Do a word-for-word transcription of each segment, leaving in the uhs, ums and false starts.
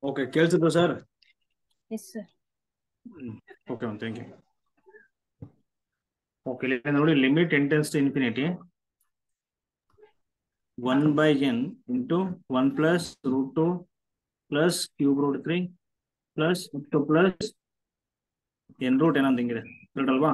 Okay ಕೇಳಿಸಿದ್ರು sir? Yes sir. Okay ma'am, thank you. Okay ಇಲ್ಲಿ ನೋಡಿ, limit n tends to infinity one by n into one plus root two plus cube root three plus two plus n root n ಅಂತ ಹಿಂಗಿದೆ, correct ಅಲ್ವಾ?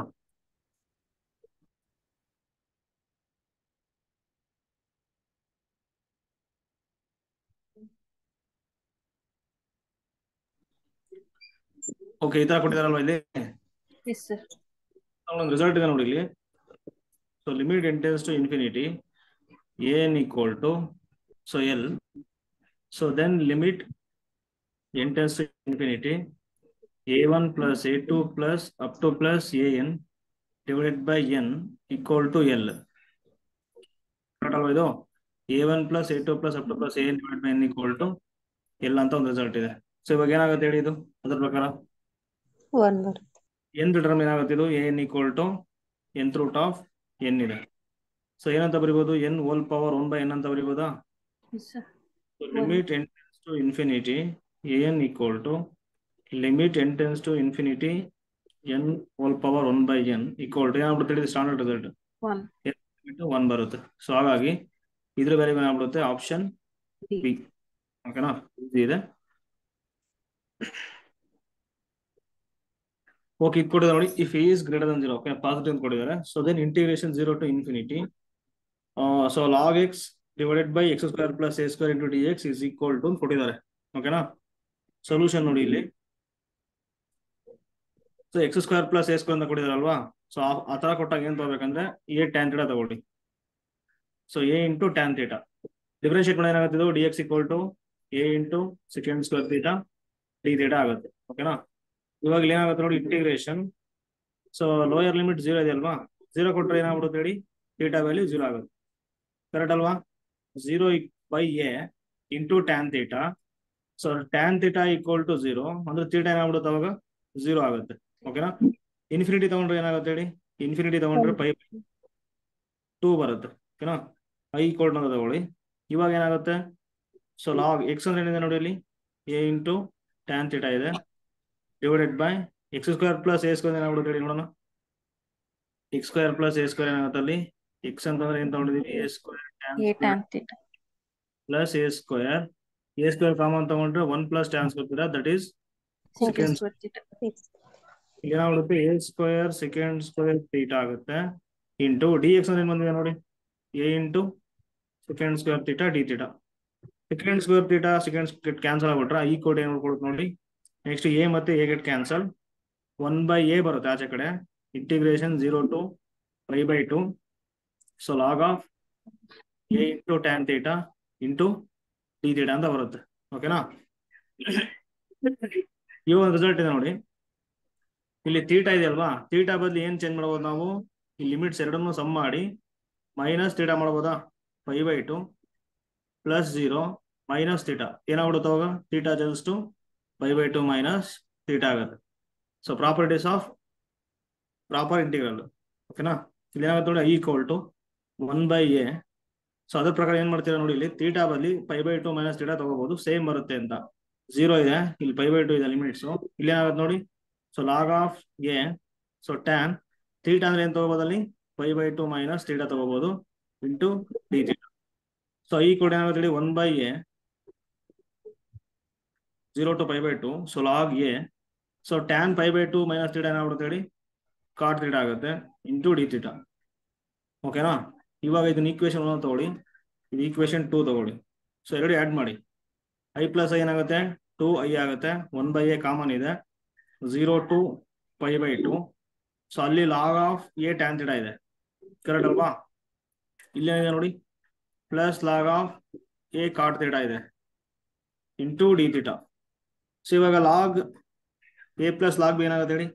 Okay, ಈ ತರ ಕೊಟ್ಟಿದಾರಲ್ವಾ ಇಲ್ಲಿ? Yes sir. ಒಂದು result ಇದೆ ನೋಡಿ ಇಲ್ಲಿ. So limit n tends to infinity n equal to so L, so then limit n tends to infinity a one plus a two plus up to plus an divided by n equal to L. ಇದು a one plus a two plus up to plus an divided by n equal to L ಅಂತ ಒಂದು result ಇದೆ. So ಇವಾಗ ಏನಾಗುತ್ತೆ ಹೇಳಿ, ಇದು ಅದರ ಪ್ರಕಾರ ಒನ್ ಬರುತ್ತೆ. nth ಟರ್ಮ್ ಏನಾಗುತ್ತೆ, ಇದು an equal to nth root of n ಇದೆ. ಸೊ ಏನಂತ ಬರಿಬಹುದು, n whole power one by n ಅಂತ ಬರಿಬಹುದಾ? Limit n tends to infinity an equal to limit n tends to infinity n whole power one by n equal to ಏನಾಗ್ಬಿಡುತ್ತೆ, standard result one ಬರುತ್ತೆ. So ಹಾಗಾಗಿ ಇದ್ರ ಬೇರೆ ಏನಾಗ್ಬಿಡುತ್ತೆ, option B. ಓಕೆನಾ, easy ಇದೆ. ಓಕೆ, ಇದು ಕೊಟ್ಟಿದ್ದಾರೆ ನೋಡಿ, if A is greater than zero, okay positive ಅಂತ ಕೊಟ್ಟಿದ್ದಾರೆ. So then integration zero to infinity so log x divided by x square plus a square into d x is equal to ಕೊಟ್ಟಿದ್ದಾರೆ. ಓಕೆನಾ, solution ನೋಡಿ ಇಲ್ಲಿ. So x square plus a square ಅಂತ ಕೊಟ್ಟಿದಾರಲ್ವಾ? So ಆ ತರ ಕೊಟ್ಟಾಗ ಏನ್ ತಗೋಬೇಕಂದ್ರೆ ಎ ಟ್ಯಾನ್ ಥೀಟಾ ತಗೊಳ್ಳಿ. So a into tan theta differentiate ಮಾಡಿ ಏನಾಗುತ್ತೆ, d x equal to a into second square theta d theta ಆಗುತ್ತೆ. ಓಕೆನಾ, ಇವಾಗ ಏನಾಗುತ್ತೆ ನೋಡಿ, ಇಂಟಿಗ್ರೇಷನ್. ಸೊ ಲೋಯರ್ ಲಿಮಿಟ್ ಜೀರೋ ಇದೆ ಅಲ್ವಾ? ಜೀರೋ ಕೊಟ್ಟರೆ ಏನಾಗ್ಬಿಡುತ್ತೆ ಹೇಳಿ, ಥೀಟಾ ವ್ಯಾಲ್ಯೂ ಜೀರೋ ಆಗುತ್ತೆ, ಕರೆಕ್ಟ್ ಅಲ್ವಾ? Zero by a into tan theta. So tan theta equal to zero ಅಂದ್ರೆ ಥೀಟಾ ಏನಾಗ್ಬಿಡುತ್ತೆ ಅವಾಗ ಜೀರೋ ಆಗುತ್ತೆ. ಓಕೆನಾ, ಇನ್ಫಿನಿಟಿ ತಗೊಂಡ್ರೆ ಏನಾಗುತ್ತೆ ಹೇಳಿ, ಇನ್ಫಿನಿಟಿ ತಗೊಂಡ್ರೆ ಪೈ ಟೂ ಬರುತ್ತೆ. ಓಕೆನಾ, ಐ ಈಕ್ವಲ್ ಟು ಅಂತ ತಗೊಳ್ಳಿ. ಇವಾಗ ಏನಾಗುತ್ತೆ, ಸೊ ಲಾಗ್ ಎಕ್ಸ್ ಅಂದ್ರೆ ಏನಿದೆ ನೋಡಿ ಇಲ್ಲಿ, ಎ ಇಂಟು ಟ್ಯಾನ್ ಥೀಟಾ ಇದೆ divided by x square plus a square ಏನಾಗ್ಬಿಡುತ್ತೆ ಹೇಳಿ ನೋಡೋಣ. X square plus a square ಏನಾಗುತ್ತೆ ಅಲ್ಲಿ, ಎಕ್ಸ್ ಅಂತಂದ್ರೆ ಏನ್ ತಗೊಂಡಿದೀವಿ, a square tan plus a square, a square common ತಗೊಂಡ್ರೆ one plus tan square theta, that is second. ಏನಾಗುತ್ತೆ, a square second square theta ಆಗುತ್ತೆ ಇಂಟು ಡಿ ಎಕ್ಸ್ ಅಂದ್ರೆ ಏನ್ ಬಂದಿದೆ ನೋಡಿ, A into second square theta d theta. Second square theta second cancel ಆಗ್ಬಿಟ್ರೆ ಈ code ಏನ್ ಕೊಡುತ್ತೆ ನೋಡಿ. ನೆಕ್ಸ್ಟ್ ಎ ಮತ್ತೆ a get cancel, one by a ಬರುತ್ತೆ ಆಚೆ ಕಡೆ, integration zero to pi by two. So log of A into tan theta into d theta ಅಂತ ಬರುತ್ತೆ. ಓಕೆನಾ, ಈ ಒಂದು ರಿಸಲ್ಟ್ ಇದೆ ನೋಡಿ. ಇಲ್ಲಿ ಥೀಟಾ ಇದೆ ಅಲ್ವಾ, ಥೀಟಾ ಬದಲು ಏನ್ ಚೇಂಜ್ ಮಾಡ್ಬೋದು ನಾವು, ಈ ಲಿಮಿಟ್ಸ್ ಎರಡನ್ನೂ ಸಮ್ ಮಾಡಿ ಮೈನಸ್ ಥೀಟಾ ಮಾಡ್ಬೋದಾ, pi by two plus zero minus theta ಏನಾಗ್ಬಿಡುತ್ತೆ ಅವಾಗ, theta changes to pi by two minus theta ಆಗುತ್ತೆ. So properties of proper integral. ಓಕೆನಾ, ಇಲ್ಲಿ ಏನಾಗುತ್ತೆ ನೋಡಿ, I equal to one by a. So ಅದ್ರ ಪ್ರಕಾರ ಏನ್ ಮಾಡ್ತೀರಾ ನೋಡಿ, ಇಲ್ಲಿ ಥೀಟಾ ಬದಲಿ pi by two minus theta ತಗೋಬಹುದು, ಸೇಮ್ ಬರುತ್ತೆ ಅಂತ. ಜೀರೋ ಇದೆ ಇಲ್ಲಿ, ಫೈ ಬೈ ಟು ಇದೆ ಲಿಮಿಟ್ಸ್, ಇಲ್ಲಿ ಏನಾಗುತ್ತೆ ನೋಡಿ. So log of A, so tan theta ಅಂದ್ರೆ ಏನ್ ತಗೋಬಹುದು ಅಲ್ಲಿ, pi by two minus theta ತಗೋಬಹುದು ಇಂಟು ಡಿ ಥೀಟಾ. ಸೊ ಈ ಕೂಡ ಏನಾಗುತ್ತೆ ಹೇಳಿ, one by a zero to pi by two, so log a. So tan pi by two minus theta ಏನಾಗ್ಬಿಡುತ್ತೆ ಹೇಳಿ, ಕಾಟ್ ಥೀಟಾ ಆಗುತ್ತೆ ಇಂಟು ಡಿ ಥೀಟಾ. ಓಕೆನಾ, ಇವಾಗ ಇದನ್ನ ಈಕ್ವೇಶನ್ ಒನ್ ತಗೊಳ್ಳಿ, ಇದು ಈಕ್ವೇಶನ್ ಟೂ ತಗೊಳ್ಳಿ. ಸೊ ಎರಡು ಆ್ಯಡ್ ಮಾಡಿ, ಐ ಪ್ಲಸ್ ಐ ಏನಾಗುತ್ತೆ, ಟೂ ಐ ಆಗುತ್ತೆ, ಒನ್ ಬೈ ಎ ಕಾಮನ್ ಇದೆ, zero to pi by two. So ಅಲ್ಲಿ log of a tan theta ಇದೆ, ಕರೆಕ್ಟ್ ಅಲ್ವಾ? ಇಲ್ಲೇನಿದೆ ನೋಡಿ, plus log of a cot theta ಇದೆ ಇಂಟು ಡಿ ಥೀಟಾ. ಸೊ ಇವಾಗ log a plus log b ಏನಾಗುತ್ತೆ ಹೇಳಿ,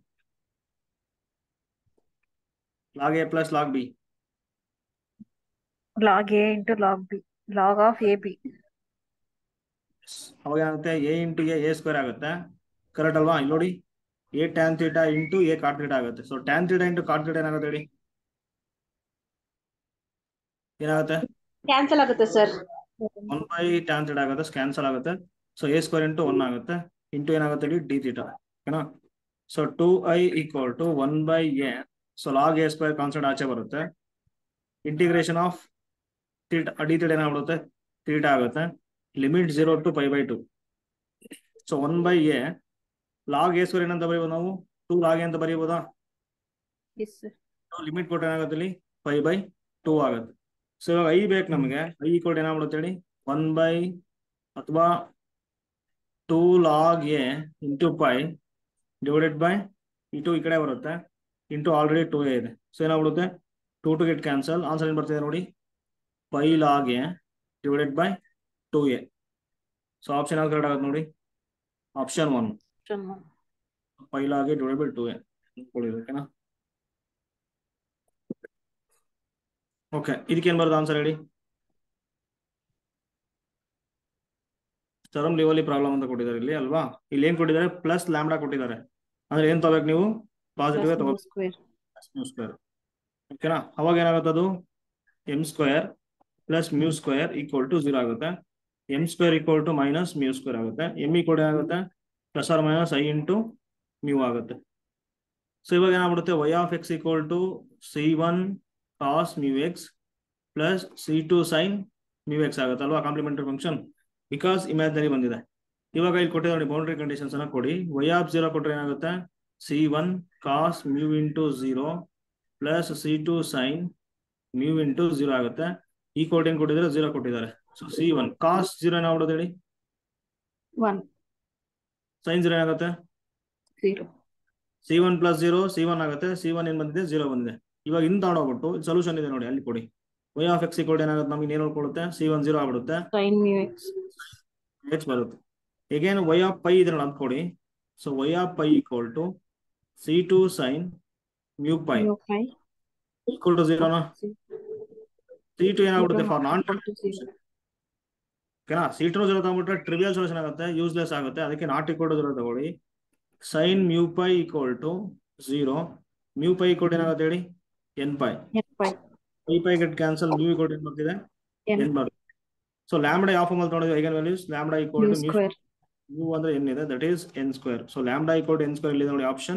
log a plus log b, log a into log b, log of A b. ಅವಾಗ ಏನಾಗುತ್ತೆ, a into a a square ಆಗುತ್ತೆ, correct ಅಲ್ವಾ? ಇಲ್ಲಿ ನೋಡಿ, a tan theta into a cot theta ಆಗುತ್ತೆ. So tan theta into cot theta ಏನಾಗುತ್ತೆ ಹೇಳಿ, ಏನಾಗುತ್ತೆ, ಕ್ಯಾನ್ಸಲ್ ಆಗುತ್ತೆ sir. One by tan theta ಆಗುತ್ತೆ, ಕ್ಯಾನ್ಸಲ್ ಆಗುತ್ತೆ. So a square into one ಆಗುತ್ತೆ ಇಂಟು ಏನಾಗುತ್ತೆ ಹೇಳಿ ಡಿ ಥೀಟಾ ಓಕೆನಾ. So two I equal to one by a. So log a square constant ಆಚೆ ಬರುತ್ತೆ. Integration of theta d theta ಏನಾಗ್ಬಿಡುತ್ತೆ theta ಆಗುತ್ತೆ. Limit zero to pi by two. So one by A log a square ಏನಂತ ಬರೀಬೋದು ನಾವು two log A ಅಂತ ಬರೀಬೋದಾ. Yes sir. Limit ಕೊಟ್ಟರೆ ಏನಾಗುತ್ತೆ ಇಲ್ಲಿ ಪೈ ಬೈ ಟೂ ಆಗುತ್ತೆ. ಸೊ ಇವಾಗ ಐ ಬೇಕು ನಮಗೆ. ಐ ಈಕ್ವಲ್ ಏನಾಗ್ಬಿಡುತ್ತೆ ಹೇಳಿ ಒನ್ ಬೈ ಅಥವಾ two log a into pi divided by ಈ ಟು ಈ ಕಡೆ ಬರುತ್ತೆ ಇಂಟು ಆಲ್ರೆಡಿ ಟೂ ಎ ಇದೆ. ಸೊ ಏನಾಗ್ಬಿಡುತ್ತೆ two to get cancel. Answer ಏನು ಬರ್ತಿದೆ ನೋಡಿ pi log a divided by two a. So option ಯಾವ್ದು ಕರೆಕ್ಟ್ ಆಗುತ್ತೆ ನೋಡಿ option one pi log a divided by two a ಓಕೆನಾ. ಓಕೆ ಇದಕ್ಕೇನು ಬರೋದು ಆನ್ಸರ್ ಹೇಳಿ. ಸ್ಟರ್ಮ್ ಲಿವಲ್ಲಿ ಪ್ರಾಬ್ಲಮ್ ಅಂತ ಕೊಟ್ಟಿದ್ದಾರೆ ಇಲ್ಲಿ ಅಲ್ವಾ. ಇಲ್ಲಿ ಏನ್ ಕೊಟ್ಟಿದ್ದಾರೆ ಪ್ಲಸ್ ಲ್ಯಾಂಬ್ಡಾ ಕೊಟ್ಟಿದ್ದಾರೆ. ಅಂದ್ರೆ ಏನ್ ತಗೋಬೇಕು ನೀವು ಪಾಸಿಟಿವ್ ತಗೋ ಸ್ಕ್ವೇರ್ ಮ್ಯೂ ಸ್ಕ್ವೇರ್ ಓಕೆನಾ. ಅವಾಗ ಏನಾಗುತ್ತೆ ಅದು m square plus mu square equal to zero ಆಗುತ್ತೆ. M square equal to minus mu square ಆಗುತ್ತೆ. ಎಮ್ ಈಕ್ವಲ್ ಏನಾಗುತ್ತೆ plus R minus i into mu ಆಗುತ್ತೆ. ಸೊ ಇವಾಗ ಏನಾಗ್ಬಿಡುತ್ತೆ y of X equal to c one cos mu x plus c two sine mu x ಆಗುತ್ತೆ ಅಲ್ವಾ complementary function because imaginary ಬಂದಿದೆ. ಇವಾಗ ಇಲ್ಲಿ ಕೊಟ್ಟಿದೆ ನೋಡಿ ಬೌಂಡ್ರಿ ಕಂಡೀಷನ್ಸ್ ಅನ್ನ ಕೊಡಿ. ವೈ ಆಫ್ ಜೀರೋ ಕೊಟ್ಟರೆ ಏನಾಗುತ್ತೆ c one cos mu into zero plus c two sine mu into zero ಆಗುತ್ತೆ. ಈ ಕೋಡ್ ಏನ್ ಕೊಟ್ಟಿದ್ದಾರೆ ಜೀರೋ ಕೊಟ್ಟಿದ್ದಾರೆ. So c one cos zero ಏನಾಗ್ಬಿಡುತ್ತೆ ಹೇಳಿ ಒನ್ ಸೈನ್ ಜೀರೋ ಏನಾಗುತ್ತೆ zero. C one plus zero c one ಆಗುತ್ತೆ. ಸಿ ಒನ್ ಏನ್ ಬಂದಿದೆ ಜೀರೋ ಬಂದಿದೆ. ಇವಾಗ ಇನ್ ತಗೊಂಡೋಗ್ಬಿಟ್ಟು ಸೊಲ್ಯೂಷನ್ ಇದೆ ನೋಡಿ ಅಲ್ಲಿ ಕೊಡಿ. ವೈ ಆಫ್ ಎಕ್ಸ್ ಕೋಡ್ ಏನಾಗುತ್ತೆ ನಮಗೆ ಏನು ನೋಡ್ಕೊಳ್ಳುತ್ತೆ ಸಿ ಒನ್ ಜೀರೋ ಆಗ್ಬಿಡುತ್ತೆ ಸೈನ್ ಮ್ಯೂ ಎಕ್ಸ್ ಎಕ್ಸ್ ಬರುತ್ತೆ. ಈಗೇನು ವೈ ಆಫ್ ಪೈ ಇದೆ ನೋಡಿ ಅದು ಕೊಡಿ. So y of pi equal to c two sine mu pi mu pi equal to ಜೀರೋನಾ. ಸಿ ಟು ಏನಾಗ್ಬಿಡುತ್ತೆ ಫಾರ್ ನಾನ್ ಓಕೆನಾ. ಸಿ ಟು ಜೀರೋ ತಗೊಂಡ್ಬಿಟ್ರೆ ಟ್ರಿವಿಯಲ್ ಸೊಲ್ಯೂಷನ್ ಆಗುತ್ತೆ ಯೂಸ್ಲೆಸ್ ಆಗುತ್ತೆ. ಅದಕ್ಕೆ ನಾಟ್ ಈಕ್ವಲ್ ಟು ಜೀರೋ ತಗೊಳ್ಳಿ. Sine mu pi equal to zero mu pi equal ಏನಾಗುತ್ತೆ ಹೇಳಿ N pi. Pi pi get cancel mu equal ಏನ್ ಬರ್ತಿದೆ ಎನ್ ಬರುತ್ತೆ. ಸೊ ಲ್ಯಾಂಬ್ಡಾ ಯಾವ ಫಾರ್ಮ್ ಅಲ್ಲಿ ತಗೊಂಡಿದ್ವಿ eigen values lambda equal to mu mu ಅಂದ್ರೆ ಎನ್ ಇದೆ that is n square. So lambda equal to n square ಇಲ್ಲಿ ನೋಡಿ ಆಪ್ಷನ್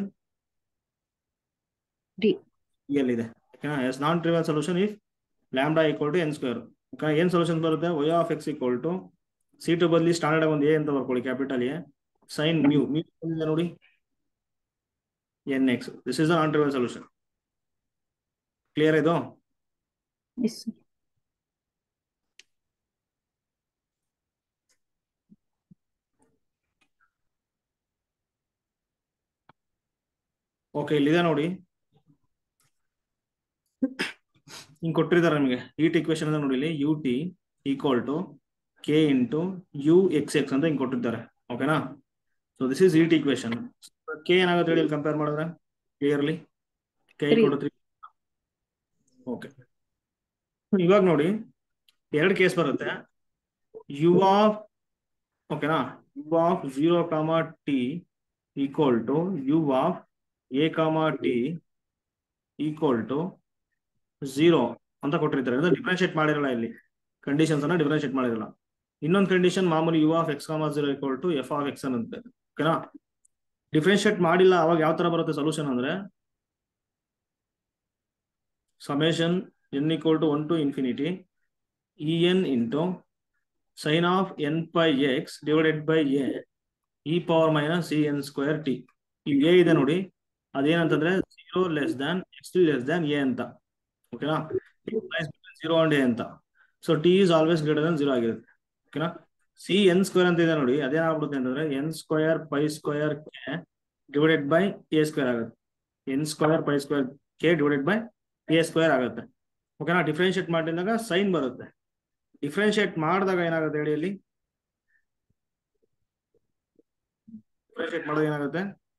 ಡಿ ಎಲ್ಲಿದೆ ಓಕೆನಾ. Has non trivial solution if lambda equal to n square. Okay ಏನ್ solution ಬರುತ್ತೆ y of X equal to c two ಬದಲಿ standard ಒಂದು a ಅಂತ ಬರ್ಕೊಳ್ಳಿ capital a sine mu mu ಬಂದಿದೆ ನೋಡಿ n x. This is the non trivial solution. Clear ಇದು. Yes okay ಇಲ್ಲಿದೆ ನೋಡಿ ಹಿಂಗ್ ಕೊಟ್ಟಿರ್ತಾರೆ ನಿಮಗೆ ಈಟ್ ಇಕ್ವೇಶನ್ ಅಂತ ನೋಡಿ ಇಲ್ಲಿ u t equal to k into u x x ಅಂತ ಹಿಂಗ್ ಕೊಟ್ಟಿದ್ದಾರೆ ಓಕೆನಾ. So this is heat equation. K ಏನಾಗುತ್ತೆ ಹೇಳಿ ಕಂಪೇರ್ ಮಾಡಿದ್ರೆ clearly k equal to three. Okay ಇವಾಗ ನೋಡಿ ಎರಡು ಕೇಸ್ ಬರುತ್ತೆ. ಯು ಆಫ್ ಓಕೆನಾ u of zero comma t equal to u of a comma t equal to zero ಅಂತ ಕೊಟ್ಟಿರ್ತಾರೆ. ಡಿಫ್ರೆನ್ಶಿಯೇಟ್ ಮಾಡಿರಲ್ಲ ಇಲ್ಲಿ ಕಂಡೀಷನ್ಸ್ ಅನ್ನ ಡಿಫ್ರೆನ್ಶಿಯೇಟ್ ಮಾಡಿರಲ್ಲ. ಇನ್ನೊಂದು ಕಂಡೀಷನ್ ಮಾಮೂಲಿ u of x comma zero equal to f of x ಅಂತ ಓಕೆನಾ. ಡಿಫ್ರೆನ್ಶಿಯೇಟ್ ಮಾಡಿಲ್ಲ ಅವಾಗ ಯಾವ ತರ ಬರುತ್ತೆ ಸೊಲ್ಯೂಷನ್ ಅಂದ್ರೆ summation n equal to one to infinity e n into sine of n pi x divided by a e power minus c n square t. ಈ a ಇದೆ ನೋಡಿ ಅದೇನಂತಂದ್ರೆ zero less than x less than a ಅಂತ ಓಕೆನಾ. Zero and a ಅಂತ. So t is always greater than zero ಆಗಿರುತ್ತೆ ಓಕೆನಾ. C n square ಅಂತ ಇದೆ ನೋಡಿ ಅದೇನಾಗ್ಬಿಡುತ್ತೆ ಅಂತಂದ್ರೆ n square pi square k divided by a square ಆಗುತ್ತೆ. N square pi square k divided by a square ಆಗುತ್ತೆ ಓಕೆನಾ. ಡಿಫ್ರೆನ್ಶಿಯೇಟ್ ಮಾಡಿದಾಗ ಸೈನ್ ಬರುತ್ತೆ. ಡಿಫ್ರೆನ್ಶಿಯೇಟ್ ಮಾಡಿದಾಗ ಏನಾಗುತ್ತೆ ಹೇಳಿ ಅಲ್ಲಿ ಡಿಫ್ರೆನ್ಶಿಯೇಟ್ ಮಾಡಿದಾಗ ಏನಾಗುತ್ತೆ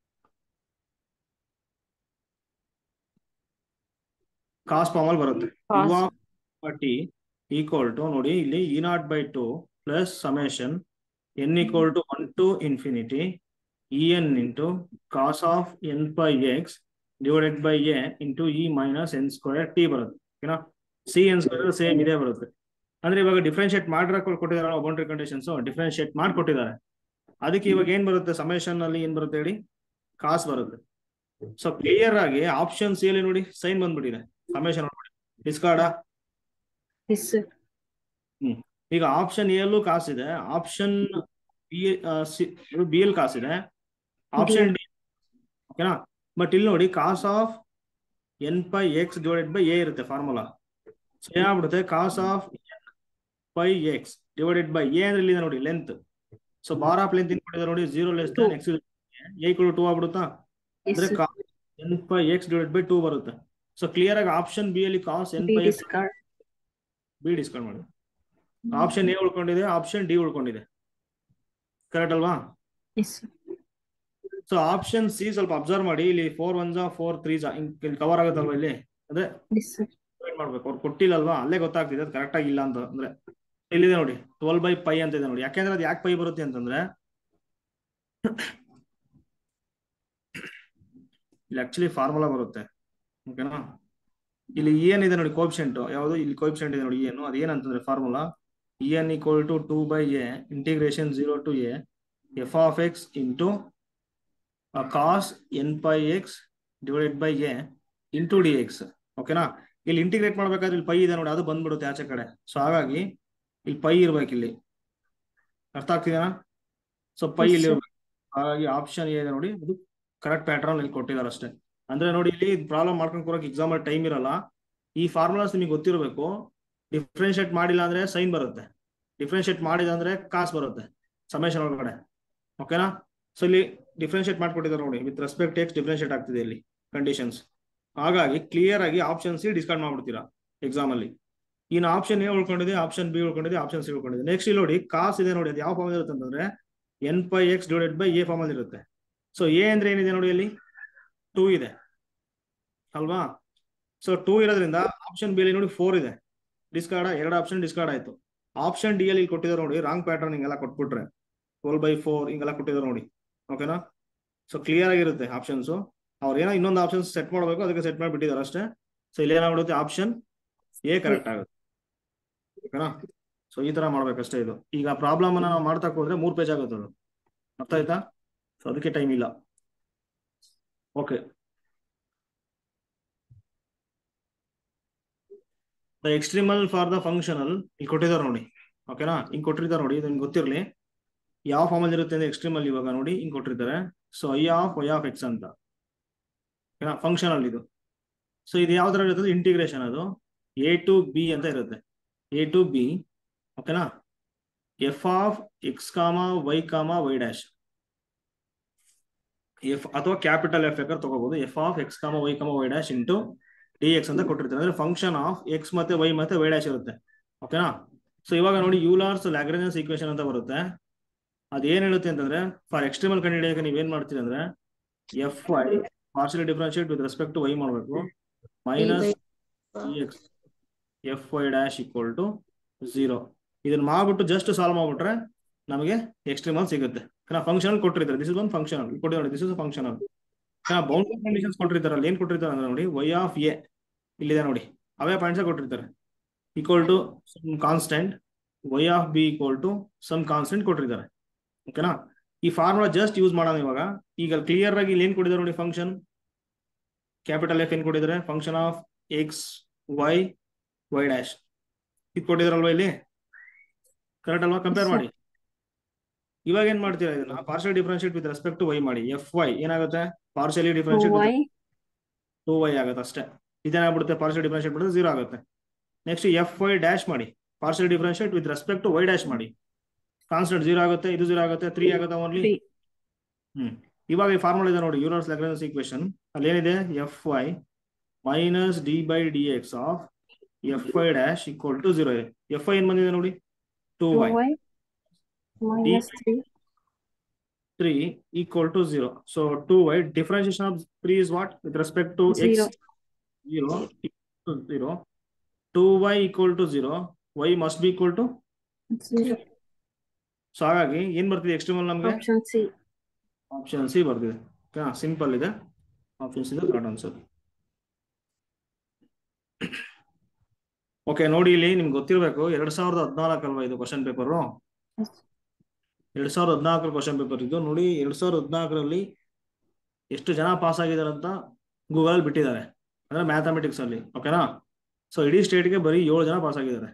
ಕಾಸ್ ಫಾರ್ಮ್ ಅಲ್ಲಿ ಬರುತ್ತೆ. U of t equal to ನೋಡಿ ಇಲ್ಲಿ e naught by two plus summation n equal to one to infinity e n into cos of n pi x divided by a into e minus n square t ಬರುತ್ತೆ ಓಕೆನಾ. C n square same ಇದೇ ಬರುತ್ತೆ ಅಂದ್ರೆ ಇವಾಗ differentiate ಮಾಡಿರ ಕೊಟ್ಟಿದ್ದಾರೆ boundary conditions, differentiate ಮಾಡಿ ಕೊಟ್ಟಿದ್ದಾರೆ. ಅದಕ್ಕೆ ಇವಾಗ ಏನ್ ಬರುತ್ತೆ ಸಮೇಶನ್ ಅಲ್ಲಿ ಏನ್ ಬರುತ್ತೆ ಹೇಳಿ, ಕಾಸ್ ಬರುತ್ತೆ. ಸೊ ಕ್ಲಿಯರ್ ಆಗಿ ಆಪ್ಷನ್ ಸಿ ಅಲ್ಲಿ ನೋಡಿ ಸೈನ್ ಬಂದ್ಬಿಟ್ಟಿದೆ, ಸಮೇಶನ್ ಡಿಸ್ಕಾರ್ಡ. Yes, sir. ಹ್ಮ್ ಈಗ ಆಪ್ಷನ್ ಎ ಅಲ್ಲೂ ಕಾಸಿದೆ, ಆಪ್ಷನ್ ಬಿ ಬಿ ಎಲ್ ಕಾಸಿದೆ, ಆಪ್ಷನ್ ಡಿ ಓಕೆನಾ. ಬಟ್ ಇಲ್ಲಿ ನೋಡಿ cos of n pi x divided by a ಇರುತ್ತೆ ಫಾರ್ಮುಲಾ. ಸೊ ಏನಾಗ್ಬಿಡುತ್ತೆ cos of n pi x divided by a ಅಂದ್ರೆ ಇಲ್ಲಿ ನೋಡಿ length. So bar of length ಕೊಟ್ಟಿದ್ದಾರೆ ನೋಡಿ, zero less than x a equal to ಆಗ್ಬಿಡುತ್ತಾ, Yes, ಅಂದ್ರೆ sir. Cos n pi x divided by two ಬರುತ್ತೆ. So clear ಆಗಿ option b ಅಲ್ಲಿ cos n B pi x discard. B discount ಮಾಡಿ. Option a ಉಳ್ಕೊಂಡಿದೆ, option d ಉಳ್ಕೊಂಡಿದೆ, correct ಅಲ್ವಾ? Yes, sir. So option c ಸ್ವಲ್ಪ observe ಮಾಡಿ, ಇಲ್ಲಿ ಫೋರ್ ಒನ್ ಜಾ ಫೋರ್ ತ್ರೀ ಜಾ ಇಲ್ಲಿ ಕವರ್ ಆಗುತ್ತಲ್ವಾ ಇಲ್ಲಿ, ಅದೇ Yes, sir. ಮಾಡ್ಬೇಕು. ಅವ್ರು ಕೊಟ್ಟಿಲ್ಲಲ್ವಾ, ಅಲ್ಲೇ ಗೊತ್ತಾಗ್ತಿದೆ ಅದು ಕರೆಕ್ಟ್ ಆಗಿ ಇಲ್ಲ ಅಂತ. ಅಂದ್ರೆ ಇಲ್ಲಿದೆ ನೋಡಿ ಟ್ವೆಲ್ ಬೈ ಪೈ ಅಂತ ಇದೆ ನೋಡಿ. ಯಾಕೆಂದ್ರೆ ಅದು ಯಾಕೆ ಪೈ ಬರುತ್ತೆ ಅಂತಂದ್ರೆ ಇಲ್ಲಿ ಆಕ್ಚುಲಿ ಫಾರ್ಮುಲಾ ಬರುತ್ತೆ, ಓಕೆನಾ. ಇಲ್ಲಿ ಏನಿದೆ ನೋಡಿ ಕೋಎಫಿಷಿಯಂಟ್ ಯಾವುದು, ಇಲ್ಲಿ ಕೋಎಫಿಷಿಯಂಟ್ ಇದೆ ನೋಡಿ ಏನು, ಅದು ಏನಂತಂದ್ರೆ formula e n equal to two by a integration zero to a f of x into cos n pi x divided by a into d x, ಓಕೆನಾ. ಇಲ್ಲಿ ಇಂಟಿಗ್ರೇಟ್ ಮಾಡ್ಬೇಕಾದ್ರೆ ಇಲ್ಲಿ ಪೈ ಇದೆ ನೋಡಿ, ಅದು ಬಂದ್ಬಿಡುತ್ತೆ ಆಚೆ ಕಡೆ. ಸೊ ಹಾಗಾಗಿ ಇಲ್ಲಿ ಪೈ ಇರ್ಬೇಕು, ಇಲ್ಲಿ ಅರ್ಥ ಆಗ್ತಿದೇನಾ? ಸೊ ಪೈ ಇಲ್ಲಿ ಇರ್ಬೇಕು. ಹಾಗಾಗಿ ಆಪ್ಷನ್ ಇದೆ ನೋಡಿ, ಅದು ಕರೆಕ್ಟ್ ಪ್ಯಾಟರ್ನ್ ಇಲ್ಲಿ ಕೊಟ್ಟಿದ್ದಾರೆ ಅಷ್ಟೇ. ಅಂದ್ರೆ ನೋಡಿ ಇಲ್ಲಿ ಪ್ರಾಬ್ಲಮ್ ಮಾಡ್ಕೊಂಡು ಕೊಡೋಕೆ ಎಕ್ಸಾಮ್ ಅಲ್ಲಿ ಟೈಮ್ ಇರಲ್ಲ. ಈ ಫಾರ್ಮುಲಾಸ್ ನಿಮಗೆ ಗೊತ್ತಿರಬೇಕು. ಡಿಫ್ರೆನ್ಶಿಯೇಟ್ ಮಾಡಿಲ್ಲ ಅಂದ್ರೆ ಸೈನ್ ಬರುತ್ತೆ, ಡಿಫ್ರೆನ್ಶಿಯೇಟ್ ಮಾಡಿದ ಅಂದ್ರೆ ಕಾಸ್ ಬರುತ್ತೆ ಸಮೇಶನ್ ಒಳಗಡೆ, ಓಕೆನಾ. ಸೊ ಇಲ್ಲಿ ಡಿಫ್ರೆನ್ಶಿಯೇಟ್ ಮಾಡ್ಕೊಟ್ಟಿದ್ದಾರೆ ನೋಡಿ, ವಿತ್ ರೆಸ್ಪೆಕ್ಟ್ ಎಕ್ಸ್ ಡಿಫ್ರೆನ್ಶಿಯೇಟ್ ಆಗ್ತಿದೆ ಇಲ್ಲಿ ಕಂಡೀಷನ್ಸ್. ಹಾಗಾಗಿ ಕ್ಲಿಯರ್ ಆಗಿ ಆಪ್ಷನ್ ಸಿ ಡಿಸ್ಕಾರ್ಡ್ ಮಾಡ್ಬಿಡ್ತೀರಾ ಎಕ್ಸಾಮ್ ಅಲ್ಲಿ. ಇನ್ನು ಆಪ್ಷನ್ ಎ ಉಳ್ಕೊಂಡಿದೆ, ಆಪ್ಷನ್ ಬಿ ಉಳ್ಕೊಂಡಿದೆ, ಆಪ್ಷನ್ ಸಿ ಉಳ್ಕೊಂಡಿದೆ. ನೆಕ್ಸ್ಟ್ ಇಲ್ಲಿ ನೋಡಿ ಕಾಸ್ ಇದೆ ನೋಡಿ, ಅದು ಯಾವ ಫಾರ್ಮ್ ಇರುತ್ತೆ ಅಂತಂದ್ರೆ n pi x divided by a form ಅಲ್ಲಿ ಇರುತ್ತೆ. ಸೊ ಎ ಅಂದ್ರೆ ಏನಿದೆ ನೋಡಿ, ಅಲ್ಲಿ ಟೂ ಇದೆ ಅಲ್ವಾ. ಸೊ ಟೂ ಇರೋದ್ರಿಂದ ಆಪ್ಷನ್ ಬಿ ಅಲ್ಲಿ ನೋಡಿ ಫೋರ್ ಇದೆ, ಡಿಸ್ಕಾರ್ಡ್. ಎರಡು ಆಪ್ಷನ್ ಡಿಸ್ಕಾರ್ಡ್ ಆಯ್ತು. ಆಪ್ಷನ್ ಡಿ ಅಲ್ಲಿ ಕೊಟ್ಟಿದ್ದಾರೆ ನೋಡಿ, ರಾಂಗ್ ಪ್ಯಾಟರ್ನ್ ಹಿಂಗೆಲ್ಲ ಕೊಟ್ಬಿಟ್ರೆ ಟ್ವೆಲ್ ಬೈ ಫೋರ್ ಹಿಂಗೆಲ್ಲ ಕೊಟ್ಟಿದ್ದಾರೆ ನೋಡಿ, ಓಕೆನಾ. ಸೊ ಕ್ಲಿಯರ್ ಆಗಿರುತ್ತೆ ಆಪ್ಷನ್ಸ್. ಅವ್ರು ಏನೋ ಇನ್ನೊಂದು ಆಪ್ಷನ್ ಸೆಟ್ ಮಾಡಬೇಕು, ಅದಕ್ಕೆ ಸೆಟ್ ಮಾಡಿಬಿಟ್ಟಿದ್ದಾರೆ ಅಷ್ಟೇ. ಸೊ ಇಲ್ಲಿ ಏನಾಗ್ಬಿಡುತ್ತೆ ಆಪ್ಷನ್ ಎ ಕರೆಕ್ಟ್ ಆಗುತ್ತೆ, ಓಕೆನಾ. ಸೊ ಈ ತರ ಮಾಡ್ಬೇಕಷ್ಟೇ ಇದು. ಈಗ ಪ್ರಾಬ್ಲಮ್ ಅನ್ನ ನಾವು ಮಾಡ್ತಾ ಹೋದ್ರೆ ಮೂರ್ ಪೇಜ್ ಆಗುತ್ತೆ ಅದು, ಅರ್ಥ ಆಯ್ತಾ? ಸೊ ಅದಕ್ಕೆ ಟೈಮ್ ಇಲ್ಲ. Okay, the extremal for the functional ಇಲ್ಲಿ ಕೊಟ್ಟಿದ್ದಾರೆ ನೋಡಿ, ಓಕೆನಾ. ಹಿಂಗ್ ಕೊಟ್ಟಿರ್ತಾರೆ ನೋಡಿ, ಇದು ನಿಮ್ಗೆ ಗೊತ್ತಿರಲಿ ಯಾವ ಫಾರ್ಮ್ ಅಲ್ಲಿ ಇರುತ್ತೆ ಅಂದ್ರೆ ಎಕ್ಸ್ಟ್ರೀಮಲ್ ಇವಾಗ ನೋಡಿ ಹಿಂಗ್ ಕೊಟ್ಟಿರ್ತಾರೆ. So i of y of x ಅಂತ, ಓಕೆನಾ, ಫಂಕ್ಷನಲ್ ಇದು. ಸೊ ಇದು ಯಾವ ತರ ಇರುತ್ತೆ, ಇಂಟಿಗ್ರೇಷನ್ ಅದು ಎ ಟು ಬಿ ಅಂತ ಇರುತ್ತೆ, ಎ ಟು ಬಿ, ಓಕೆನಾ. F of x comma y comma y dash, f ಅಥವಾ ಕ್ಯಾಪಿಟಲ್ ಎಫ್ ಬೇಕಾದ್ರೆ ತಗೋಬಹುದು. F of x comma y comma y dash into d x ಅಂತ ಕೊಟ್ಟಿರ್ತಾರೆ. ಅಂದ್ರೆ ಫಂಕ್ಷನ್ ಆಫ್ ಎಕ್ಸ್ ಮತ್ತೆ ವೈ ಮತ್ತೆ ವೈ ಡ್ಯಾಶ್ ಇರುತ್ತೆ, ಓಕೆನಾ. ಸೊ ಇವಾಗ ನೋಡಿ ಯೂಲಾರ್ಸ್ ಲ್ಯಾಗ್ರೇಂಜಸ್ ಈಕ್ವೇಶನ್ ಅಂತ ಬರುತ್ತೆ. ಅದೇನ್ ಹೇಳುತ್ತೆ ಅಂತಂದ್ರೆ ಫಾರ್ ಎಕ್ಸ್ಟ್ರೀಮಲ್ ಕಂಡಿಡಿಯೋಕೆ ನೀವೇನ್ ಮಾಡ್ತೀರಿ ಅಂದ್ರೆ f y partially differentiate with respect to y ಮಾಡಬೇಕು, minus x f y dash equal to zero. ಇದನ್ನ ಮಾಡ್ಬಿಟ್ಟು ಜಸ್ಟ್ ಸಾಲ್ವ್ ಮಾಡ್ಬಿಟ್ರೆ ನಮಗೆ ಎಕ್ಸ್ಟ್ರೀಮಲ್ ಸಿಗುತ್ತೆ. ಫಂಕ್ಷನಲ್ ಕೊಟ್ಟಿರ್ತಾರೆ, ದಿಸ್ ಇಸ್ ಒನ್ ಫಂಕ್ಷನಲ್ ಕೊಟ್ಟಿದ್ದಾರೆ, this is functional. Boundary conditions ಕೊಟ್ಟಿರ್ತಾರೆ, ಅಲ್ಲಿ ಏನ್ ಕೊಟ್ಟಿರ್ತಾರೆ ಅಂದ್ರೆ ನೋಡಿ ವೈ ಆಫ್ ಎ ಇಲ್ಲಿದೆ ನೋಡಿ, ಅವೇ ಪಾಯಿಂಟ್ಸ್ ಕೊಟ್ಟಿರ್ತಾರೆ. Equal to some constant, y of b equal to some constant ಕೊಟ್ಟಿರ್ತಾರೆ, ಓಕೆನಾ. ಈ ಫಾರ್ಮುಲಾ ಜಸ್ಟ್ ಯೂಸ್ ಮಾಡೋಣ ಇವಾಗ. ಈಗ ಕ್ಲಿಯರ್ ಆಗಿ ಇಲ್ಲಿ ಏನ್ ಕೊಟ್ಟಿದ್ದಾರೆ ನೋಡಿ, ಫಂಕ್ಷನ್ ಕ್ಯಾಪಿಟಲ್ ಎಫ್ ಏನ್ ಕೊಟ್ಟಿದ್ದಾರೆ, function of x y y dash ಇದು ಕೊಟ್ಟಿದಾರಲ್ವಾ ಇಲ್ಲಿ, ಕರೆಕ್ಟ್ ಅಲ್ವಾ? ಕಂಪೇರ್ ಮಾಡಿ. ಇವಾಗ ಏನ್ ಮಾಡ್ತೀರಾ, ಇದನ್ನ partial differentiate with respect to y ಮಾಡಿ. ಎಫ್ ವೈ ಏನಾಗುತ್ತೆ, ಪಾರ್ಷಿಯಲಿ ಡಿಫ್ರೆನ್ಶಿಯೇಟ್ ಟು ವೈ ಆಗುತ್ತೆ ಅಷ್ಟೇ. ಇದೇನಾಗ್ಬಿಡುತ್ತೆ, ಪಾರ್ಷಿಯಲ್ ಡಿಫ್ರೆನ್ಶಿಯೇಟ್ ಬಿಡುತ್ತೆ ಝೀರೋ ಆಗುತ್ತೆ. ನೆಕ್ಸ್ಟ್ ಎಫ್ ವೈ ಡ್ಯಾಶ್ ಮಾಡಿ, partial differentiate with respect to y dash ಮಾಡಿ, ಕಾನ್ಸ್ಟೆಂಟ್ ಝೀರೋ ಆಗುತ್ತೆ, ಇದು ಝೀರೋ ಆಗುತ್ತೆ, ತ್ರೀ ಆಗುತ್ತೆ ಓನ್ಲಿ. ಹ್ಮ್ ಇವಾಗ ಈ ಫಾರ್ಮುಲಾ ಇದೆ ನೋಡಿ, ಯೂಲರ್ಸ್ ಲ್ಯಾಗ್ರೇಂಜಸ್ ಈಕ್ವೇಶನ್. ಅಲ್ಲಿ ಏನಿದೆ, f y minus d by d x of f y dash equal to zero ಇದೆ. ಎಫ್ ಐ ಏನ್ ಬಂದಿದೆ ನೋಡಿ, two y minus three three equal to zero. So two y differentiation of three is what with respect to zero. x zero equal to zero. two y equal to zero, y must be equal to zero. So ಹಾಗಾಗಿ ಏನ್ ಬರ್ತಿದೆ ಎಕ್ಸ್ಟ್ರೀಮಲ್ ನಮಗೆ, Option C. Option C ಬರ್ತಿದೆ, ಓಕೆನಾ. Simple ಇದೆ, option C correct answer. Okay ನೋಡಿ, ಇಲ್ಲಿ ನಿಮ್ಗೆ ಗೊತ್ತಿರಬೇಕು, ಎರಡ್ ಸಾವಿರದ ಹದಿನಾಲ್ಕು ಅಲ್ವಾ ಇದು ಕ್ವಶನ್ ಪೇಪರು. Yes. ಎರಡ್ ಸಾವಿರದ ಹದಿನಾಲ್ಕರ ಕ್ವಶನ್ ಪೇಪರ್ ಇದು. ನೋಡಿ, ಎರಡ್ ಸಾವಿರದ ಹದಿನಾಲ್ಕರಲ್ಲಿ ಎಷ್ಟು ಜನ ಪಾಸ್ ಆಗಿದ್ದಾರೆ ಅಂತ ಗೂಗಲ್ ಬಿಟ್ಟಿದ್ದಾರೆ, ಅಂದ್ರೆ ಮ್ಯಾಥಮೆಟಿಕ್ಸ್ ಅಲ್ಲಿ. ಓಕೆನಾ? ಸೊ ಇಡೀ ಸ್ಟೇಟ್ಗೆ ಬರೀ ಏಳು ಜನ ಪಾಸ್ ಆಗಿದ್ದಾರೆ.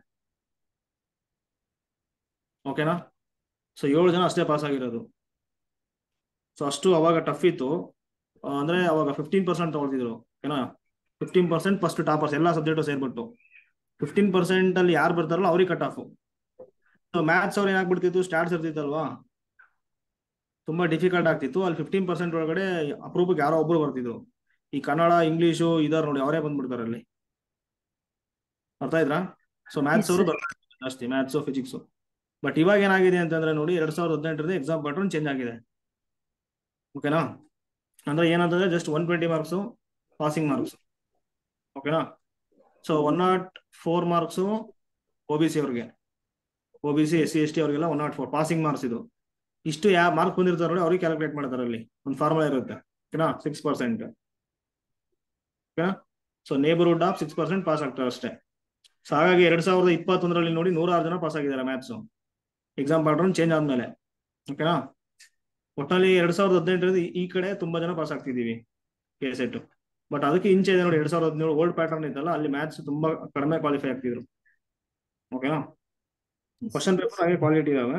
ಓಕೆನಾ? ಸೊ ಏಳು ಜನ ಅಷ್ಟೇ ಪಾಸ್ ಆಗಿರೋದು. ಸೊ ಅಷ್ಟು ಅವಾಗ ಟಫ್ ಇತ್ತು. ಆ, ಅಂದ್ರೆ ಅವಾಗ ಫಿಫ್ಟೀನ್ ಪರ್ಸೆಂಟ್ ತಗೊಳ್ತಿದ್ರು. ಓಕೆನಾ? ಫಿಫ್ಟೀನ್ ಪರ್ಸೆಂಟ್ ಫಸ್ಟ್ ಟಾಪರ್ಸ್ ಎಲ್ಲ ಸಬ್ಜೆಕ್ಟು ಸೇರ್ಬಿಟ್ಟು ಫಿಫ್ಟೀನ್ ಪರ್ಸೆಂಟ್ ಅಲ್ಲಿ ಯಾರು ಬರ್ತಾರಲ್ಲ ಅವ್ರಿಗೆ ಕಟ್ ಆಫ್. ಸೊ ಮ್ಯಾಥ್ಸ್ ಅವ್ರು ಏನಾಗ್ಬಿಡ್ತಿತ್ತು, ಸ್ಟಾರ್ಟ್ಸ್ ಇರ್ತಿತ್ತಲ್ವಾ, ತುಂಬಾ ಡಿಫಿಕಲ್ಟ್ ಆಗ್ತಿತ್ತು. ಅಲ್ಲಿ ಫಿಫ್ಟೀನ್ ಪರ್ಸೆಂಟ್ ಒಳಗಡೆ ಅಪರೂಪಕ್ಕೆ ಯಾರೋ ಒಬ್ರು ಬರ್ತಿದ್ರು. ಈ ಕನ್ನಡ, ಇಂಗ್ಲೀಷು ಇದಾರೆ ನೋಡಿ, ಅವರೇ ಬಂದ್ಬಿಡ್ತಾರೆ ಅಲ್ಲಿ. ಅರ್ಥ ಇದ್ರಾ? ಸೊ ಮ್ಯಾಥ್ಸ್ Yes, ಅವರು sir. ಬರ್ತಾರೆ ಜಾಸ್ತಿ, ಮ್ಯಾಥ್ಸ್ ಫಿಸಿಕ್ಸ್. ಬಟ್ ಇವಾಗ ಏನಾಗಿದೆ ಅಂತಂದ್ರೆ ನೋಡಿ, ಎರಡ್ ಸಾವಿರದ ಹದಿನೆಂಟರಲ್ಲಿ ಎಕ್ಸಾಮ್ ಪ್ಯಾಟರ್ನ್ ಚೇಂಜ್ ಆಗಿದೆ. ಓಕೆನಾ? ಅಂದ್ರೆ ಏನಂತಂದ್ರೆ just one twenty marks passing marks. ಓಕೆನಾ? So one naught four marks o b c ಅವ್ರಿಗೆ, o b c s c s t ಅವ್ರಿಗೆಲ್ಲ one naught four passing marks. ಇದು ಇಷ್ಟು ಯಾವ ಮಾರ್ಕ್ ಬಂದಿರ್ತಾರೆ ನೋಡಿ, ಅವ್ರಿಗೆ ಕ್ಯಾಲ್ಕುಲೇಟ್ ಮಾಡ್ತಾರೆ. ಅಲ್ಲಿ ಒಂದು ಫಾರ್ಮುಲಾ ಇರುತ್ತೆ. ಓಕೆನಾ? Six percent. ಓಕೆನಾ? So neighbourhood of six percent pass ಆಗ್ತಾರೆ ಅಷ್ಟೇ. ಸೊ ಹಾಗಾಗಿ ಎರಡ್ ಸಾವಿರದ ಇಪ್ಪತ್ತೊಂದರಲ್ಲಿ ನೋಡಿ ನೂರಾರು ಜನ ಪಾಸ್ ಆಗಿದ್ದಾರೆ ಮ್ಯಾಥ್ಸ್, ಎಕ್ಸಾಮ್ ಪ್ಯಾಟರ್ನ್ ಚೇಂಜ್ ಆದ್ಮೇಲೆ. ಓಕೆನಾ? ಒಟ್ಟಲ್ಲಿ ಎರಡ್ ಸಾವಿರದ ಹದಿನೆಂಟರಲ್ಲಿ ಈ ಕಡೆ ತುಂಬಾ ಜನ ಪಾಸ್ ಆಗ್ತಿದೀವಿ ಕೆ ಸೆಟ್. ಬಟ್ ಅದಕ್ಕೆ ಇಂಚೆ ಇದೆ ನೋಡಿ, ಎರಡ್ ಸಾವಿರದ ಹದಿನೇಳು ಓಲ್ಡ್ ಪ್ಯಾಟರ್ನ್ ಇತ್ತಲ್ಲ, ಅಲ್ಲಿ ಮ್ಯಾಥ್ಸ್ ತುಂಬಾ ಕಡಿಮೆ ಕ್ವಾಲಿಫೈ ಆಗ್ತಿದ್ರು. ಓಕೆನಾ? Yes. ಕ್ವಶನ್ ಪೇಪರ್ ಹಾಗೆ ಕ್ವಾಲಿಟಿ ಇದಾವೆ.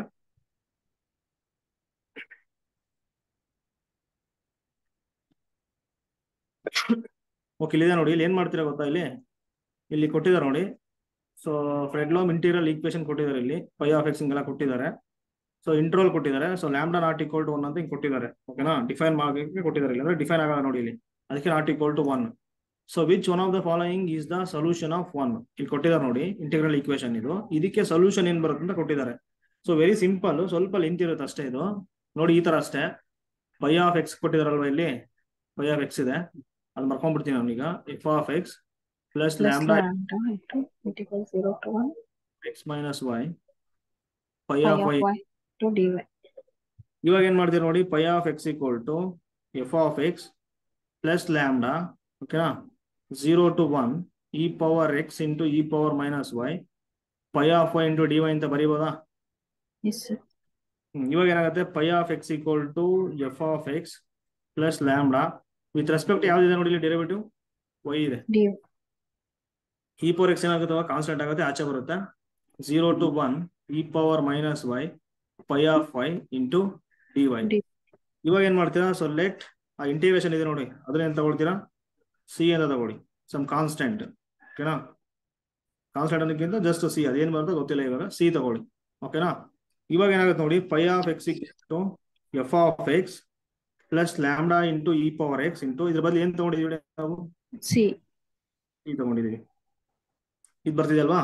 ಓಕೆ, ಇಲ್ಲಿದೆ ನೋಡಿ. ಇಲ್ಲಿ ಏನ್ ಮಾಡ್ತೀರಾ ಗೊತ್ತಾ, ಇಲ್ಲಿ ಇಲ್ಲಿ ಕೊಟ್ಟಿದ್ದಾರೆ ನೋಡಿ. ಸೊ ಫ್ರೆಡ್ಲಾಮ್ ಇಂಟೀರಿಯಲ್ ಈಕ್ವೇಶನ್ ಕೊಟ್ಟಿದ್ದಾರೆ, ಇಲ್ಲಿ ಪೈ ಆಫ್ ಎಕ್ಸ್ ಹಿಂಗೆಲ್ಲ ಕೊಟ್ಟಿದ್ದಾರೆ. ಸೊ ಇಂಟ್ರೋಲ್ ಕೊಟ್ಟಿದ್ದಾರೆ. So lambda not equal to one ಅಂತ ಹಿಂಗೆ ಕೊಟ್ಟಿದ್ದಾರೆ. ಓಕೆನಾ? ಡಿಫೈನ್ ಮಾಡೋಕೆ ಕೊಟ್ಟಿದ್ದಾರೆ. ಇಲ್ಲಿ ಅಂದ್ರೆ ಡಿಫೈನ್ ಆಗಲ್ಲ ನೋಡಿ ಇಲ್ಲಿ, ಅದಕ್ಕೆ not equal to one. So which one of the following is the solution of one. ಇಲ್ಲಿ ಕೊಟ್ಟಿದ್ದಾರೆ ನೋಡಿ, ಇಂಟಿಗ್ರಲ್ ಈಕ್ವೇಶನ್ ಇದು. ಇದಕ್ಕೆ ಸೊಲ್ಯೂಷನ್ ಏನ್ ಬರುತ್ತೆ ಅಂತ ಕೊಟ್ಟಿದ್ದಾರೆ. ಸೊ ವೆರಿ ಸಿಂಪಲ್, ಸ್ವಲ್ಪ ಲೆಂತ್ ಇರುತ್ತೆ ಅಷ್ಟೇ ಇದು. ನೋಡಿ, ಈ ತರ ಅಷ್ಟೇ. ಪೈ ಆಫ್ ಎಕ್ಸ್ ಕೊಟ್ಟಿದಾರಲ್ವಾ, ಇಲ್ಲಿ ಪೈ ಆಫ್ ಎಕ್ಸ್ ಇದೆ, ಅದು ಮಾಡ್ಕೊಂಡ್ಬಿಡ್ತೀನಿ ನಾನೀಗ. F of x plus Plus lambda lambda into integral zero to one x minus y pi pi of of y. y to dy. ಇವಾಗ ಏನ್ ಮಾಡ್ತೀರಿ ನೋಡಿ, pi of X equal to f of x plus lambda, ಓಕೆನಾ, zero to one e power x into e power minus y pi of y into d y ಅಂತ ಬರೀಬೋದಾ? Yes, sir. ಇವಾಗ ಏನಾಗುತ್ತೆ, pi of X equal to f of x plus lambda with respect ಯಾವ್ದಿದೆ ನೋಡಿ, ಇಲ್ಲಿ derivative y ಇದೆ. dy. E power x ಏನಾಗುತ್ತೆ, constant ಆಗುತ್ತೆ, ಆಚೆ ಬರುತ್ತೆ. Zero to one e power minus y pi of y into d y. dy. ಇವಾಗ ಏನ್ ಮಾಡ್ತೀರಾ, ಸೊ ಲೆಟ್ ಆ ಇಂಟಿಗ್ರೇಷನ್ ಇದೆ ನೋಡಿ, ಅದನ್ನ ಏನ್ ತಗೊಳ್ತೀರಾ, ಸಿ ಅಂತ ತಗೊಳ್ಳಿ, ಸಮ್ ಕಾನ್ಸ್ಟೆಂಟ್. ಓಕೆನಾ? ಕಾನ್ಸ್ಟೆಂಟ್ ಅನ್ನೋಕ್ಕಿಂತ ಜಸ್ಟ್ ಸಿ, ಅದೇನ್ ಬರುತ್ತೆ ಗೊತ್ತಿಲ್ಲ, ಇವಾಗ ಸಿ ತಗೊಳ್ಳಿ. ಓಕೆನಾ? ಇವಾಗ ಏನಾಗುತ್ತೆ ನೋಡಿ, pi of x into f of x plus lambda into e power x into ಇದ್ರ ಬದಲು ಏನ್ ತಗೊಂಡಿದೀವಿ ನಾವು, C. ಸಿ ತಗೊಂಡಿದೀವಿ. ಇದು ಬರ್ತಿದೆ ಅಲ್ವಾ?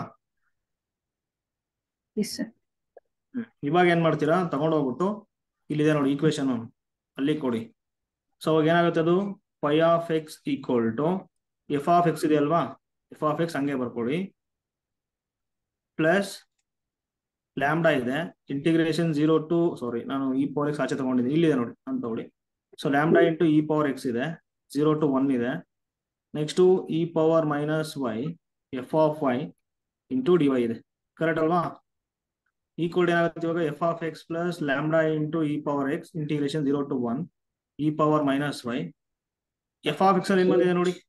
Yes, sir. ಇವಾಗ ಏನ್ ಮಾಡ್ತೀರಾ, ತಗೊಂಡು ಹೋಗ್ಬಿಟ್ಟು ಇಲ್ಲಿದೆ ನೋಡಿ ಈಕ್ವೇಶನ್, ಅಲ್ಲಿ ಕೊಡಿ. ಸೊ ಅವಾಗ ಏನಾಗುತ್ತೆ, ಅದು pi of X equal to f of x ಇದೆ ಅಲ್ವಾ, ಎಫ್ ಆಫ್ ಎಕ್ಸ್ ಹಂಗೆ ಬರ್ಕೊಡಿ, ಪ್ಲಸ್ ಲ್ಯಾಂಬ್ಡಾ ಇದೆ, ಇಂಟಿಗ್ರೇಷನ್ ಜೀರೋ ಟು ಸಾರಿ ನಾನು ಇ ಪವರ್ ಎಕ್ಸ್ ಆಚೆ ತಗೊಂಡಿದ್ದೀನಿ, ಇಲ್ಲಿದೆ ನೋಡಿ ಅಂತ ತಗೊಳ್ಳಿ. So lambda into e power x ಇದೆ, ಜೀರೋ ಟು ಒನ್ ಇದೆ. Next e power minus y f of y into d y ಇದೆ. ಕರೆಕ್ಟ್ ಅಲ್ವಾ? ಈಕ್ವಲ್ ಏನಾಗುತ್ತೆ ಇವಾಗ, f of x plus lambda into e power x integration zero to one e power minus y. F of x ಅಲ್ಲಿ ಏನ್ ಬಂದಿದೆ ನೋಡಿ,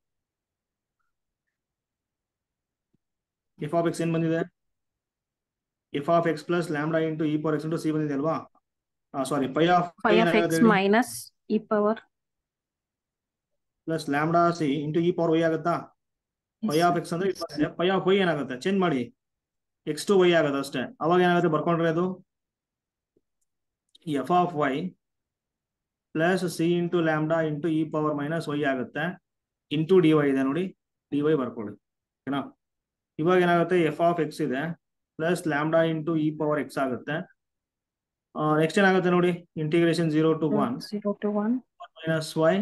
F of x ಏನ್ ಬಂದಿದೆ, f of x plus lambda into e power x into c ಬಂದಿದೆ ಅಲ್ವಾ? Sorry, pi of Pi of x minus e power. Plus lambda c into e power y ಆಗುತ್ತಾ? Pi of X ಅಂದ್ರೆ pi of y ಏನಾಗುತ್ತೆ, change ಮಾಡಿ x to y ಆಗುತ್ತೆ ಅಷ್ಟೇ. ಅವಾಗ ಏನಾಗುತ್ತೆ ಬರ್ಕೊಂಡ್ರೆ, ಅದು f of y plus c into lambda into e power minus y ಆಗುತ್ತೆ, ಇಂಟು ಡಿ ವೈ ಇದೆ ನೋಡಿ, ಡಿ ವೈ ಬರ್ಕೊಳ್ಳಿ. ಓಕೆನಾ? ಇವಾಗ ಏನಾಗುತ್ತೆ, ಎಫ್ ಆಫ್ ಎಕ್ಸ್ ಇದೆ plus lambda into e power x ಆಗುತ್ತೆ. ನೆಕ್ಸ್ಟ್ ಏನಾಗುತ್ತೆ ನೋಡಿ, integration zero to one zero to one minus y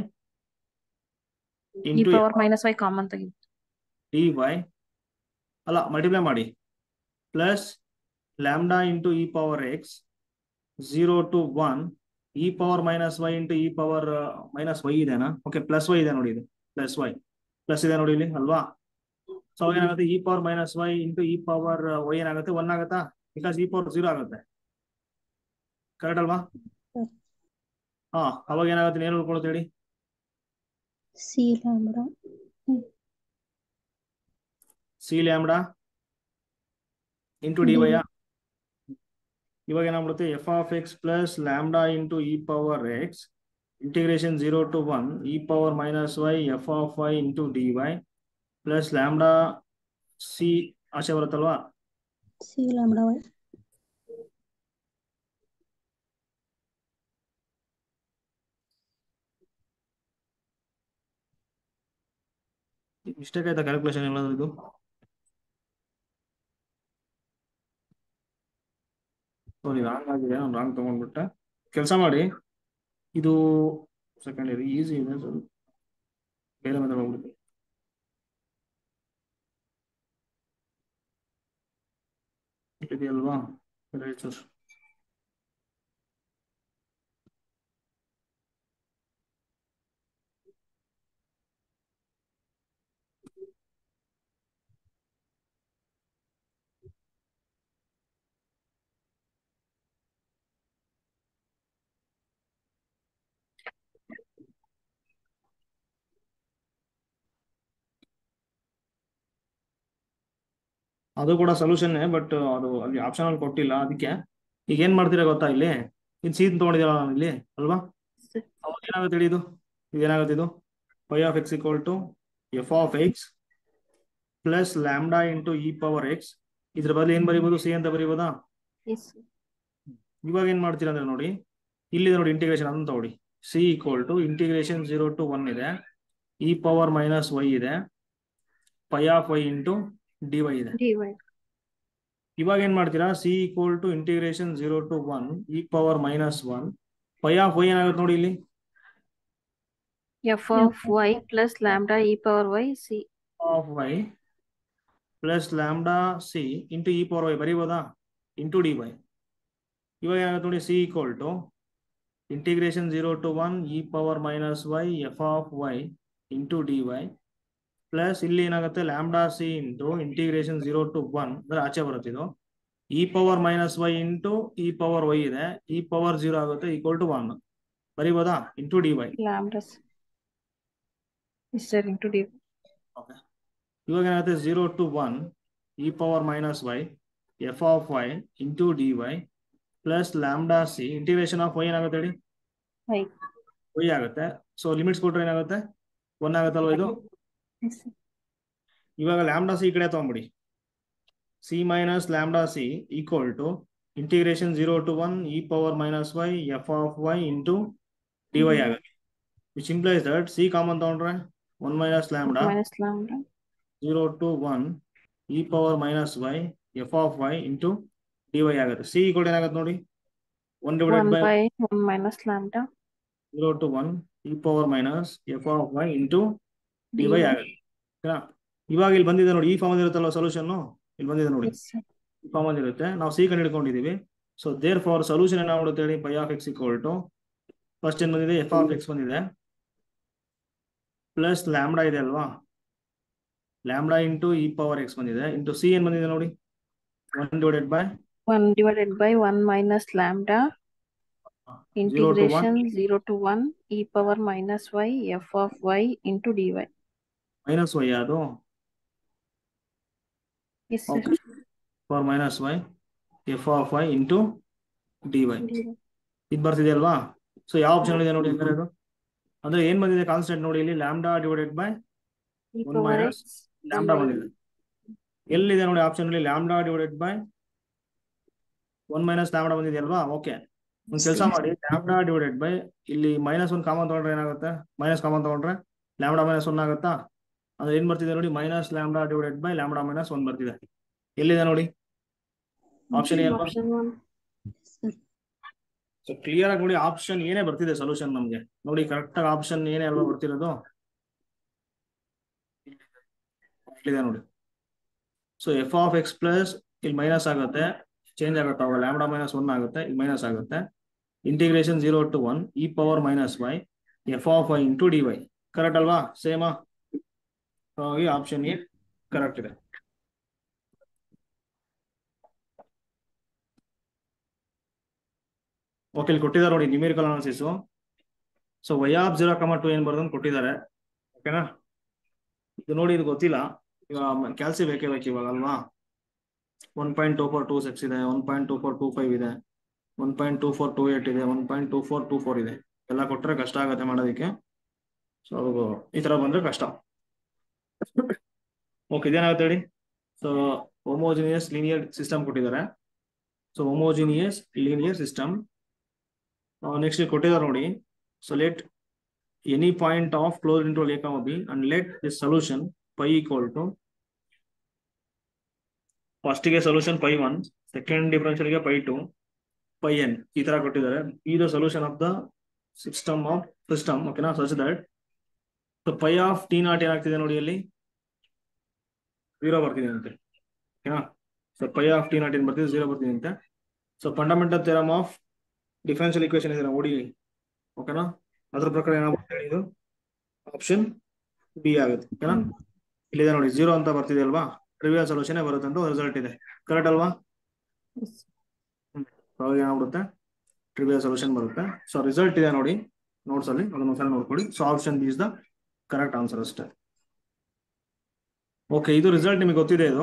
e into power minus y common ತೆಗಿ. ಡಿ ವೈ ಅಲ್ಲ ಮಲ್ಟಿಪ್ಲೈ ಮಾಡಿ, plus lambda into e power x zero to one e power minus y into e power minus y ಇದೆನಾ? Okay, plus y ಇದೆ ನೋಡಿ, ಇದು plus Y plus ಇದೆ ನೋಡಿ ಇಲ್ಲಿ ಅಲ್ವಾ? ಸೊ ಅವಾಗ ಏನಾಗುತ್ತೆ e power minus y into e power y ಏನಾಗುತ್ತೆ ಒನ್ ಆಗುತ್ತಾ, ಬಿಕಾಸ್ ಇ ಪವರ್ ಜೀರೋ ಆಗುತ್ತೆ, ಕರೆಕ್ಟ್ ಅಲ್ವಾ? ಹಾ ಅವಾಗ ಏನಾಗುತ್ತೆ, ಏನು ಉಳ್ಕೊಳುತ್ತೆ ಹೇಳಿ? C lambda c lambda into d y. ಇವಾಗ ಏನಾಗ್ಬಿಡುತ್ತೆ, f of x plus lambda into e power x integration zero to one e power minus y f of y into d y plus lambda c ಆಚೆ ಬರುತ್ತಲ್ವಾ? C lambda y. Mistake ಆಯ್ತಾ calculation ಏನಾದ್ರು ಇದು? Sorry wrong ಆಗಿದೆ, ನಾನು wrong ತಗೊಂಡ್ಬಿಟ್ಟೆ. ಕೆಲಸ ಮಾಡಿ, ಇದು ಸೆಕೆಂಡ್ ಇಯರ್ ಈಸಿ ಇದೆ, ಸ್ವಲ್ಪ ಬೇರೆ ಮೇಲೆ ಹೋಗ್ಬಿಡುತ್ತೆ. ಇದೆಯಲ್ವಾ ರೈಟ್ ಸರ್? ಅದು ಕೂಡ ಸೊಲ್ಯೂಷನ್, ಬಟ್ ಅದು ಅಲ್ಲಿ ಆಪ್ಷನ್ ಅಲ್ಲಿ ಕೊಟ್ಟಿಲ್ಲ, ಅದಕ್ಕೆ ಈಗ ಏನ್ ಮಾಡ್ತೀರಾ ಗೊತ್ತಾ, ಇಲ್ಲಿ ಇನ್ ಸೀನ್ ತಗೊಂಡಿದ್ದೀರ ನಾನು ಇಲ್ಲಿ ಅಲ್ವಾ? ಅವಾಗ ಏನಾಗುತ್ತೆ ಹೇಳಿ, ಇದು ಇದೇನಾಗುತ್ತೆ, ಇದು phi of X equal to f of x plus lambda into e power x. ಇದ್ರ ಬದಲು ಏನ್ ಬರೀಬಹುದು, ಸಿ ಅಂತ ಬರೀಬೋದಾ? ಇವಾಗ ಏನ್ ಮಾಡ್ತೀರಾ ಅಂದ್ರೆ ನೋಡಿ, ಇಲ್ಲಿದೆ ನೋಡಿ ಇಂಟಿಗ್ರೇಷನ್ ಅಂತ ತಗೊಳ್ಳಿ. C equal to integration zero to one ಇದೆ, ಇ ಪವರ್ ಮೈನಸ್ ವೈ ಇದೆ, pi of y into d y ಇದೆ. ಇವಾಗ ಏನ್ ಮಾಡ್ತೀರಾ, c equal to integration zero to one e power minus one pi of y ಏನಾಗುತ್ತೆ ನೋಡಿ ಇಲ್ಲಿ, f of y plus lambda e power y c of y plus lambda c into e power y ಬರೀಬೋದಾ, into d y. ಇವಾಗ ಏನಾಗುತ್ತೆ ನೋಡಿ, C equal to integration zero to one e power minus y f of y into d y plus ಇಲ್ಲಿ ಏನಾಗುತ್ತೆ lambda c into integration zero to one ಅಂದ್ರೆ ಆಚೆ ಬರುತ್ತಿದ್ದು e power minus y into e power y ಇದೆ, e power zero ಆಗುತ್ತೆ equal to one ಬರೀಬೋದಾ, into d y. Into d. Okay, ಇವಾಗ ಏನಾಗುತ್ತೆ zero to one e power minus y f of y into d y plus lambda C integration of y ಏನಾಗುತ್ತೆ ಹೇಳಿ, y y ಆಗುತ್ತೆ. So limits ಕೊಟ್ರೆ ಏನಾಗುತ್ತೆ, one ಆಗುತ್ತಲ್ವ ಇದು. ಇವಾಗ ಲ್ಯಾಂಬ್ಡಾ ಸಿ ಈ ಕಡೆ ತಗೊಂಡ್ಬಿಡಿ, c minus lambda c equal to integration zero to one e power minus y f of y into d y ಆಗುತ್ತೆ. Which implies that c common ತಗೊಂಡ್ರೆ one minus lambda zero to one e power minus y f of y into d y ಆಗುತ್ತೆ. C equal ಏನಾಗುತ್ತೆ ನೋಡಿ, one divided by one minus lambda zero to one e power minus f of y into d y ಆಗುತ್ತೆ. ಇವಾಗ ಇಲ್ಲಿ ಬಂದಿದೆ ನೋಡಿ, ಈ form ಇರುತ್ತಲ್ಲ ಸೊಲ್ಯೂಷನ್, ಇಲ್ಲಿ ಬಂದಿದೆ ನೋಡಿ, ಈ ಫಾರ್ಮ್ ಅಲ್ಲಿ ಇರುತ್ತೆ. ನಾವು ಸಿ ಕಂಡು ಹಿಡ್ಕೊಂಡಿದೀವಿ. ಸೊ ದೇರ್ ಫಾರ್ ಸೊಲ್ಯೂಷನ್ ಏನಾಗ್ಬಿಡುತ್ತೆ ಹೇಳಿ, pi of X equal to first ಏನ್ ಬಂದಿದೆ, ಎಫ್ ಆಫ್ ಎಕ್ಸ್ ಬಂದಿದೆ ಪ್ಲಸ್ ಲ್ಯಾಂಬ್ಡಾ ಇದೆ ಅಲ್ವಾ, lambda into e power x ಬಂದಿದೆ ಇಂಟು ಸಿ ಏನ್ ಬಂದಿದೆ ನೋಡಿ, one divided by one divided by one minus lambda integration zero to one e power minus y f of y into d y. Minus y ಅದು power minus y f of y into d y ಇದು ಬರ್ತಿದೆ ಅಲ್ವಾ. So ಯಾವ option ಇದೆ ನೋಡಿ, ಇದು ಅಂದ್ರೆ ಏನ್ ಬಂದಿದೆ ಕಾನ್ಸ್ಟೆಂಟ್ ನೋಡಿ, ಇಲ್ಲಿ lambda divided by one minus lambda ಬಂದಿದೆ. ಎಲ್ಲಿದೆ ನೋಡಿ ಆಪ್ಷನ್ ಅಲ್ಲಿ, lambda divided by one minus lambda ಬಂದಿದೆ ಅಲ್ವಾ. ಓಕೆ, ಒಂದು ಕೆಲಸ ಮಾಡಿ, ಲ್ಯಾಂಬ್ಡಾ ಡಿವೈಡೆಡ್ ಬೈ ಇಲ್ಲಿ ಮೈನಸ್ ಒನ್ ಕಾಮನ್ ತಗೊಂಡ್ರೆ ಏನಾಗುತ್ತೆ, ಮೈನಸ್ ಕಾಮನ್ ತಗೊಂಡ್ರೆ ಲ್ಯಾಂಬ್ಡಾ ಮೈನಸ್ ಒನ್ ಆಗುತ್ತಾ, ಅಂದ್ರೆ ಏನ್ ಬರ್ತಿದೆ ನೋಡಿ, minus lambda divided by lambda minus one ಬರ್ತಿದೆ. ಎಲ್ಲಿದೆ ನೋಡಿ ಆಪ್ಷನ್ ಅಲ್ವಾ. ಸೊ ಕ್ಲಿಯರ್ ಆಗಿ ನೋಡಿ, ಆಪ್ಷನ್ ಏನೇ ಬರ್ತಿದೆ ಸೊಲ್ಯೂಷನ್ ನಮ್ಗೆ ನೋಡಿ, ಕರೆಕ್ಟ್ ಆಗಿ ಆಪ್ಷನ್ ಏನೇ ಅಲ್ವಾ ಬರ್ತಿರೋದು, ಇಲ್ಲಿದೆ ನೋಡಿ. So f of x plus ಇಲ್ಲಿ ಮೈನಸ್ ಆಗುತ್ತೆ, ಚೇಂಜ್ ಆಗುತ್ತೆ, ಅವಾಗ ಲ್ಯಾಂಬ್ಡಾ ಮೈನಸ್ ಒನ್ ಆಗುತ್ತೆ, ಇಲ್ಲಿ ಮೈನಸ್ ಆಗುತ್ತೆ, integration zero to one e power minus y f of y into d y, correct ಅಲ್ವಾ, ಸೇಮಾ. ಆಪ್ಷನ್ ಎ ಕರೆಕ್ಟ್ ಇದೆ. ಓಕೆ, ಇಲ್ಲಿ ಕೊಟ್ಟಿದ್ದಾರೆ ನೋಡಿ numerical analysis. So y of zero comma two ಏನ್ ಬರೋದನ್ನು ಕೊಟ್ಟಿದ್ದಾರೆ. ಓಕೆನಾ, ಇದು ನೋಡಿ ಇದು ಗೊತ್ತಿಲ್ಲ, ಇವಾಗ ಕ್ಯಾಲ್ಸಿ ಬೇಕೇ ಬೇಕು ಇವಾಗ ಅಲ್ವಾ. One point two four two six ಇದೆ, one point two four two five ಇದೆ, one point two four two eight ಇದೆ, one point two four two four ಇದೆ. ಎಲ್ಲ ಕೊಟ್ಟರೆ ಕಷ್ಟ ಆಗುತ್ತೆ ಮಾಡೋದಕ್ಕೆ. ಸೊ ಈ ತರ ಬಂದ್ರೆ ಕಷ್ಟ. ಓಕೆ, ಇದೇನಾಗುತ್ತೆ ಹೇಳಿ. ಸೊ ಹೋಮೋಜಿನಿಯಸ್ ಲೀನಿಯರ್ ಸಿಸ್ಟಮ್ ಕೊಟ್ಟಿದ್ದಾರೆ. So homogeneous linear system. Next ಕೊಟ್ಟಿದ್ದಾರೆ ನೋಡಿ. So let any point of close interval A comma b and let this solution pi equal to, ಫಸ್ಟಿಗೆ ಸೊಲ್ಯೂಷನ್ ಪೈ ಒನ್, ಸೆಕೆಂಡ್ ಡಿಫರೆನ್ಷಿಯಲ್ಗೆ pi two, pi n ಈ ತರ ಕೊಟ್ಟಿದ್ದಾರೆ. ಈ the solution of the system of system. ಓಕೆನಾ, such that so pi of t naught ಏನಾಗ್ತಿದೆ ನೋಡಿ, ಅಲ್ಲಿ ಝೀರೋ ಬರ್ತಿದೆ ಅಂತೆ. ಓಕೆನಾ, so pi of t naught ಏನ್ ಬರ್ತಿದೆ, ಝೀರೋ ಬರ್ತಿದೆ ಅಂತೆ. So fundamental theorem of differential equation ಇದೆ ನೋಡಿ. ಓಕೆನಾ, ಅದ್ರ ಪ್ರಕಾರ ಏನಾಗುತ್ತೆ ಹೇಳಿ, ಇದು ಆಪ್ಷನ್ ಬಿ ಆಗುತ್ತೆ. ಓಕೆನಾ, ಇಲ್ಲಿದೆ ನೋಡಿ ಝೀರೋ ಅಂತ ಬರ್ತಿದೆ ಅಲ್ವಾ, ಟ್ರಿವಿಯಲ್ ಸೊಲ್ಯೂಷನ್ ಬರುತ್ತೆ ಅಂತ ರಿಸಲ್ಟ್ ಇದೆ. ಕರೆಕ್ಟ್ ಅಲ್ವಾ? ಅವಾಗ ಏನಾಗ್ಬಿಡುತ್ತೆ, ಟ್ರಿವಿಯಲ್ ಸೊಲ್ಯೂಷನ್ ಬರುತ್ತೆ. ಸೊ ರಿಸಲ್ಟ್ ಇದೆ ನೋಡಿ ನೋಟ್ಸ್ ಅಲ್ಲಿ, ಅದನ್ನ ಒಂದ್ಸಲ ನೋಡ್ಕೊಳ್ಳಿ. So option B is the correct answer ಅಷ್ಟೇ. ಓಕೆ, ಇದು ರಿಸಲ್ಟ್ ನಿಮಗೆ ಗೊತ್ತಿದೆ. ಇದು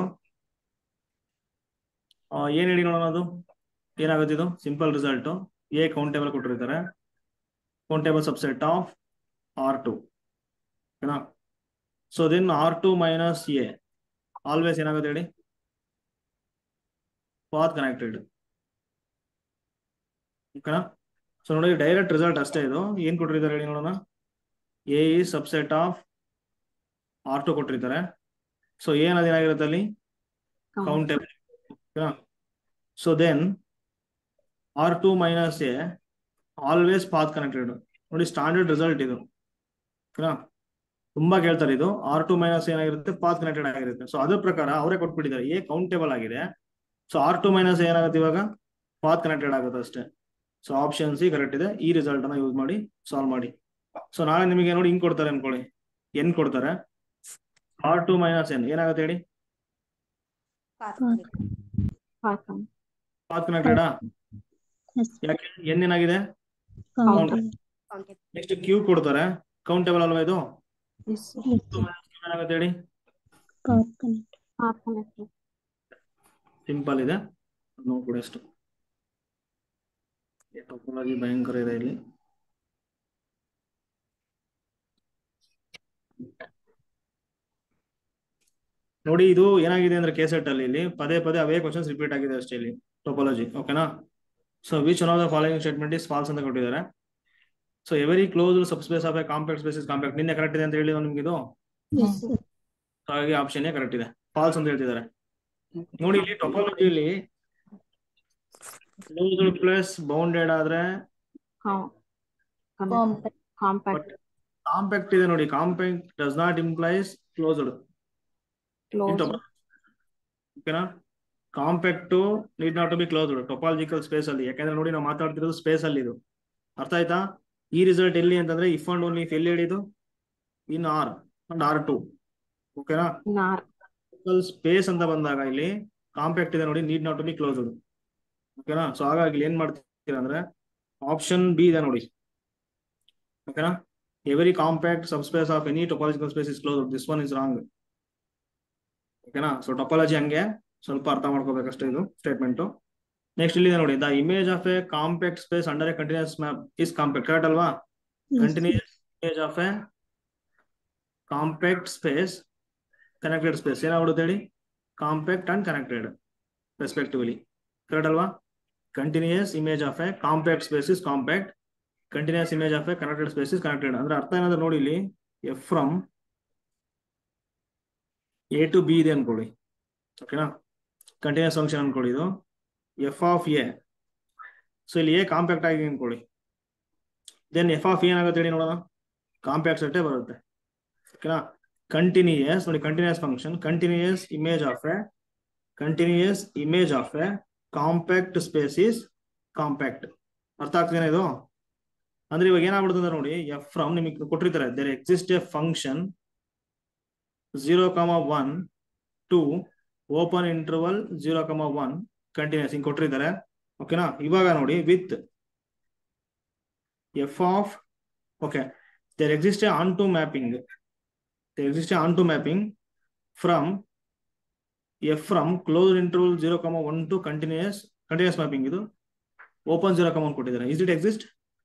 ಏನ್ ಹೇಳಿ ನೋಡೋಣ. ಅದು ಏನಾಗುತ್ತೆ, ಇದು ಸಿಂಪಲ್ ರಿಸಲ್ಟ್. ಎ ಕೌಂಟೇಬಲ್ ಕೊಟ್ಟಿರ್ತಾರೆ, countable subset of R two. ಓಕೆನಾ, so then R two minus A always ಏನಾಗುತ್ತೆ ಹೇಳಿ, ಪಾತ್ ಕನೆಕ್ಟೆಡ್. ಓಕೆನಾ, ಸೊ ನೋಡಿ ಡೈರೆಕ್ಟ್ ರಿಸಲ್ಟ್ ಅಷ್ಟೇ. ಇದು ಏನ್ ಕೊಟ್ಟಿರ್ತಾರೆ ಹೇಳಿ ನೋಡೋಣ. A is subset of R two ಕೊಟ್ಟಿರ್ತಾರೆ. ಸೊ ಏನದು ಏನಾಗಿರುತ್ತೆ ಅಲ್ಲಿ, ಕೌಂಟೇಬಲ್. ಓಕೆನಾ, so then R two minus A always path connected. ನೋಡಿ ಸ್ಟ್ಯಾಂಡರ್ಡ್ ರಿಸಲ್ಟ್ ಇದು. ಓಕೆನಾ, ತುಂಬಾ ಕೇಳ್ತಾರೆ ಇದು. ಆರ್ ಟು ಮೈನಸ್ ಏನಾಗಿರುತ್ತೆ, ಪಾತ್ ಕನೆಕ್ಟೆಡ್ ಆಗಿರುತ್ತೆ. ಸೊ ಅದ್ರ ಪ್ರಕಾರ ಅವರೇ ಕೊಟ್ಬಿಟ್ಟಿದ್ದಾರೆ, ಎ ಕೌಂಟೇಬಲ್ ಆಗಿದೆ. ಸೊ ಆರ್ ಟು ಮೈನಸ್ ಏನಾಗುತ್ತೆ ಇವಾಗ, ಪಾತ್ ಕನೆಕ್ಟೆಡ್ ಆಗುತ್ತೆ ಅಷ್ಟೇ. ಸೊ ಆಪ್ಷನ್ ಸಿ ಕರೆಕ್ಟ್ ಇದೆ. ಈ ರಿಸಲ್ಟ್ ಅನ್ನ ಯೂಸ್ ಮಾಡಿ ಸಾಲ್ವ್ ಮಾಡಿ. ಸೊ ನಾಳೆ ನಿಮಗೆ ನೋಡಿ ಹಿಂಗ್ ಕೊಡ್ತಾರೆ ಅನ್ಕೊಳ್ಳಿ, ಎನ್ ಕೊಡ್ತಾರೆ, ಆರ್ ಟು ಮೈನಸ್ ಎನ್ ಏನಾಗುತ್ತೆ ಹೇಳಿ, ಪಾತ್ ಕನೆಕ್ಟೆಡ್. ಯಾಕೆ, ಎನ್ ಏನಾಗಿದೆ, ನೆಕ್ಸ್ಟ್ ಕ್ಯೂ ಕೊಡ್ತಾರೆ, ಕೌಂಟೇಬಲ್ ಅಲ್ವಾ ಇದು. ಏನಾಗುತ್ತೆ ಹೇಳಿ, ಸಿಂಪಲ್ ಇದೆ, ನೋಡ್ಕೊಡಿ ಅಷ್ಟು. ಟೋಪೋಲಜಿ ಭಯಂಕರ ಇದೆ ಇಲ್ಲಿ. ನೋಡಿ ಇದು ಏನಾಗಿದೆ ಅಂದ್ರೆ ಕೇಸೆಟ್ ಅಲ್ಲಿ ಇಲ್ಲಿ ಪದೇ ಪದೇ ಅವೇ ಕ್ವಶನ್ಸ್ ರಿಪೀಟ್ ಆಗಿದೆ ಅಷ್ಟೇ ಇಲ್ಲಿ ಟೋಪೋಲಜಿ. ಓಕೆನಾ, so which one of the following statement is false ಅಂತ ಕೊಟ್ಟಿದ್ದಾರೆ. So every close subspace of a compact space is compact. ನಿನ್ನೆ ಕರೆಕ್ಟ್ ಇದೆ ಅಂತ ಹೇಳಿ ನಿಮ್ಗೆ ಇದು, ಹಾಗಾಗಿ ಆಪ್ಷನ್ ಕರೆಕ್ಟ್ ಇದೆ, ಫಾಲ್ಸ್ ಅಂತ ಹೇಳ್ತಿದ್ದಾರೆ. ನೋಡಿ ಇಲ್ಲಿ ಟೋಪೋಲಜಿಯಲ್ಲಿ ಕ್ಲೋಸ್ಡ್ ಪ್ಲಸ್ ಬೌಂಡೆಡ್ ಆದ್ರೆ ಕಾಂಪ್ಯಾಕ್ಟ್ ಇದೆ ನೋಡಿ. Compact does not implies closed. ಓಕೆನಾ, compact need not to be closed topological space ಅಲ್ಲಿ. ಯಾಕಂದ್ರೆ ನೋಡಿ ನಾವು ಮಾತಾಡ್ತಿರೋದು ಸ್ಪೇಸ್ ಅಲ್ಲಿ, ಇದು ಅರ್ಥ ಆಯ್ತಾ. ಈ ರಿಸಲ್ಟ್ ಎಲ್ಲಿ ಅಂತಂದ್ರೆ ಇಫ್ ಅಂಡ್ ಓನ್ಲಿ ಇಫ್ ಎಲ್ಲಿ ಹೇಳಿದ್ದು, in R and R two. ಓಕೆನಾ, ಸ್ಪೇಸ್ ಅಂತ ಬಂದಾಗ ಇಲ್ಲಿ ಕಾಂಪ್ಯಾಕ್ಟ್ ಇದೆ ನೋಡಿ, need not to be closed. ಓಕೆನಾ, ಸೊ ಹಾಗಾಗಿ ಏನ್ ಮಾಡ್ತೀರಾ ಅಂದ್ರೆ ಆಪ್ಷನ್ ಬಿ ಇದೆ ನೋಡಿ. ಓಕೆನಾ, every compact subspace of any topological space is closed. This one is wrong. ಓಕೆನಾ, ಸೊ ಟೊಪಾಲಜಿ ಹಂಗೆ ಸ್ವಲ್ಪ ಅರ್ಥ ಮಾಡ್ಕೋಬೇಕಷ್ಟೇ ಇದು ಸ್ಟೇಟ್ಮೆಂಟ್. ನೆಕ್ಸ್ಟ್ ಇಲ್ಲಿ ನೋಡಿ, the image of a compact space under a continuous map is compact. Correct ಅಲ್ವಾ? Continuous image of a compact space connected space ಏನಾಗ್ಬಿಡುತ್ತೆ ಹೇಳಿ, compact and connected respectively. Correct ಅಲ್ವಾ? Continuous image of a compact space is compact, continuous image of a connected space is connected. ಅಂದ್ರೆ ಅರ್ಥ ಏನಾದ್ರು ನೋಡಿ, ಇಲ್ಲಿ F from A to B ಇದೆ ಅನ್ಕೊಳ್ಳಿ. ಓಕೆನಾ, ಕಂಟಿನ್ಯೂಸ್ ಫಂಕ್ಷನ್ ಅನ್ಕೊಳ್ಳಿ, ಇದು ಎಫ್ ಆಫ್ ಎ. ಸೊ ಇಲ್ಲಿ ಎ ಕಾಂಪ್ಯಾಕ್ಟ್ ಆಗಿ ಅನ್ಕೊಳ್ಳಿ, ದೆನ್ ಎಫ್ ಆಫ್ ಏನಾಗುತ್ತೆ ಹೇಳಿ ನೋಡೋಣ, ಕಾಂಪ್ಯಾಕ್ಟ್ ಸೆಟ್ಟೇ ಬರುತ್ತೆ. ಓಕೆನಾ, ಕಂಟಿನ್ಯೂಯಸ್ ನೋಡಿ, continuous function, continuous image of a continuous image of a compact space is compact. ಅರ್ಥ ಆಗ್ತದೇನೆ ಇದು? ಅಂದ್ರೆ ಇವಾಗ ಏನಾಗ್ಬಿಡುತ್ತೆ ನೋಡಿ, ಎಫ್ ಫ್ರಮ್ ನಿಮಗೆ ಕೊಟ್ಟಿರ್ತಾರೆ, there exist a function zero comma one to open interval zero comma one continuous ಹಿಂಗ್ ಕೊಟ್ಟಿದ್ದಾರೆ. ಓಕೆನಾ? ಇವಾಗ ನೋಡಿ with F of okay there exist onto mapping there exist onto mapping from F from close interval zero comma one to continuous continuous mapping ಇದು open zero comma one ಕೊಟ್ಟಿದ್ದಾರೆ. Is it exist?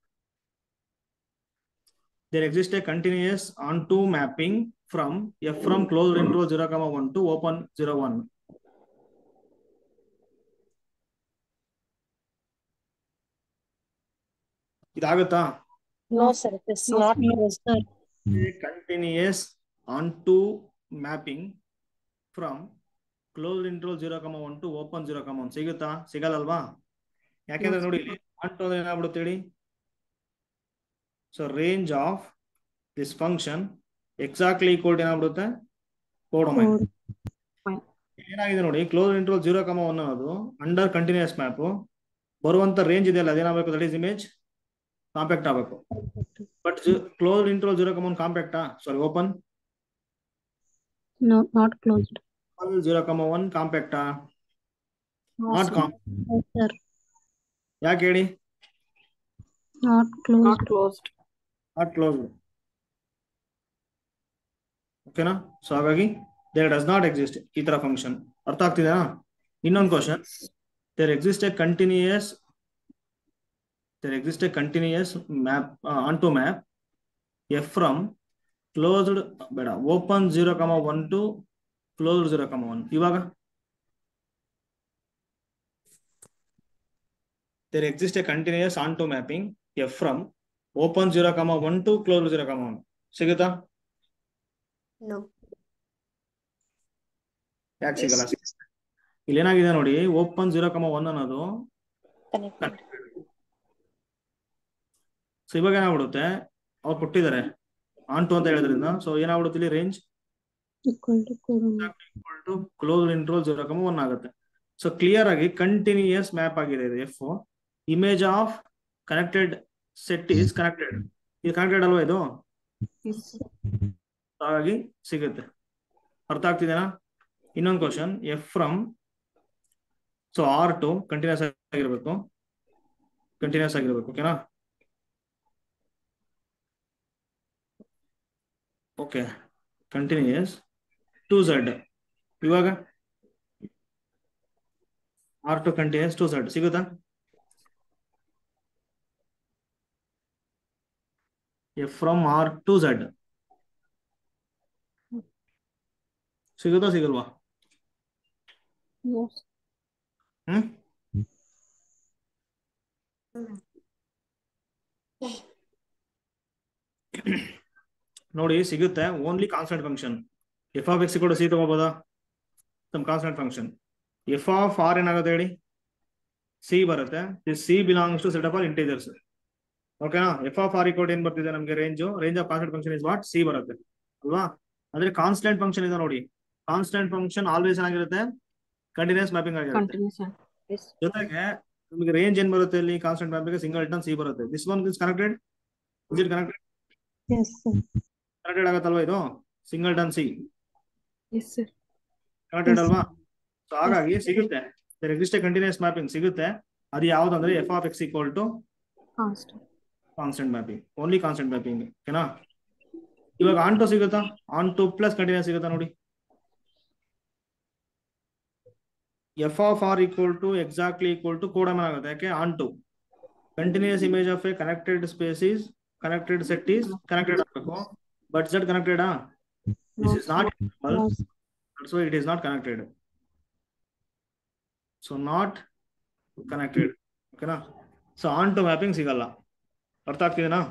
There exists a continuous onto mapping from f from closed interval zero comma one to open zero one. ಇದಾಗುತ್ತಾ? No, sir. It is not closed. A continuous onto mapping from closed interval zero comma one to open zero comma one ಸಿಗುತ್ತಾ? ಸಿಗಲ್ಲಲ್ವಾ? ಯಾಕೆಂದ್ರೆ ನೋಡಿ ಇಲ್ಲಿ onto ಅಂದ್ರೆ ಏನಾಗ್ಬಿಡುತ್ತೆ ಹೇಳಿ? So range of this function exactly equal to ಏನಾಗ್ಬಿಡುತ್ತೆ? four domain. ಏನಾಗಿದೆ ನೋಡಿ close interval zero comma one ಅನ್ನೋದು ಅಂಡರ್ ಕಂಟಿನ್ಯೂಸ್ ಮ್ಯಾಪ್ ಬರುವಂತ ರೇಂಜ್ ಇದೆಯಲ್ಲ ಅದೇನಾಗಬೇಕು? ದಟ್ ಇಸ್ ಇಮೇಜ್ ಕಾಂಪ್ಯಾಕ್ಟ್ ಆಗಬೇಕು. But close interval zero comma one ಕಾಂಪ್ಯಾಕ್ಟಾ? Sorry open No, not closed. Zero comma one ಕಾಂಪ್ಯಾಕ್ಟಾ? No, not sir. Compact. No, sir. ಯಾಕೆ ಹೇಳಿ? Not closed. Not closed. Not close. ಓಕೆನಾ? So ಹಾಗಾಗಿ there does not exist ಈ ತರ function. ಅರ್ಥ ಆಗ್ತಿದೆನಾ? ಇನ್ನೊಂದು question, there exist a continuous there exist a continuous map onto map F from closed ಬೇಡ open zero comma one to closed zero comma one. ಇವಾಗ there exist a continuous onto mapping F from open zero comma one to closed zero comma one ಸಿಗುತ್ತಾ? No. ಯಾಕೆ ಸಿಗಲ್ಲ? ಇಲ್ಲಿ ಏನಾಗಿದೆ ನೋಡಿ open zero comma one ಅನ್ನೋದು Connected. So ಇವಾಗ ಏನಾಗ್ಬಿಡುತ್ತೆ ಅವ್ರು ಕೊಟ್ಟಿದ್ದಾರೆ ಆನ್ ಟು ಅಂತ ಹೇಳಿದ್ರಿಂದ ಸೊ ಏನಾಗ್ಬಿಡುತ್ತೆ ಇಲ್ಲಿ range Equal to four. To close interval zero comma one ಆಗುತ್ತೆ. ಸೊ ಕ್ಲಿಯರ್ ಆಗಿ ಕಂಟಿನ್ಯೂಯಸ್ ಮ್ಯಾಪ್ ಆಗಿದೆ ಇದು F. Image of connected set is connected. ಇದು ಕನೆಕ್ಟೆಡ್ ಅಲ್ವಾ ಇದು? Yes. ಹಾಗಾಗಿ ಸಿಗುತ್ತೆ. ಅರ್ಥ ಆಗ್ತಿದೆನಾ? ಇನ್ನೊಂದು question, F from so R to continuous ಆಗಿರ್ಬೇಕು ಕಂಟಿನ್ಯೂಸ್ ಆಗಿರ್ಬೇಕು ಓಕೆನಾ? Okay continuous to Z. ಇವಾಗ R to continuous to Z ಸಿಗುತ್ತಾ? F from R to Z ಸಿಗುತ್ತಾ ಸಿಗಲ್ವಾ? Yes. ಹ್ಮ್ ನೋಡಿ ಸಿಗುತ್ತೆ. Only constant function F of X ಕೂಡ ಸಿ ತಗೋಬೋದಾ? Some constant function F of R ಏನಾಗುತ್ತೆ ಹೇಳಿ? ಸಿ ಬರುತ್ತೆ. This C belongs to set of R integers. ಓಕೆನಾ? ಎಫ್ ಆಫ್ ಆರ್ ಈಕ್ವಲ್ ಏನ್ ಬರ್ತಿದೆ ನಮಗೆ? Range range of constant function is what? C ಬರುತ್ತೆ ಅಲ್ವಾ? ಅಂದ್ರೆ ಕಾನ್ಸ್ಟೆಂಟ್ ಫಂಕ್ಷನ್ ಇದೆ ನೋಡಿ. ಕಾನ್ಸ್ಟೆಂಟ್ ಫಂಕ್ಷನ್ ಆಲ್ವೇಸ್ ಏನಾಗಿರುತ್ತೆ? ಕಂಟಿನ್ಯೂಸ್ ಮ್ಯಾಪಿಂಗ್ ಆಗಿರುತ್ತೆ. Continuous. Yes. ಜೊತೆಗೆ ನಿಮಗೆ ರೇಂಜ್ ಏನ್ ಬರುತ್ತೆ ಇಲ್ಲಿ? Constant mapping single ton C ಬರುತ್ತೆ. This one is connected. Is it connected? Yes, sir. Connected ಆಗುತ್ತಲ್ವಾ ಇದು? Singleton C Yes, sir. Connected Yes. ಅಲ್ವಾ? ಸೊ ಹಾಗಾಗಿ ಸಿಗುತ್ತೆ. There exist a continuous mapping ಸಿಗುತ್ತೆ. ಅದು ಯಾವ್ದಂದ್ರೆ F of X equal to Constant. Constant mapping. Only constant mapping. ಓಕೆನಾ? ಇವಾಗ ಆನ್ ಟು ಸಿಗುತ್ತಾ? ಆನ್ ಟು ಪ್ಲಸ್ ಕಂಟಿನ್ಯೂಸ್ ಸಿಗುತ್ತಾ ನೋಡಿ? F of R equal to exactly equal to codomain ಆಗುತ್ತೆ. ಯಾಕೆ? Onto continuous image of a connected space is connected set is connected ಆಗಬೇಕು. But set connected ಆ? This is not so it is not connected. So not connected. ಓಕೆನಾ? So onto mapping ಸಿಗಲ್ಲ. ಅರ್ಥ ಆಗ್ತಿದೆನಾ?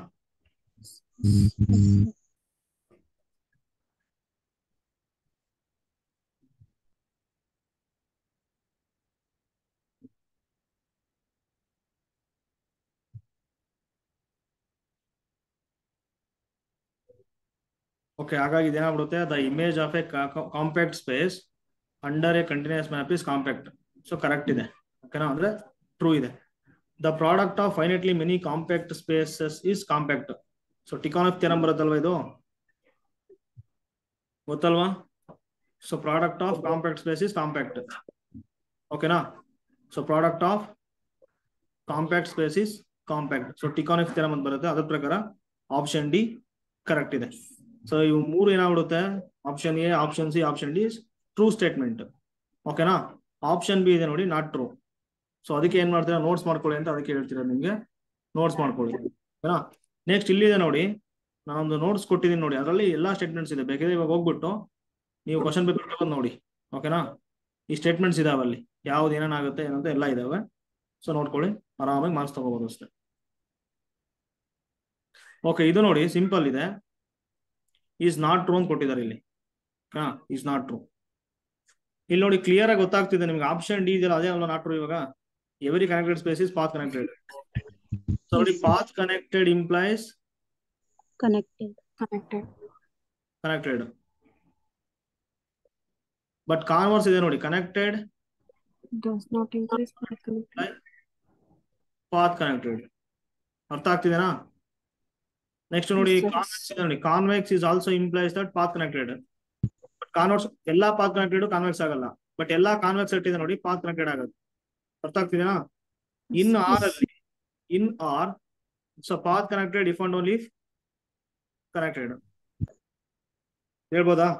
Okay ಹಾಗಾಗಿ ಇದೇನಾಗ್ಬಿಡುತ್ತೆ? The image of a compact space under a continuous map is compact. So correct ಇದೆ. ಓಕೆನಾ? ಅಂದ್ರೆ ಟ್ರೂ ಇದೆ. The product of finitely many compact spaces is compact. So Tychonoff theorem ಬರುತ್ತಲ್ವಾ ಇದು? ಗೊತ್ತಲ್ವಾ? So product of compact space is compact. ಓಕೆನಾ? So product of compact space is compact. So ಟಿಕಾನಿಕ್ಸ್ theorem ಅಂತ ಬರುತ್ತೆ, ಅದ್ರ ಪ್ರಕಾರ ಆಪ್ಷನ್ ಡಿ ಕರೆಕ್ಟ್ ಇದೆ. ಸೊ ಇವು ಮೂರು ಏನಾಗ್ಬಿಡುತ್ತೆ, option A, option C, option D true statement. ಓಕೆನಾ? ಆಪ್ಷನ್ ಬಿ ಇದೆ ನೋಡಿ ನಾಟ್ ಟ್ರೂ. ಸೊ ಅದಕ್ಕೆ ಏನ್ ಮಾಡ್ತೀರಾ, ನೋಟ್ಸ್ ಮಾಡ್ಕೊಳ್ಳಿ ಅಂತ ಅದಕ್ಕೆ ಹೇಳ್ತೀರಾ, ನಿಮ್ಗೆ ನೋಟ್ಸ್ ಮಾಡ್ಕೊಳ್ಳಿ. ಓಕೆನಾ? ನೆಕ್ಸ್ಟ್ ಇಲ್ಲಿದೆ ನೋಡಿ, ನಾನೊಂದು ನೋಟ್ಸ್ ಕೊಟ್ಟಿದ್ದೀನಿ ನೋಡಿ, ಅದರಲ್ಲಿ ಎಲ್ಲಾ ಸ್ಟೇಟ್ಮೆಂಟ್ಸ್ ಇದೆ. ಬೇಕಾದ್ರೆ ಇವಾಗ ಹೋಗ್ಬಿಟ್ಟು ನೀವು ಕ್ವಶನ್ ಪೇಪರ್ ತಗೊಂಡು ನೋಡಿ. ಓಕೆನಾ? ಈ ಸ್ಟೇಟ್ಮೆಂಟ್ಸ್ ಇದಾವೆ ಅಲ್ಲಿ, ಯಾವ್ದು ಏನೇನಾಗುತ್ತೆ ಏನಂತ ಎಲ್ಲ ಇದಾವೆ. ಸೊ ನೋಡ್ಕೊಳ್ಳಿ, ಆರಾಮಾಗಿ ಮಾರ್ಕ್ಸ್ ತಗೋಬಹುದು ಅಷ್ಟೇ. ಓಕೆ, ಇದು ನೋಡಿ ಸಿಂಪಲ್ ಇದೆ. ಈಸ್ ನಾಟ್ ಟ್ರೂ ಅಂತ ಕೊಟ್ಟಿದ್ದಾರೆ ಇಲ್ಲಿ. ಹಾ, ಈಸ್ ನಾಟ್ ಟ್ರೂ. ಇಲ್ಲಿ ನೋಡಿ ಕ್ಲಿಯರ್ ಆಗಿ ಗೊತ್ತಾಗ್ತಿದೆ ನಿಮ್ಗೆ. ಆಪ್ಷನ್ ಡಿ ಇದೆಯಲ್ಲ, ಅದೇ ಅಲ್ವಾ ನಾಟ್ ಟ್ರೂ. ಇವಾಗ every connected space is path connected. So ನೋಡಿ, path connected implies Connected. Connected. Connected. But converse ಇದೆ ನೋಡಿ, connected Does not increase path connected. Path connected. ಅರ್ಥ ಆಗ್ತಿದೆನಾ? ನೆಕ್ಸ್ಟ್ ನೋಡಿ, Yes, sir. ಕಾನ್ವೆಕ್ಸ್ ಇದೆ ನೋಡಿ, convex is also implies that path connected. But converse, ಎಲ್ಲಾ path connected convex ಆಗಲ್ಲ. But ಎಲ್ಲಾ ಕಾನ್ವೆಕ್ಸ್ ಸೆಟ್ ಇದೆ ನೋಡಿ, ಪಾತ್ ಕನೆಕ್ಟೆಡ್ ಆಗುತ್ತೆ. ಅರ್ಥ ಆಗ್ತಿದೆನಾ? ಇನ್ ಆರ್ ಅಲ್ಲಿ, in R so path connected if and only connected. ಹೇಳ್ಬೋದಾ?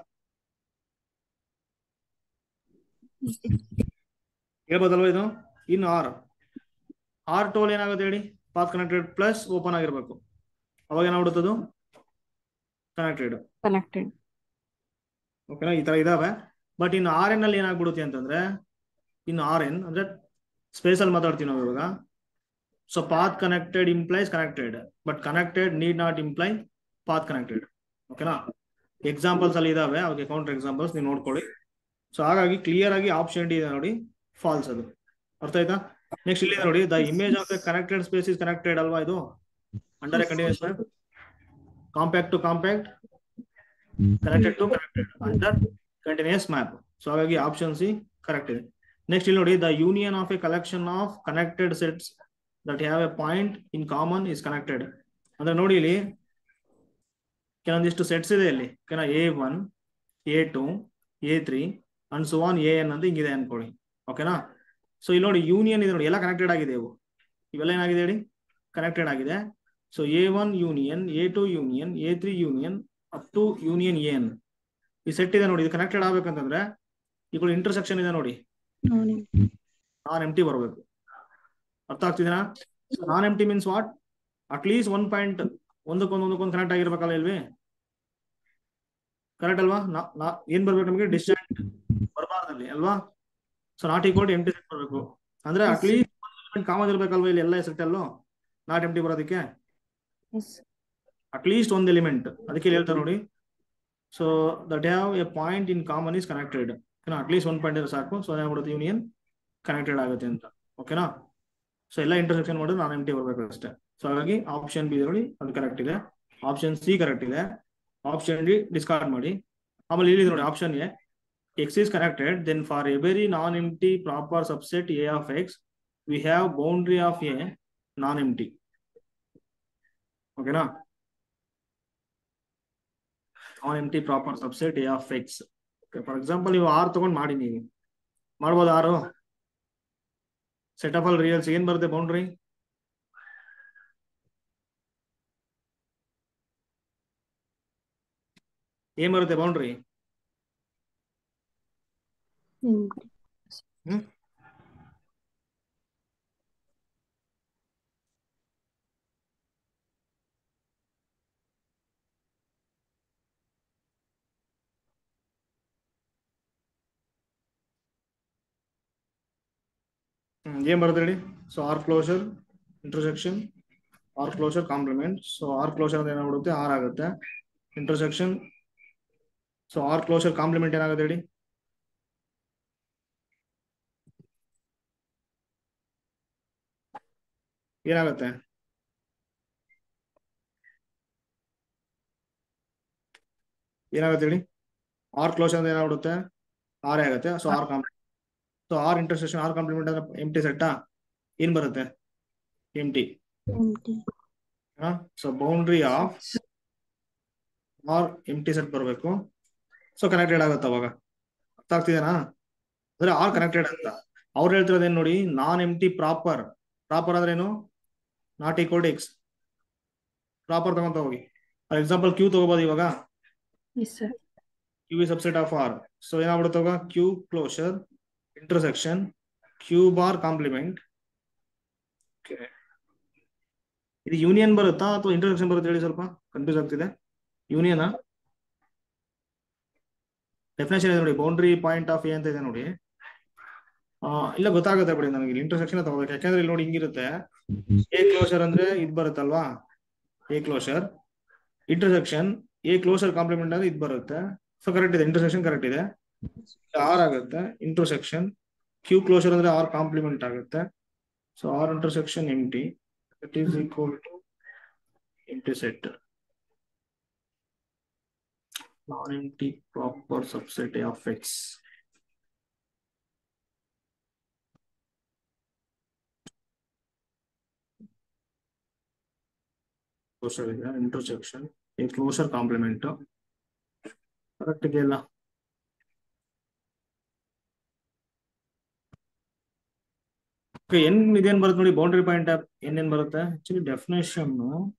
ಹೇಳ್ಬೋದಲ್ವಾ ಇದು? ಇನ್ ಆರ್ ಆರ್ ಟೋಲ್ ಏನಾಗುತ್ತೆ ಹೇಳಿ, ಪಾತ್ ಕನೆಕ್ಟೆಡ್ ಪ್ಲಸ್ ಓಪನ್ ಆಗಿರ್ಬೇಕು. ಅವಾಗ ಏನಾಗ್ಬಿಡುತ್ತದು, ಕನೆಕ್ಟೆಡ್. Connected. ಓಕೆನಾ? ಈ ತರ ಇದಾವೆ. ಬಟ್ ಇನ್ನು ಆರ್ ಎನ್ ಅಲ್ಲಿ ಏನಾಗ್ಬಿಡುತ್ತೆ ಅಂತಂದ್ರೆ, ಇನ್ನು ಆರ್ ಎನ್ ಅಂದ್ರೆ ಸ್ಪೇಸ್ ಅಲ್ಲಿ ಮಾತಾಡ್ತೀವಿ ನಾವು ಇವಾಗ. So path connected implies connected, but connected need not imply path connected. ಓಕೆನಾ? ಎಕ್ಸಾಂಪಲ್ಸ್ ಅಲ್ಲಿ ಇದಾವೆ, ಅವಾಗ ಕೌಂಟರ್ ಎಕ್ಸಾಂಪಲ್ಸ್ ನೀವು ನೋಡ್ಕೊಳ್ಳಿ. ಸೊ ಹಾಗಾಗಿ ಕ್ಲಿಯರ್ ಆಗಿ ಆಪ್ಷನ್ ಡಿ ಇದೆ ನೋಡಿ, ಫಾಲ್ಸ್ ಅದು. ಅರ್ಥ ಆಯ್ತಾ? ನೆಕ್ಸ್ಟ್ ಇಲ್ಲಿ ನೋಡಿ, the image of a connected space is connected ಅಲ್ವಾ? ಇದು under a continuous map, compact to compact, connected to connected under continuous map. So ಹಾಗಾಗಿ ಆಪ್ಷನ್ ಸಿ ಕರೆಕ್ಟ್ ಇದೆ. ನೆಕ್ಸ್ಟ್ ಇಲ್ಲಿ ನೋಡಿ, the union of a collection of connected sets that have a point in common is connected. ಅಂದ್ರೆ ನೋಡಿ, ಇಲ್ಲಿ ಕೆಲವೊಂದಿಷ್ಟು sets ಇದೆ ಇಲ್ಲಿ. ಓಕೆನಾ? A one, A two, A three and so on A n ಅಂತ ಹಿಂಗಿದೆ ಅನ್ಕೊಳ್ಳಿ. ಓಕೆನಾ? ಸೊ ಇಲ್ಲಿ ನೋಡಿ, ಯೂನಿಯನ್ ಇದೆ ನೋಡಿ, ಎಲ್ಲ ಕನೆಕ್ಟೆಡ್ ಆಗಿದೆ. ಇವು ಇವೆಲ್ಲ ಏನಾಗಿದೆ ಹೇಳಿ, ಕನೆಕ್ಟೆಡ್ ಆಗಿದೆ. So A one union, A two union, A three union up to union N, ಈ ಸೆಟ್ ಇದೆ ನೋಡಿ. ಇದು ಕನೆಕ್ಟೆಡ್ ಆಗ್ಬೇಕಂತಂದ್ರೆ ಈಗ ಇಂಟರ್ಸೆಕ್ಷನ್ ಇದೆ ನೋಡಿ, ನಾನ್ ಎಂಟಿ ಬರಬೇಕು. ಅರ್ಥ ಆಗ್ತಿದೆನಾ? Non empty means what? At least one point ಒಂದಕ್ಕೊಂದು ಒಂದಕ್ಕೊಂದು ಕನೆಕ್ಟ್ ಆಗಿರ್ಬೇಕಲ್ಲ ಇಲ್ವಿ? ಕರೆಕ್ಟ್ ಅಲ್ವಾ? ಏನ್ ಬರ್ಬೇಕು ನಮಗೆ? ಡಿಸ್ಟೆಂಟ್ ಬರಬಾರ್ದಲ್ಲಿ ಅಲ್ವಾ? So not equal empty set ಬರಬೇಕು. ಅಂದ್ರೆ ಅಟ್ ಲೀಸ್ಟ್ ಕಾಮನ್ ಇರ್ಬೇಕಲ್ವಾ ಇಲ್ಲಿ ಎಲ್ಲ ಸೆಟ್ ಅಲ್ಲೂ ನಾಟ್ ಎಂಟಿ ಬರೋದಕ್ಕೆ? ಅಟ್ ಲೀಸ್ಟ್ ಒಂದು ಎಲಿಮೆಂಟ್. ಅದಕ್ಕೆ ಹೇಳ್ತಾರೆ ನೋಡಿ, so that have a point in common is connected. At least one point ಇದ್ರೆ ಸಾಕು. ಸೊ ಏನಾಗ್ಬಿಡುತ್ತೆ, ಯೂನಿಯನ್ ಕನೆಕ್ಟೆಡ್ ಆಗುತ್ತೆ ಅಂತ. ಓಕೆನಾ? ಸೊ ಎಲ್ಲ ಇಂಟರ್ಸೆಕ್ಷನ್ ಮಾಡಿದ್ರೆ ನಾನ್ ಎಂಟಿ ಬರ್ಬೇಕು ಅಷ್ಟೇ. ಸೊ ಹಾಗಾಗಿ ಆಪ್ಷನ್ ಬಿ ನೋಡಿ, ಅದು ಕರೆಕ್ಟ್ ಇದೆ. ಆಪ್ಷನ್ ಸಿ ಕರೆಕ್ಟ್ ಇದೆ. ಆಪ್ಷನ್ ಡಿ ಡಿಸ್ಕಾರ್ಡ್ ಮಾಡಿ. ಆಮೇಲೆ ಇಲ್ಲಿ ನೋಡಿ, option A, X is connected, then for every non-empty proper subset A of X, we have boundary of A non-empty. Okay, na? Non-empty proper subset A of X. Okay, for example, you R ತಗೊಂಡು ಮಾಡಿ ನೀವು ಮಾಡ್ಬೋದು. ಆರು set of all reals ಏನ್ ಬರುತ್ತೆ boundary? ಏನ್ ಬರುತ್ತೆ boundary? ಹ್ಮ್ ಏನ್ ಬರುತ್ತೆ ಹೇಳಿ? So R closure, intersection, R closure, complement. So R closure ಅಂತ ಏನಾಗ್ಬಿಡುತ್ತೆ? ಆರ್ ಆಗುತ್ತೆ. Intersection, so R closure complement ಏನಾಗುತ್ತೆ ಹೇಳಿ? ಏನಾಗುತ್ತೆ? ಏನಾಗುತ್ತೆ ಹೇಳಿ? ಆರ್ ಕ್ಲೋಸರ್ ಅಂತ ಏನಾಗ್ಬಿಡುತ್ತೆ? ಆರ್ ಆಗುತ್ತೆ. So R complement. So R intersection, R complement ಅಂದ್ರೆ ಎಂಟಿ ಸೆಟ್ಟಾ? ಏನ್ ಬರುತ್ತೆ? Empty. So boundary of R empty set ಬರಬೇಕು. ಸೊ ಕನೆಕ್ಟೆಡ್ ಆಗುತ್ತೆ ಅವಾಗ. ಆಗ್ತಿದೇನಾ? ಅಂದ್ರೆ ಆರ್ ಕನೆಕ್ಟೆಡ್ ಅಂತ ಅವ್ರು ಹೇಳ್ತಿರೋದೇನು ನೋಡಿ, ನಾನ್ ಎಂಟಿ ಪ್ರಾಪರ್. ಪ್ರಾಪರ್ ಅಂದ್ರೆ ಏನು? Not equal to X. Proper ತಗೊಂತ ಹೋಗಿ. ಫಾರ್ ಎಕ್ಸಾಂಪಲ್ ಕ್ಯೂ ತಗೋಬಹುದು ಇವಾಗ. Yes, sir. Q is subset of R. So ಏನಾಗ್ಬಿಡುತ್ತೆ ಇವಾಗ? Q closure intersection Q bar complement. ಇದು ಯೂನಿಯನ್ ಬರುತ್ತಾ ಅಥವಾ ಇಂಟರ್ಸೆಕ್ಷನ್ ಬರುತ್ತೆ ಹೇಳಿ, ಸ್ವಲ್ಪ ಕನ್ಫ್ಯೂಸ್ ಆಗ್ತಿದೆ. ಯೂನಿಯನ್ ಡೆಫಿನೇಷನ್ ಇದೆ ನೋಡಿ, ಬೌಂಡ್ರಿ ಪಾಯಿಂಟ್ ಆಫ್ ಎ ಅಂತ ಇದೆ ನೋಡಿ. ಆ ಇಲ್ಲ ಗೊತ್ತಾಗುತ್ತೆ ಬಿಡಿ ನನಗೆ, ಇಂಟರ್ಸೆಕ್ಷನ್ ತಗೋಬೇಕು. ಯಾಕಂದ್ರೆ ಇಲ್ಲಿ ನೋಡಿ ಹಿಂಗಿರುತ್ತೆ, ಎ ಕ್ಲೋಷರ್ ಅಂದ್ರೆ ಇದು ಬರುತ್ತಲ್ವಾ, A closure intersection A closure complement ಅಂದ್ರೆ ಇದು ಬರುತ್ತೆ. ಸೊ ಕರೆಕ್ಟ್ ಇದೆ, ಇಂಟರ್ಸೆಕ್ಷನ್ ಕರೆಕ್ಟ್ ಇದೆ. ಆರ್ ಆಗುತ್ತೆ ಇಂಟರ್ಸೆಕ್ಷನ್ ಕ್ಯೂ ಕ್ಲೋಷರ್ ಅಂದ್ರೆ ಆರ್ ಕಾಂಪ್ಲಿಮೆಂಟ್ ಆಗುತ್ತೆ. So R intersection empty it is equal to empty set non empty proper subset of X. Closure ಇದೆ intersection A closure complement correct ಇದೆಯಲ್ಲ? N ಇದೇನ್ ಬರುತ್ತೆ ನೋಡಿ, boundary point of N ಏನ್ ಬರುತ್ತೆ actually definition.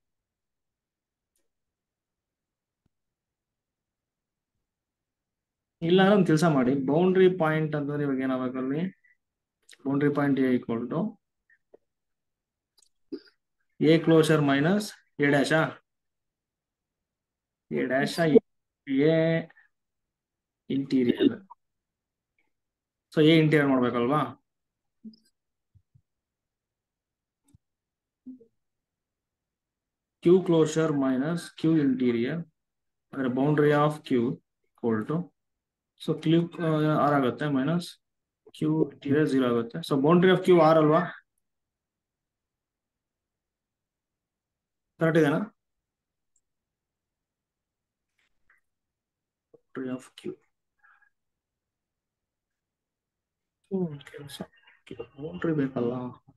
ಇಲ್ಲ ಅಂದ್ರೆ ಒಂದು ಕೆಲಸ ಮಾಡಿ, ಬೌಂಡ್ರಿ ಪಾಯಿಂಟ್ ಅಂತಂದ್ರೆ ಇವಾಗ ಏನಾಗಬೇಕು ಅಲ್ಲಿ, boundary point A equal to A closure minus A ಡ್ಯಾಶಾ A dash A interior. So A interior ಮಾಡ್ಬೇಕಲ್ವಾ? Q closure minus Q interior ಅಂದ್ರೆ boundary of Q equal to, so Q R ಆಗುತ್ತೆ minus Q interior zero ಆಗುತ್ತೆ. So boundary of Q R ಅಲ್ವಾ? Correct ಇದೆನಾ? Boundary of Q ಕೆಲಸ boundary ಬೇಕಲ್ಲ.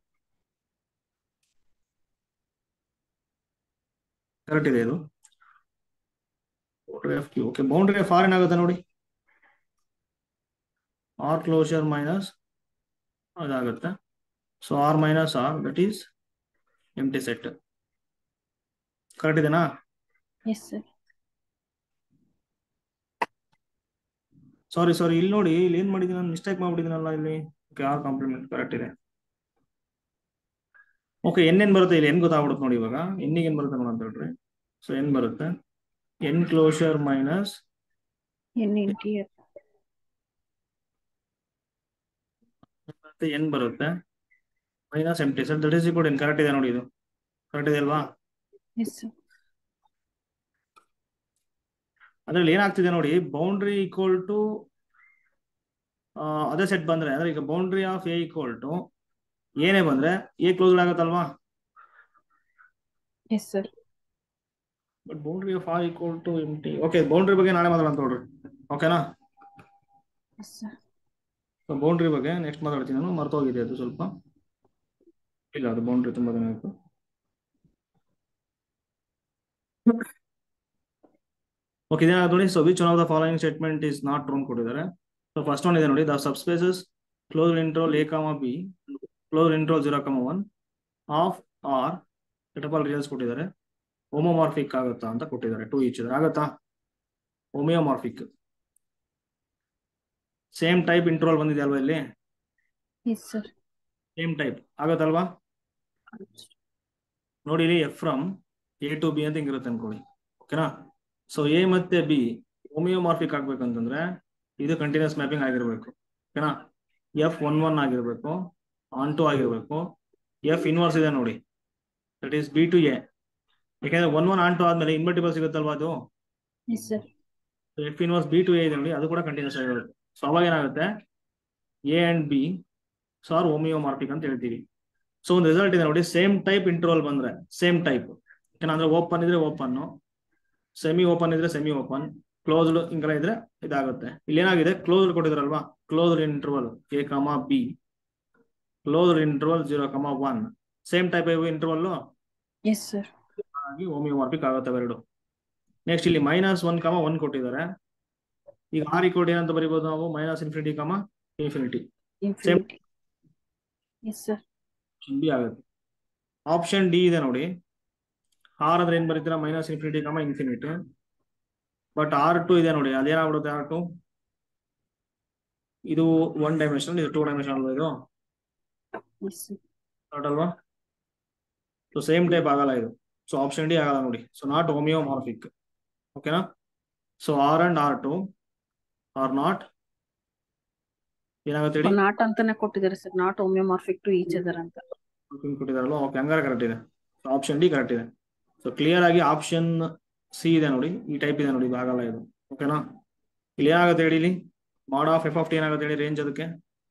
Correct ಇದೆ ಇದು boundary of Q. Okay, boundary of R ಏನಾಗುತ್ತೆ ನೋಡಿ, ಆರ್ ಕ್ಲೋಷರ್ ಮೈನಸ್ ಅದಾಗುತ್ತೆ. So R minus R that is empty set. Correct ಇದೆನಾ? Yes, sir. ಸಾರಿ ಸಾರಿ ಇಲ್ಲಿ ನೋಡಿ, ಇಲ್ಲಿ ಏನ್ ಮಾಡಿದೀನಿ ನಾನು, ಮಿಸ್ಟೇಕ್ ಮಾಡ್ಬಿಟ್ಟಿದ್ದೀನಲ್ಲ ಇಲ್ಲಿ. ಆರ್ ಕಾಂಪ್ಲಿಮೆಂಟ್ ಕರೆಕ್ಟ್ ಇದೆ. ಓಕೆ, ಎನ್ ಏನ್ ಬರುತ್ತೆ ಇಲ್ಲಿ, ಎನ್ ಗೊತ್ತಾಗ್ಬಿಡುತ್ತೆ ನೋಡಿ ಇವಾಗ. ಎನ್ನಿಗೆ ಏನ್ ಬರುತ್ತೆ ನೋಡಂತ ಹೇಳ್ರಿ. ಸೊ ಎನ್ ಬರುತ್ತೆ N closure minus N interior. ಮತ್ತೆ ಎನ್ ಬರುತ್ತೆ minus empty set that is equal N. Correct ಇದೆ ನೋಡಿ, ಇದು ಕರೆಕ್ಟ್ ಇದೆ ಅಲ್ವಾ? Yes, sir. ಅದ್ರಲ್ಲಿ ಏನಾಗ್ತಿದೆ ನೋಡಿ, ಬೌಂಡ್ರಿ ಈಕ್ವಲ್ ಟು ಅದೇ ಸೆಟ್ ಬಂದ್ರೆ, ಅಂದ್ರೆ ಈಗ boundary of A equal to ಏನೇ ಬಂದ್ರೆ ಎ ಕ್ಲೋಸ್ಡ್ ಆಗುತ್ತಲ್ವಾ? Yes, sir. But boundary of R equal to empty. Okay, boundary ಬಗ್ಗೆ ನಾಳೆ ಮಾತಾಡೋಣ ನೋಡ್ರಿ, ಓಕೆನಾ? Yes, sir. ಸೊ ಬೌಂಡ್ರಿ ಬಗ್ಗೆ ನೆಕ್ಸ್ಟ್ ಮಾತಾಡ್ತೀನಿ ನಾನು, ಮರ್ತೋಗಿದೆ ಅದು ಸ್ವಲ್ಪ. ಇಲ್ಲ ಅದು ಬೌಂಡ್ರಿ ತುಂಬಾ ದಿನ ಆಯ್ತು. ಓಕೆ, ಇದೇನ ನೋಡಿ. So which one of the following statement is not true ಕೊಟ್ಟಿದ್ದಾರೆ. ಸೊ ಫಸ್ಟ್ ಒನ್ ಇದೆ ನೋಡಿ, the subspaces closed interval A comma B closed interval zero comma one of R set of all reals ಕೊಟ್ಟಿದ್ದಾರೆ. Homeomorphic ಆಗುತ್ತಾ ಅಂತ ಕೊಟ್ಟಿದ್ದಾರೆ. To each ಇದ್ರೆ ಆಗುತ್ತಾ? ಹೋಮಿಯೋಮಾರ್ಫಿಕ್ same type ಇಂಟ್ರೋಲ್ ಬಂದಿದೆ ಅಲ್ವಾ ಇಲ್ಲಿ? Yes, sir. ಸೇಮ್ ಟೈಪ್ ಆಗುತ್ತಲ್ವಾ? ನೋಡಿ ಇಲ್ಲಿ F from A to B ಅಂತ ಹಿಂಗಿರುತ್ತೆ ಅನ್ಕೊಳ್ಳಿ, ಓಕೆನಾ? ಸೊ ಎ ಮತ್ತೆ ಬಿ ಹೋಮಿಯೋಮಾರ್ಫಿಕ್ ಆಗ್ಬೇಕಂತಂದ್ರೆ ಇದು ಕಂಟಿನ್ಯೂಸ್ ಮ್ಯಾಪಿಂಗ್ ಆಗಿರ್ಬೇಕು, ಓಕೆನಾ? ಎಫ್ ಒನ್ ಒನ್ ಆಗಿರ್ಬೇಕು, ಆನ್ ಟು ಆಗಿರ್ಬೇಕು. ಎಫ್ ಇನ್ವರ್ಸ್ ಇದೆ ನೋಡಿ, that is B to A. ಯಾಕಂದ್ರೆ ಒನ್ ಒನ್ ಆನ್ ಟು ಆದ್ಮೇಲೆ ಇನ್ವರ್ಟಿಬಲ್ ಸಿಗುತ್ತಲ್ವಾ ಅದು? Yes, sir. F inverse B to A ಇದೆ ನೋಡಿ, ಅದು ಕೂಡ ಕಂಟಿನ್ಯೂಸ್ ಆಗಿರುತ್ತೆ. ಸೊ ಅವಾಗ ಏನಾಗುತ್ತೆ, A and B so are homeomorphic ಅಂತ ಹೇಳ್ತೀವಿ. ಸೊ ಒಂದು ರಿಸಲ್ಟ್ ಇದೆ ನೋಡಿ, ಸೇಮ್ ಟೈಪ್ ಇಂಟರ್ವಲ್ ಬಂದ್ರೆ ಸೇಮ್ ಟೈಪ್, ಏನಂದ್ರೆ ಓಪನ್ ಇದ್ರೆ ಓಪನ್, ಸೆಮಿ ಓಪನ್ ಇದ್ರೆ ಸೆಮಿ ಓಪನ್, ಕ್ಲೋಸ್ಡ್ ಹಿಂಗೆಲ್ಲ ಇದ್ರೆ ಇದಾಗುತ್ತೆ. ಇಲ್ಲಿ ಏನಾಗಿದೆ, ಕ್ಲೋಸ್ಡ್ ಕೊಟ್ಟಿದ್ರಲ್ವಾ, closed interval A comma B closed interval zero comma one same type interval. Yes, sir. ಹಾಗಾಗಿ ಹೋಮಿಯೋಮಾರ್ಫಿಕ್ ಆಗುತ್ತೆ ಅವೆರಡು. ನೆಕ್ಸ್ಟ್ ಇಲ್ಲಿ ಮೈನಸ್ ಒನ್ ಕಾಮ ಒನ್ ಕೊಟ್ಟಿದ್ದಾರೆ. ಈಗ ಆರ್ ಈಕ್ವಲ್ ಏನಂತ ಬರೀಬಹುದು ನಾವು minus infinity comma infinity infinity. Yes sir. B ಆಗುತ್ತೆ. ಆಪ್ಷನ್ ಡಿ ಇದೆ ನೋಡಿ, ಆರ್ ಅಂದ್ರೆ ಏನ್ ಬರೀತೀರಾ minus infinity comma infinity. But R two ಇದೆ ನೋಡಿ, ಅದೇನಾಗ್ಬಿಡುತ್ತೆ ಆರ್ ಟು, ಇದು ಒನ್ ಡೈಮೆನ್ಷನ್, ಇದು ಟೂ ಡೈಮೆನ್ಷನ್ ಅಲ್ವಾ ಇದು ಎಸ್ ಸರ್. ಅಲ್ವಾ? ಸೊ ಸೇಮ್ ಟೈಪ್ ಆಗಲ್ಲ ಇದು. ಸೊ ಆಪ್ಷನ್ ಡಿ ಆಗಲ್ಲ ನೋಡಿ. So not homeomorphic. ಓಕೆನಾ? So R and R two are not ಏನಾಗುತ್ತೆ ಹೇಳಿ? ನಾಟ್ ಅಂತಾನೆ ಕೊಟ್ಟಿದ್ದಾರೆ sir, not homeomorphic to each other ಅಂತ ಕೊಟ್ಟಿದಾರಲ್ವಾ? ಓಕೆ, ಹಂಗಾರೆ ಕರೆಕ್ಟ್ ಇದೆ. ಸೊ ಆಪ್ಷನ್ ಡಿ ಕರೆಕ್ಟ್ ಇದೆ. ಸೊ ಕ್ಲಿಯರ್ ಆಗಿ ಆಪ್ಷನ್ ಸಿ ಇದೆ ನೋಡಿ, ಈ ಟೈಪ್ ಇದೆ ನೋಡಿ, ಇದು ಆಗಲ್ಲ ಇದು. ಓಕೆನಾ? ಇಲ್ಲಿ ಏನಾಗುತ್ತೆ ಹೇಳಿ, ಇಲ್ಲಿ ಮಾಡ್ ಆಫ್ ಎಫ್ ಆಫ್ ಟಿ ಏನಾಗುತ್ತೆ ಹೇಳಿ, ರೇಂಜ್ ಅದಕ್ಕೆ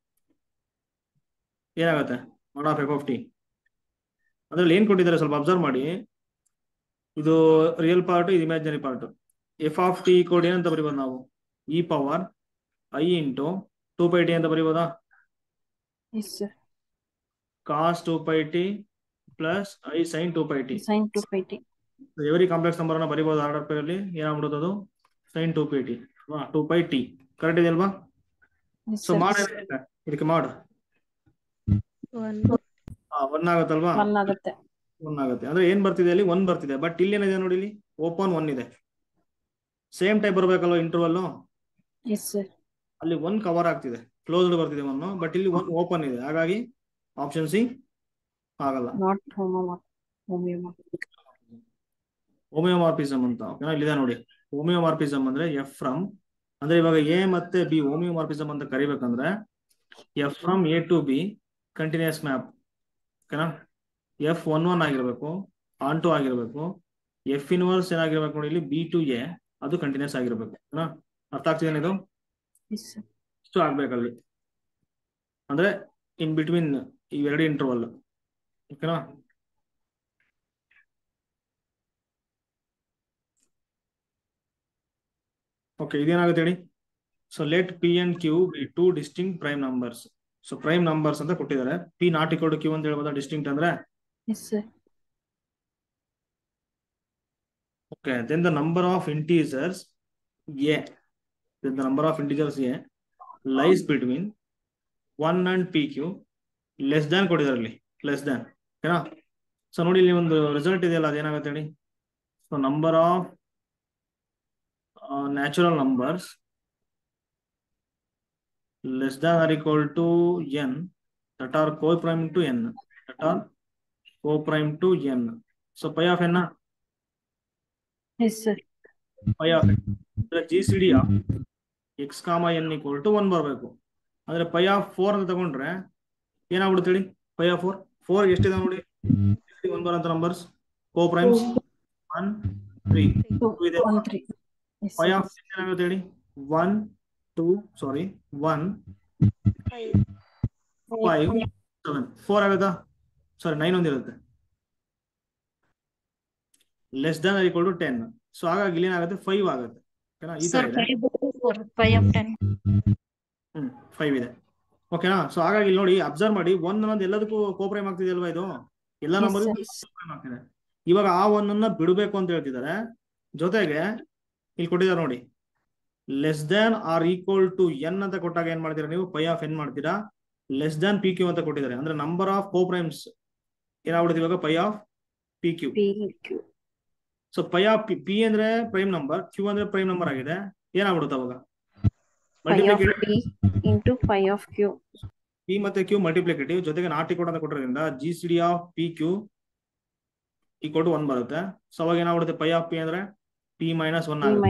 ಏನಾಗುತ್ತೆ ಮಾಡ್ ಆಫ್ ಎಫ್ ಆಫ್ ಟಿ ಅದ್ರಲ್ಲಿ ಏನ್ ಕೊಟ್ಟಿದ್ದಾರೆ ಸ್ವಲ್ಪ ಅಬ್ಸರ್ವ್ ಮಾಡಿ. ಇದು ರಿಯಲ್ ಪಾರ್ಟ್, ಇದು imaginary part. F of T ಕೋಡ್ ಏನಂತ ಬರೀಬೋದು ನಾವು, E power I into two pi T ಅಂತ ಬರೀಬೋದಾ? Yes sir. Cos two pi T plus I sine two pi T. Sine two pi T. Every complex number ಅನ್ನ ಬರೀಬಹುದು order pi ಅಲ್ಲಿ. ಏನಾಗ್ಬಿಡುತ್ತೆ ಅದು sine two pi T two pi T. Correct ಇದೆ ಅಲ್ವಾ? So mod ಇದಕ್ಕೆ mod one ಆಗುತ್ತಲ್ವಾ? One ಆಗುತ್ತೆ. ಒನ್ ಆಗುತ್ತೆ ಅಂದ್ರೆ ಏನ್ ಬರ್ತಿದೆ ಅಲ್ಲಿ, ಒನ್ ಬರ್ತಿದೆ. ಬಟ್ ಇಲ್ಲಿ ಏನಿದೆ ನೋಡಿ, ಇಲ್ಲಿ ಓಪನ್ ಒನ್ ಇದೆ. ಸೇಮ್ ಟೈಪ್ ಬರಬೇಕಲ್ವಾ ಇಂಟರ್ವಲ್? Yes sir. ಅಲ್ಲಿ ಒನ್ ಕವರ್ ಆಗ್ತಿದೆ, ಕ್ಲೋಸ್ಡ್ ಬರ್ತಿದೆ ಒನ್, ಬಟ್ ಇಲ್ಲಿ ಒನ್ ಓಪನ್ ಇದೆ. ಹಾಗಾಗಿ ಆಪ್ಷನ್ ಸಿ ಆಗಲ್ಲ. Not homeomorphic. ಹೋಮಿಯೋಮಾರ್ಫಿಸಮ್ ಅಂತ ಓಕೆನಾ? ಇಲ್ಲಿದೆ ನೋಡಿ, ಹೋಮಿಯೋಮಾರ್ಫಿಸಮ್ ಅಂದ್ರೆ ಎಫ್ ಫ್ರಮ್, ಅಂದ್ರೆ ಇವಾಗ ಎ ಮತ್ತೆ ಬಿ ಹೋಮಿಯೋಮಾರ್ಫಿಸಮ್ ಅಂತ ಕರಿಬೇಕಂದ್ರೆ F from A to B continuous map. ಓಕೆನಾ? ಎಫ್ ಒನ್ ಒನ್ ಆಗಿರ್ಬೇಕು, ಆನ್ ಟು ಆಗಿರ್ಬೇಕು. ಎಫ್ ಇನ್ವರ್ಸ್ ಏನಾಗಿರ್ಬೇಕು ನೋಡಿ, ಇಲ್ಲಿ ಬಿ ಟು ಎ ಅದು ಕಂಟಿನ್ಯೂಸ್ ಆಗಿರ್ಬೇಕು. ಓಕೆನಾ? ಅರ್ಥ ಆಗ್ತಿದೆ ಇದು? ಇಷ್ಟು ಆಗ್ಬೇಕಲ್ಲಿ, ಅಂದ್ರೆ ಇನ್ ಬಿಟ್ವೀನ್ ಇವೆರಡು ಇಂಟರ್ವಲ್. ಓಕೆನಾ? ಓಕೆ, ಇದೇನಾಗುತ್ತೆ ಹೇಳಿ. So let P and Q be two distinct prime numbers. So prime numbers ಅಂತ ಕೊಟ್ಟಿದ್ದಾರೆ. P not equal to Q ಅಂತ ಹೇಳ್ಬೋದಾ ಡಿಸ್ಟಿಂಕ್ಟ್ ಅಂದ್ರೆ? Okay, then the number of integers A, then the number of integers A lies between one and P Q less than ಕೊಟ್ಟಿದ್ದಾರೆ ಇಲ್ಲಿ, less than. ಓಕೆನಾ? So ನೋಡಿ ಇಲ್ಲಿ ಒಂದು ರಿಸಲ್ಟ್ ಇದೆಯಲ್ಲ, ಅದೇನಾಗುತ್ತೆ ಹೇಳಿ. So number of natural numbers less than or equal to n that are co-prime to n, that are co-prime to n. So pi of n, yes sir, pi of n the G C D of x comma n equal to one ಬರಬೇಕು. ಅಂದ್ರೆ pi of four ಅಂತ ತಗೊಂಡ್ರೆ ಏನಾಗ್ಬಿಡುತ್ತೆ ಹೇಳಿ, pi of four four ಎಷ್ಟಿದೆ ನೋಡಿ, one ಬರಂತ numbers co-primes one three ಇದೆ. pi of six ಏನಾಗುತ್ತೆ ಹೇಳಿ, one two sorry one five seven four ಆಗುತ್ತಾ? ಸಾರಿ ನೈನ್ ಒಂದಿರುತ್ತೆ. Less than or equal to ten. So ಹಾಗಾಗಿ ಇಲ್ಲಿ ಏನಾಗುತ್ತೆ, ಫೈವ್ ಆಗುತ್ತೆ. ಓಕೆನಾ? ಈ ತರ ಇದೆ. ಹ್ಮ್ ಫೈವ್ ಇದೆ. ಓಕೆನಾ? ಸೊ ಹಾಗಾಗಿ ಇಲ್ಲಿ ನೋಡಿ, ಅಬ್ಸರ್ವ್ ಮಾಡಿ, ಒನ್ ಅನ್ನೋದು ಎಲ್ಲದಕ್ಕೂ ಕೋಪ್ರೈಮ್ ಆಗ್ತಿದೆ ಅಲ್ವಾ, ಇದು ಎಲ್ಲ ನಂಬರ್ ಆಗ್ತಿದೆ. ಇವಾಗ ಆ ಒನ್ ಅನ್ನ ಬಿಡಬೇಕು ಅಂತ ಹೇಳ್ತಿದ್ದಾರೆ. ಜೊತೆಗೆ ಇಲ್ಲಿ ಕೊಟ್ಟಿದ್ದಾರೆ ನೋಡಿ, less than or equal to N ಅಂತ ಕೊಟ್ಟಾಗ ಏನ್ ಮಾಡ್ತೀರಾ ನೀವು, ಪೈ ಆಫ್ ಎನ್ ಮಾಡ್ತೀರಾ. ಲೆಸ್ ದ್ಯಾನ್ ಪಿ ಕ್ಯೂ ಅಂತ ಕೊಟ್ಟಿದ್ದಾರೆ, ಅಂದ್ರೆ ನಂಬರ್ ಆಫ್ ಕೋಪ್ರೈಮ್ಸ್ ಏನಾಗ್ಬಿಡುತ್ತೆ ಇವಾಗ, phi of P Q. So pi of P ಅಂದ್ರೆ ಪ್ರೈಮ್ ನಂಬರ್, ಕ್ಯೂ ಅಂದ್ರೆ ಪ್ರೈಮ್ ನಂಬರ್ ಆಗಿದೆ. ಏನಾಗ್ಬಿಡುತ್ತೆ ಅವಾಗ, ಪಿ ಮತ್ತೆ ಕ್ಯೂ ಮಲ್ಟಿಪ್ಲಿಕೇಟಿವ್, ಜೊತೆಗೆ ನಾಟ್ ಈಕ್ವಲ್ ಅಂತ ಕೊಟ್ಟಿರೋದ್ರಿಂದ G C D of P Q equal to one ಬರುತ್ತೆ. ಸೊ ಅವಾಗ ಏನಾಗ್ಬಿಡುತ್ತೆ, ಪೈ ಆಫ್ ಪಿ ಅಂದ್ರೆ ಪಿ ಮೈನಸ್ ಒನ್ ಆಗುತ್ತೆ,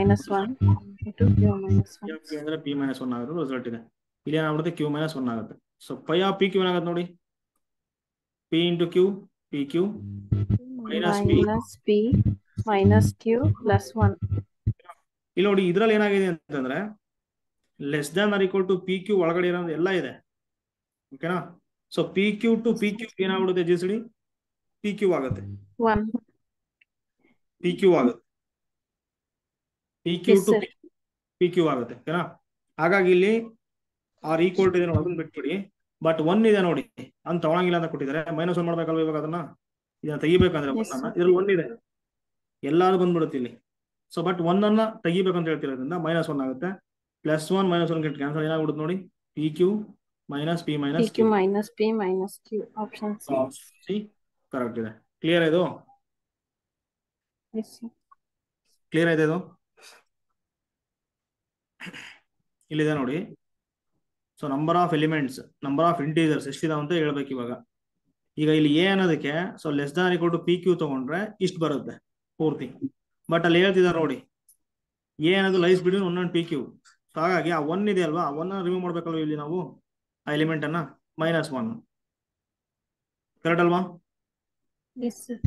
ಅಂದ್ರೆ ಪಿ ಮೈನಸ್ ಒನ್ ಆಗುತ್ತೆ ರಿಸಲ್ಟ್ ಇದೆ. ಇಲ್ಲಿ ಏನಾಗ್ಬಿಡುತ್ತೆ, ಕ್ಯೂ ಮೈನಸ್ ಒನ್ ಆಗುತ್ತೆ. So pi of P Q ಏನಾಗುತ್ತೆ ನೋಡಿ, P into Q P Q minus P minus Q plus one. ಇಲ್ಲಿ ನೋಡಿ, ಇದ್ರಲ್ಲಿ ಏನಾಗಿದೆ ಅಂತಂದ್ರೆ less than or equal to P Q ಒಳಗಡೆ ಇರೋದು ಎಲ್ಲ ಇದೆ. ಓಕೆನಾ? So P Q to P Q ಏನಾಗ್ಬಿಡುತ್ತೆ, G C D P Q ಆಗುತ್ತೆ, ಪಿ ಕ್ಯೂ ಆಗುತ್ತೆ, P Q to P Q ಆಗುತ್ತೆ. ಓಕೆನಾ? ಹಾಗಾಗಿ ಇಲ್ಲಿ ಆರ್ ಈಕ್ವಲ್ ಟು ಇದೆ ನೋಡಿ, ಅದನ್ನ ಬಿಟ್ಬಿಡಿ. ಬಟ್ ಒನ್ ಇದೆ ನೋಡಿ, ಅಂತ ತಗೊಳಂಗಿಲ್ಲ ಅಂತ ಕೊಟ್ಟಿದ್ದಾರೆ. ಮೈನಸ್ ಒನ್ ಮಾಡ್ಬೇಕಲ್ವ ಇವಾಗ, ಅದನ್ನ ಇದನ್ನ ತೆಗಿಬೇಕಂದ್ರೆ ಇದ್ರಲ್ಲಿ ಒನ್ ಇದೆ, ಎಲ್ಲಾರು ಬಂದ್ಬಿಡುತ್ತೆ ಇಲ್ಲಿ. ಸೊ ಬಟ್ ಒನ್ ಅನ್ನ ತೆಗಿಬೇಕಂತ ಹೇಳ್ತಿರೋದ್ರಿಂದ ಮೈನಸ್ ಒನ್ ಆಗುತ್ತೆ. Plus one minus one get cancel ಏನಾಗ್ಬಿಡುತ್ತೆ ನೋಡಿ, P Q minus P minus P Q minus P minus Q. Option C. C correct ಇದೆ. ಕ್ಲಿಯರ್ ಇದು? Yes, sir. ಕ್ಲಿಯರ್ ಆಯ್ತು ಇದು? ಇಲ್ಲಿದೆ ನೋಡಿ. So number of elements, number of integers ಎಷ್ಟಿದಾವ ಅಂತ ಹೇಳ್ಬೇಕು ಇವಾಗ. ಈಗ ಇಲ್ಲಿ ಎ ಅನ್ನೋದಕ್ಕೆ so less than equal to P Q ತಗೊಂಡ್ರೆ ಇಷ್ಟು ಬರುತ್ತೆ ಪೂರ್ತಿ. ಬಟ್ ಅಲ್ಲಿ ಹೇಳ್ತಿದ್ದಾರೆ ನೋಡಿ, ಎ ಅನ್ನೋದು lies between one and P Q. So ಹಾಗಾಗಿ ಆ ಒನ್ ಇದೆ ಅಲ್ವಾ, ಆ ಒನ್ ರಿಮೂವ್ ಮಾಡ್ಬೇಕಲ್ವ ಇಲ್ಲಿ ನಾವು ಆ ಎಲಿಮೆಂಟ್ ಅನ್ನ, ಮೈನಸ್ ಒನ್. ಕರೆಕ್ಟ್ ಅಲ್ವಾ? Yes, sir.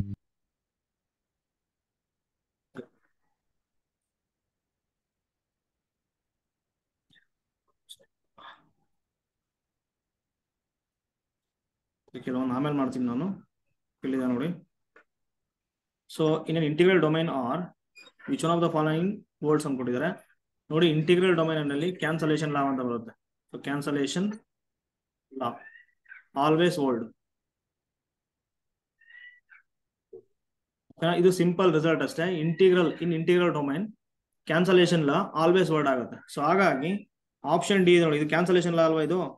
ಕೆಲವೊಂದು ಆಮೇಲೆ ಮಾಡ್ತೀನಿ ನಾನು. ಇಲ್ಲಿದೆ ನೋಡಿ. So in an integral domain R which one of the following holds ಅನ್ಕೊಟ್ಟಿದ್ದಾರೆ ನೋಡಿ. ಇಂಟಿಗ್ರಲ್ ಡೊಮೈನ್ ನಲ್ಲಿ ಕ್ಯಾನ್ಸಲೇಷನ್ ಲಾ ಅಂತ ಬರುತ್ತೆ. So cancellation law always hold. ಇದು ಸಿಂಪಲ್ ರಿಸಲ್ಟ್ ಅಷ್ಟೇ. Integral in integral domain cancellation law always hold ಆಗುತ್ತೆ. So ಹಾಗಾಗಿ option D ನೋಡಿ, ಇದು ಕ್ಯಾನ್ಸಲೇಷನ್ ಲಾ ಅಲ್ವಾ ಇದು.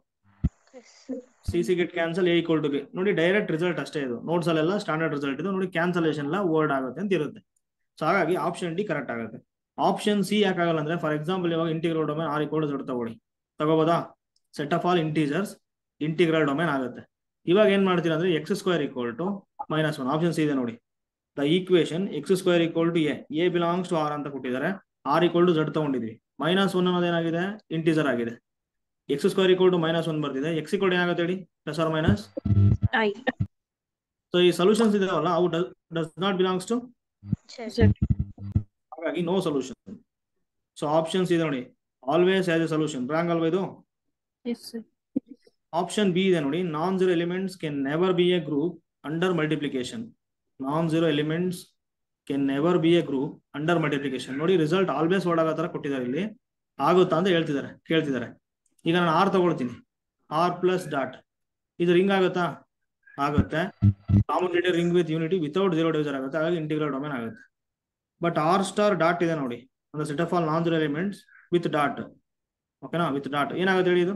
C C get cancel A equal to B ನೋಡಿ, ಡೈರೆಕ್ಟ್ ರಿಸಲ್ಟ್ ಅಷ್ಟೇ ಇದು. ನೋಟ್ಸ್ ಅಲ್ಲೆಲ್ಲ ಸ್ಟ್ಯಾಂಡರ್ಡ್ ರಿಸಲ್ಟ್ ಇದು ನೋಡಿ. ಕ್ಯಾನ್ಸಲೇಷನ್ ಲಾ ವರ್ಡ್ ಆಗುತ್ತೆ ಅಂತ ಇರುತ್ತೆ. ಸೊ ಹಾಗಾಗಿ ಆಪ್ಷನ್ ಡಿ ಕರೆಕ್ಟ್ ಆಗುತ್ತೆ. ಆಪ್ಷನ್ ಸಿ ಯಾಕಾಗಲ್ಲ ಅಂದ್ರೆ, ಫಾರ್ ಎಕ್ಸಾಂಪಲ್ ಇವಾಗ integral domain R equal to Z ತಗೊಳ್ಳಿ, ತಗೋಬೋದಾ? Set of all integers integral domain ಆಗುತ್ತೆ. ಇವಾಗ ಏನ್ ಮಾಡ್ತೀರಾ ಅಂದ್ರೆ X square equal to minus one. Option C ಇದೆ ನೋಡಿ. The equation X square equal to A, A belongs to R ಅಂತ ಕೊಟ್ಟಿದ್ದಾರೆ. ಆರ್ ಈಕ್ವಲ್ ಟು ಝೆಡ್ ತಗೊಂಡಿದ್ವಿ. ಮೈನಸ್ ಒನ್ ಅನ್ನೋದು ಏನಾಗಿದೆ, ಇಂಟೀಜರ್ ಆಗಿದೆ. X square equal to minus one ಬರ್ತಿದೆ. X equal ಏನಾಗುತ್ತೆ ಹೇಳಿ, plus R minus I. So ಈ ಸೊಲ್ಯೂಷನ್ಸ್ ಇದಾವಲ್ಲ, ಅವು does not belongs to Z. ಹಾಗಾಗಿ ನೋ ಸೊಲ್ಯೂಷನ್. ಸೊ ಆಪ್ಷನ್ಸ್ ಇದೆ ನೋಡಿ, always has a solution. Wrong ಅಲ್ವಾ ಇದು? Yes, sir. ಆಪ್ಷನ್ ಬಿ ಇದೆ ನೋಡಿ, non zero elements can never be a group under multiplication. Non zero elements can never be a group under multiplication. ನೋಡಿ result always hold ಆಗೋ ತರ ಕೊಟ್ಟಿದ್ದಾರೆ. ಇಲ್ಲಿ ಆಗುತ್ತಾ ಅಂತ ಹೇಳ್ತಿದ್ದಾರೆ, ಕೇಳ್ತಿದ್ದಾರೆ. ಈಗ ನಾನು ಆರ್ ತಗೊಳ್ತೀನಿ, ಆರ್ ಪ್ಲಸ್ ಡಾಟ್, ಇದು ರಿಂಗ್ ಆಗುತ್ತಾ? ಆಗುತ್ತೆ. Commutative ring with unity without zero division ಆಗುತ್ತೆ. ಹಾಗಾಗಿ ಇಂಟಿಗ್ರಲ್ ಡೊಮೈನ್ ಆಗುತ್ತೆ. ಬಟ್ ಆರ್ ಸ್ಟಾರ್ ಡಾಟ್ ಇದೆ ನೋಡಿ, ಒಂದು set of all non zero elements with dot. ಓಕೆನಾ? ವಿತ್ ಡಾಟ್ ಏನಾಗುತ್ತೆ ಹೇಳಿ, ಇದು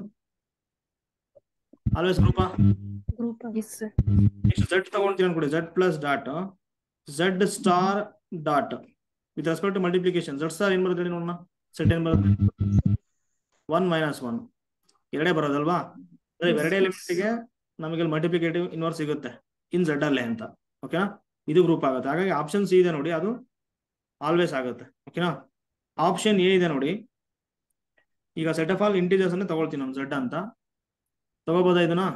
ಆಲ್ವೇಸ್ ಗ್ರೂಪಾ? Group. Yes, sir. Next Z ತಗೊಂಡ್ತೀನಿ ಅನ್ಕೊಡಿ, Z plus dot, Z star dot with respect to multiplication. Z star ಏನ್ ಬರುತ್ತೆ ಹೇಳಿ ನೋಡೋಣ. ಸೆಟ್ ಏನ್ ಬರುತ್ತೆ? ಒನ್ ಮೈನಸ್ ಒನ್, ಎರಡೇ ಬರೋದಲ್ವಾ? ಎರಡೇ ಎಲಿಮೆಂಟ್ಗೆ ನಮಗೆ ಮಲ್ಟಿಪ್ಲಿಕೇಟಿವ್ ಇನ್ವರ್ಸ್ ಸಿಗುತ್ತೆ ಇನ್ ಝೆಡ್ ಅಲ್ಲೇ ಅಂತ. ಓಕೆನಾ? ಇದು ಗ್ರೂಪ್ ಆಗುತ್ತೆ. ಹಾಗಾಗಿ ಆಪ್ಷನ್ ಸಿ ಇದೆ ನೋಡಿ, ಅದು ಆಲ್ವೇಸ್ ಆಗುತ್ತೆ. ಓಕೆನಾ? ಆಪ್ಷನ್ ಎ ಇದೆ ನೋಡಿ, ಈಗ ಸೆಟ್ ಆಫ್ ಆಲ್ ಇಂಟೀಜರ್ಸ್ ಅನ್ನ ತಗೊಳ್ತೀನಿ ನಾನು ಝೆಡ್ ಅಂತ. ತಗೋಬೋದಾ ಇದನ್ನ?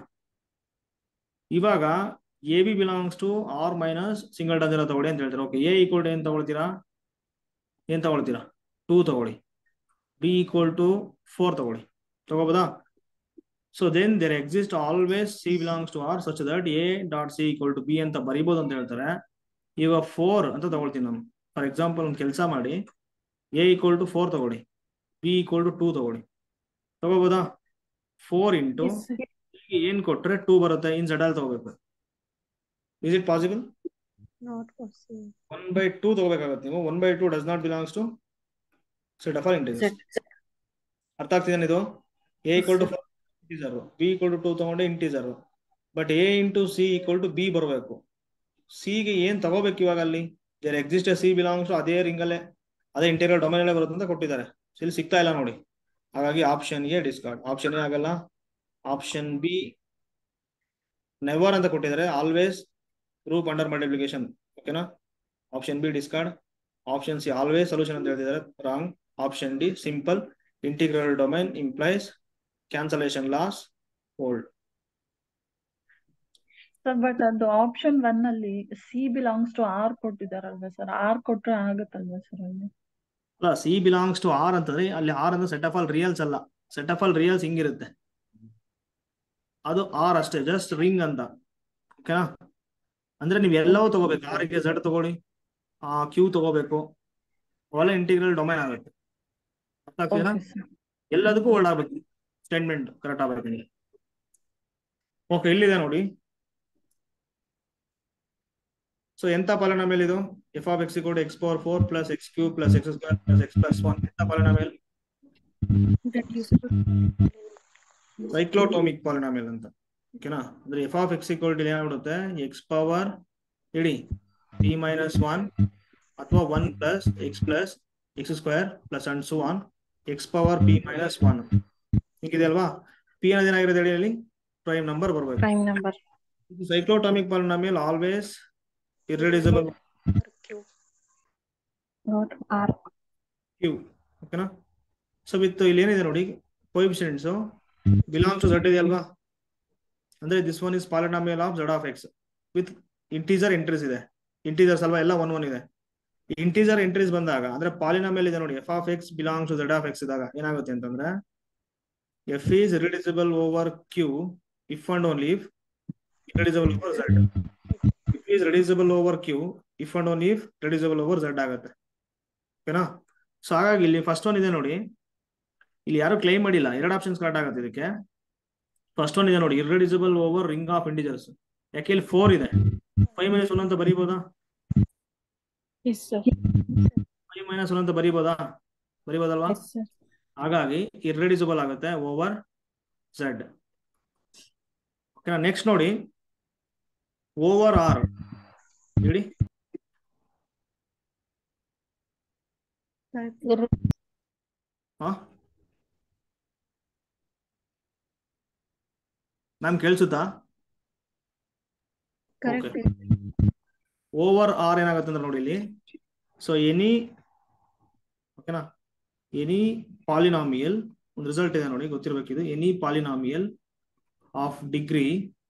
ಇವಾಗ A B belongs to R minus singleton ತಗೊಳ್ಳಿ ಅಂತ ಹೇಳ್ತಾರೆ. ಓಕೆ, ಎ ಈಕ್ವಲ್ ಟು ಏನ್ ತಗೊಳ್ತೀರಾ? ಏನ್ ತಗೊಳ್ತೀರಾ? ಟೂ ತಗೊಳ್ಳಿ. ಬಿ ಈಕ್ವಲ್ ಟು ಫೋರ್ ತಗೊಳ್ಳಿ. ತಗೋಬೋದಾ? So then there exist always C belongs to R such that A dot C equal to B ಅಂತ ಬರೀಬಹುದು ಅಂತ ಹೇಳ್ತಾರೆ. ಈಗ ಫೋರ್ ಅಂತ ತಗೊಳ್ತೀನಿ ನಾನು. ಫಾರ್ ಎಕ್ಸಾಂಪಲ್ ಒಂದು ಕೆಲಸ ಮಾಡಿ, ಎ ಈಕ್ವಲ್ ಟು ಫೋರ್ ತಗೊಳ್ಳಿ, ಬಿ ಈಕ್ವಲ್ ಟು ಟೂ ತಗೊಳ್ಳಿ. ತಗೋಬೋದಾ? Four into Yes, sir. ಏನ್ ಕೊಟ್ರೆ ಟೂ ಬರುತ್ತೆ, ಇನ್ ಝೆಡ್ ಅಲ್ಲಿ ತಗೋಬೇಕು. Is it possible? Not possible. One by two ತಗೋಬೇಕಾಗುತ್ತೆ ನೀವು. One by two does not belongs to set of all integers. Z. ಅರ್ಥ ಆಗ್ತಿದೆ ಇದು? A equal to integer, B equal to two ತಗೊಂಡೆ integer. But A into C equal to B ಬರಬೇಕು. ಸಿಗೆ ಏನ್ ತಗೋಬೇಕು ಇವಾಗ? ಅಲ್ಲಿ there exist C belongs to ಅದೇ ರಿಂಗ್ ಅಲ್ಲೇ, ಅದೇ ಇಂಟೀರಿಯರ್ ಡೊಮೈನ್ ಅಲ್ಲೇ ಬರುತ್ತೆ ಅಂತ ಕೊಟ್ಟಿದ್ದಾರೆ. ಇಲ್ಲಿ ಸಿಗ್ತಾ ಇಲ್ಲ ನೋಡಿ. ಹಾಗಾಗಿ option A discard. Option A ಆಗಲ್ಲ. ಆಪ್ಷನ್ ಬಿ ನೆವರ್ ಅಂತ ಕೊಟ್ಟಿದ್ದಾರೆ, ಆಲ್ವೇಸ್ ಗ್ರೂಪ್ ಅಂಡರ್ ಮಲ್ಟಿಪ್ಲಿಕೇಶನ್. ಓಕೆನಾ? Option B discard. Option C always solution ಅಂತ ಹೇಳ್ತಿದ್ದಾರೆ, wrong. Option D simple integral domain implies cancellation laws hold. Sir but ಅದು option one ಅಲ್ಲಿ C belongs to R ಕೊಟ್ಟಿದಾರಲ್ವಾ sir? R ಕೊಟ್ರೆ ಆಗತ್ತಲ್ವಾ sir ಅಲ್ಲಿ? ಅಲ್ಲ, ಸಿ ಬಿಲಾಂಗ್ಸ್ ಟು ಆರ್ ಅಂತಂದ್ರೆ ಅಲ್ಲಿ ಆರ್ ಅಂದ್ರೆ ಸೆಟ್ ಆಫ್ ಆಲ್ ರಿಯಲ್ಸ್ ಅಲ್ಲ. ಸೆಟ್ ಆಫ್ ಆಲ್ ರಿಯಲ್ಸ್ ಹಿಂಗಿರುತ್ತೆ, ಅದು ಆರ್ ಅಷ್ಟೇ, ಜಸ್ಟ್ ರಿಂಗ್ ಅಂತ. ಓಕೆನಾ? ಅಂದ್ರೆ ನೀವು ಎಲ್ಲವೂ ತಗೋಬೇಕು. ಆರ್ಗೆ ಝೆಡ್ ತಗೊಳ್ಳಿ, ಆ ಕ್ಯೂ ತಗೋಬೇಕು, ಅವೆಲ್ಲ ಇಂಟಿಗ್ರಲ್ ಡೊಮೈನ್ ಆಗುತ್ತೆ. ಅರ್ಥ ಆಗ್ತೀರಾ? Okay, sir. ಎಲ್ಲದಕ್ಕೂ ವರ್ಡ್ ಆಗ್ಬೇಕು, ಸ್ಟೇಟ್ಮೆಂಟ್ ಕರೆಕ್ಟ್ ಆಗ್ಬೇಕು ನಿಮಗೆ. ಓಕೆ, ಇಲ್ಲಿದೆ ನೋಡಿ. ಸೊ ಎಂತ ಪಾಲಿನಾಮಿಯಲ್ ಇದು? F of X equal to X power four plus X cube plus X square plus X plus one. ಎಂತ ಪಾಲಿನಾಮಿಯಲ್? reducible. ಸೈಕ್ಲೋಟೋಮಿಕ್ ಪಾಲಿನಾಮಿಯಲ್ ಅಂತ. ಓಕೆನಾ? ಅಂದ್ರೆ F of X equal to ಏನಾಗ್ಬಿಡುತ್ತೆ, ಎಕ್ಸ್ ಪವರ್ ಇಡಿ P minus one ಅಥವಾ one plus X plus X square plus and so on X power P minus one. ಹೀಗಿದೆ ಅಲ್ವಾ? P ಅನ್ನೋದು ಏನಾಗಿರುತ್ತೆ ಹೇಳಿ ಅಲ್ಲಿ? ಪ್ರೈಮ್ ನಂಬರ್ ಬರಬೇಕು. Prime number. Cyclotomic polynomial always irreducible Q. Not R. Q. ಓಕೆನಾ? So with ಇಲ್ಲಿ ಏನಿದೆ ನೋಡಿ, ಕೋಎಫಿಷಿಯೆಂಟ್ಸ್ ಬಿಲಾಂಗ್ಸ್ ಟು ಝಡ್ ಇದೆ ಅಲ್ವಾ? ಅಂದ್ರೆ this one is polynomial of Z of X with integer entries ಇದೆ. ಇಂಟೀಜರ್ಸ್ ಅಲ್ವಾ, ಎಲ್ಲ ಒನ್ ಒನ್ ಇದೆ. ಇಂಟೀಜರ್ ಎಂಟ್ರೀಸ್ ಬಂದಾಗ ಅಂದ್ರೆ ಪಾಲಿನಾಮಿಯಲ್ ಇದೆ ನೋಡಿ, F of X belongs to Z of X ಇದ್ದಾಗ ಏನಾಗುತ್ತೆ ಅಂತಂದ್ರೆ F is irreducible over Q if and only if irreducible over Z. If is reducible over Q if and only if reducible over Z ಆಗುತ್ತೆ. ಓಕೆನಾ? So ಹಾಗಾಗಿ ಇಲ್ಲಿ first one ಇದೆ ನೋಡಿ, ಇಲ್ಲಿ ಯಾರು ಕ್ಲೈಮ್ ಮಾಡಿಲ್ಲ, ಎರಡು ಆಪ್ಷನ್ಸ್ ಕರೆಕ್ಟ್ ಆಗುತ್ತೆ ಇದಕ್ಕೆ. ಫಸ್ಟ್ ಒನ್ ಇದೆ ನೋಡಿ, irreducible over ring of integers. ಯಾಕೆ ಇಲ್ಲಿ ಫೋರ್ ಇದೆ, ಫೈವ್ ಮೈನಸ್ ಒನ್ ಅಂತ ಬರೀಬೋದಾ? Yes, sir. Five minus one ಅಂತ ಬರೀಬೋದಾ? ಬರೀಬೋದಲ್ವಾ? Yes, sir. ಹಾಗಾಗಿ ಇರ್ರೆಡ್ಯೂಸಿಬಲ್ ಆಗುತ್ತೆ ಓವರ್ ಝಡ್. ಓಕೆನಾ? ನೆಕ್ಸ್ಟ್ ನೋಡಿ, ಓವರ್ ಆರ್ ಹೇಳಿ. Irre- ಹಾ ಮ್ಯಾಮ್ ಕೇಳಿಸುತ್ತಾ? Correct. ಓವರ್ ಆರ್ ಏನಾಗುತ್ತೆ ಅಂದ್ರೆ ನೋಡಿ ಇಲ್ಲಿ, ಸೊ ಎನಿ ಓಕೆನಾ, ಎನಿ ಪಾಲಿನಾಮಿಯಲ್ ಒಂದು ರಿಸಲ್ಟ್ ಇದೆ ನೋಡಿ, ಗೊತ್ತಿರಬೇಕಿದು. Any polynomial of degree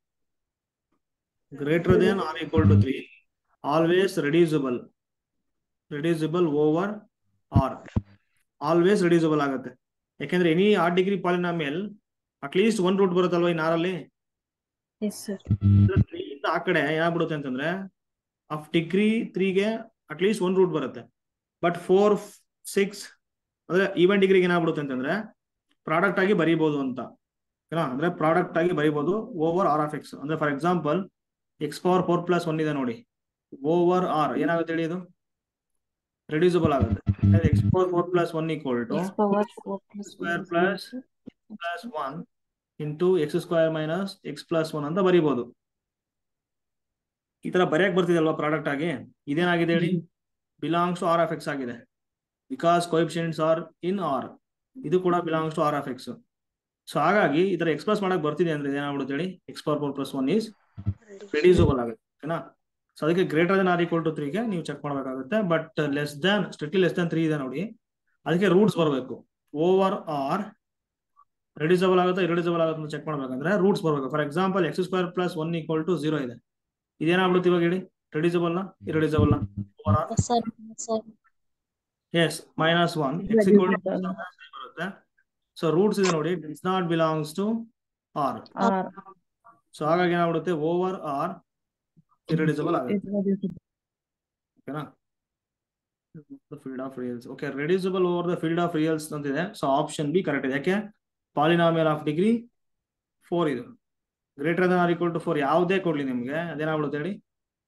greater than or equal to three always reducible reducible over R. Always reducible ಆಗುತ್ತೆ. ಯಾಕೆಂದ್ರೆ any R degree polynomial at least one root ಬರುತ್ತಲ್ವಾ ಇನ್ ಆರಲ್ಲಿ. Yes, sir. ತ್ರೀ ಇಂದ ಆ ಕಡೆ ಏನಾಗ್ಬಿಡುತ್ತೆ ಅಂತಂದ್ರೆ ಆಫ್ ಡಿಗ್ರಿ ತ್ರೀಗೆ ಅಟ್ಲೀಸ್ಟ್ ಒನ್ ರೂಟ್ ಬರುತ್ತೆ. ಬಟ್ ಫೋರ್ ಸಿಕ್ಸ್ ಅಂದ್ರೆ ಈವನ್ ಡಿಗ್ರಿಗೆ ಏನಾಗ್ಬಿಡುತ್ತೆ ಅಂತಂದ್ರೆ ಪ್ರಾಡಕ್ಟ್ ಆಗಿ ಬರೀಬಹುದು ಅಂತ. ಅಂದ್ರೆ ಪ್ರಾಡಕ್ಟ್ ಆಗಿ ಬರೀಬಹುದು ಓವರ್ ಆರ್ ಆಫ್ ಎಕ್ಸ್. ಅಂದ್ರೆ for example X power four plus one ಇದೆ ನೋಡಿ, ಓವರ್ ಆರ್ ಏನಾಗುತ್ತೆ ಹೇಳಿ, ಇದು ರೆಡ್ಯೂಸಿಬಲ್ ಆಗುತ್ತೆ. X power four plus one equal to X power four plus one square is plus plus one into X square minus X plus one ಅಂತ ಬರೀಬಹುದು. ಈ ತರ ಬರೆಯಕ್ ಬರ್ತಿದೆ ಅಲ್ವಾ ಪ್ರಾಡಕ್ಟ್ ಆಗಿ. ಇದೇನಾಗಿದೆ ಹೇಳಿ, belongs to R of X ಆಗಿದೆ. Because coefficients are in R, ಇದು ಕೂಡ belongs to R of X. So ಹಾಗಾಗಿ ಈ ತರ ಎಕ್ಸ್ಪ್ರೆಸ್ ಮಾಡಕ್ ಬರ್ತಿದೆ ಅಂದ್ರೆ ಏನಾಗ್ಬಿಡುತ್ತೆ ಹೇಳಿ, X power four plus one is reducible ಆಗುತ್ತೆ. ಓಕೆನಾ? ಸೊ ಅದಕ್ಕೆ greater than or equal to ತ್ರೀಗೆ ನೀವು ಚೆಕ್ ಮಾಡಬೇಕಾಗುತ್ತೆ. But less than strictly less than three ಇದೆ ನೋಡಿ, ಅದಕ್ಕೆ ರೂಟ್ಸ್ ಬರಬೇಕು. ಓವರ್ ಆರ್ ರೆಡ್ಯೂಸಬಲ್ ಆಗುತ್ತೆ ಇರೆಡ್ಯೂಸಬಲ್ ಆಗುತ್ತೆ ಅಂತ ಚೆಕ್ ಮಾಡ್ಬೇಕಂದ್ರೆ ರೂಟ್ಸ್ ಬರಬೇಕು. For example X square plus one equal to zero ಇದೆ, ಇದೇನಾಗ್ಬಿಡುತ್ತೆ ಇವಾಗ ಹೇಳಿ, ರೆಡ್ಯೂಸಬಲ್ ನ ಇರೆಡ್ಯೂಸಬಲ್ ನ? Over R Yes, sir. Yes, sir. Yes minus one X equal to ಬರುತ್ತೆ. ಸೊ ರೂಟ್ಸ್ ಇದೆ ನೋಡಿ, it's not belongs to R. R. So ಹಾಗಾಗಿ ಏನಾಗ್ಬಿಡುತ್ತೆ, ಓವರ್ ಆರ್ ಇರೆಡ್ಯೂಸಬಲ್ ಆಗುತ್ತೆ. ಓಕೆನಾ? Field of reals. Okay, reducible over the field of reals ಅಂತಿದೆ. So option B correct ಇದೆ. ಯಾಕೆ? ಪಾಲಿನಾಮಿಯಲ್ ಆಫ್ ಡಿಗ್ರಿ ಫೋರ್ ಇದು. Greater than or equal to four ಯಾವುದೇ ಕೊಡ್ಲಿ ನಿಮ್ಗೆ, ಅದೇನಾಗ್ಬಿಡುತ್ತೆ ಹೇಳಿ,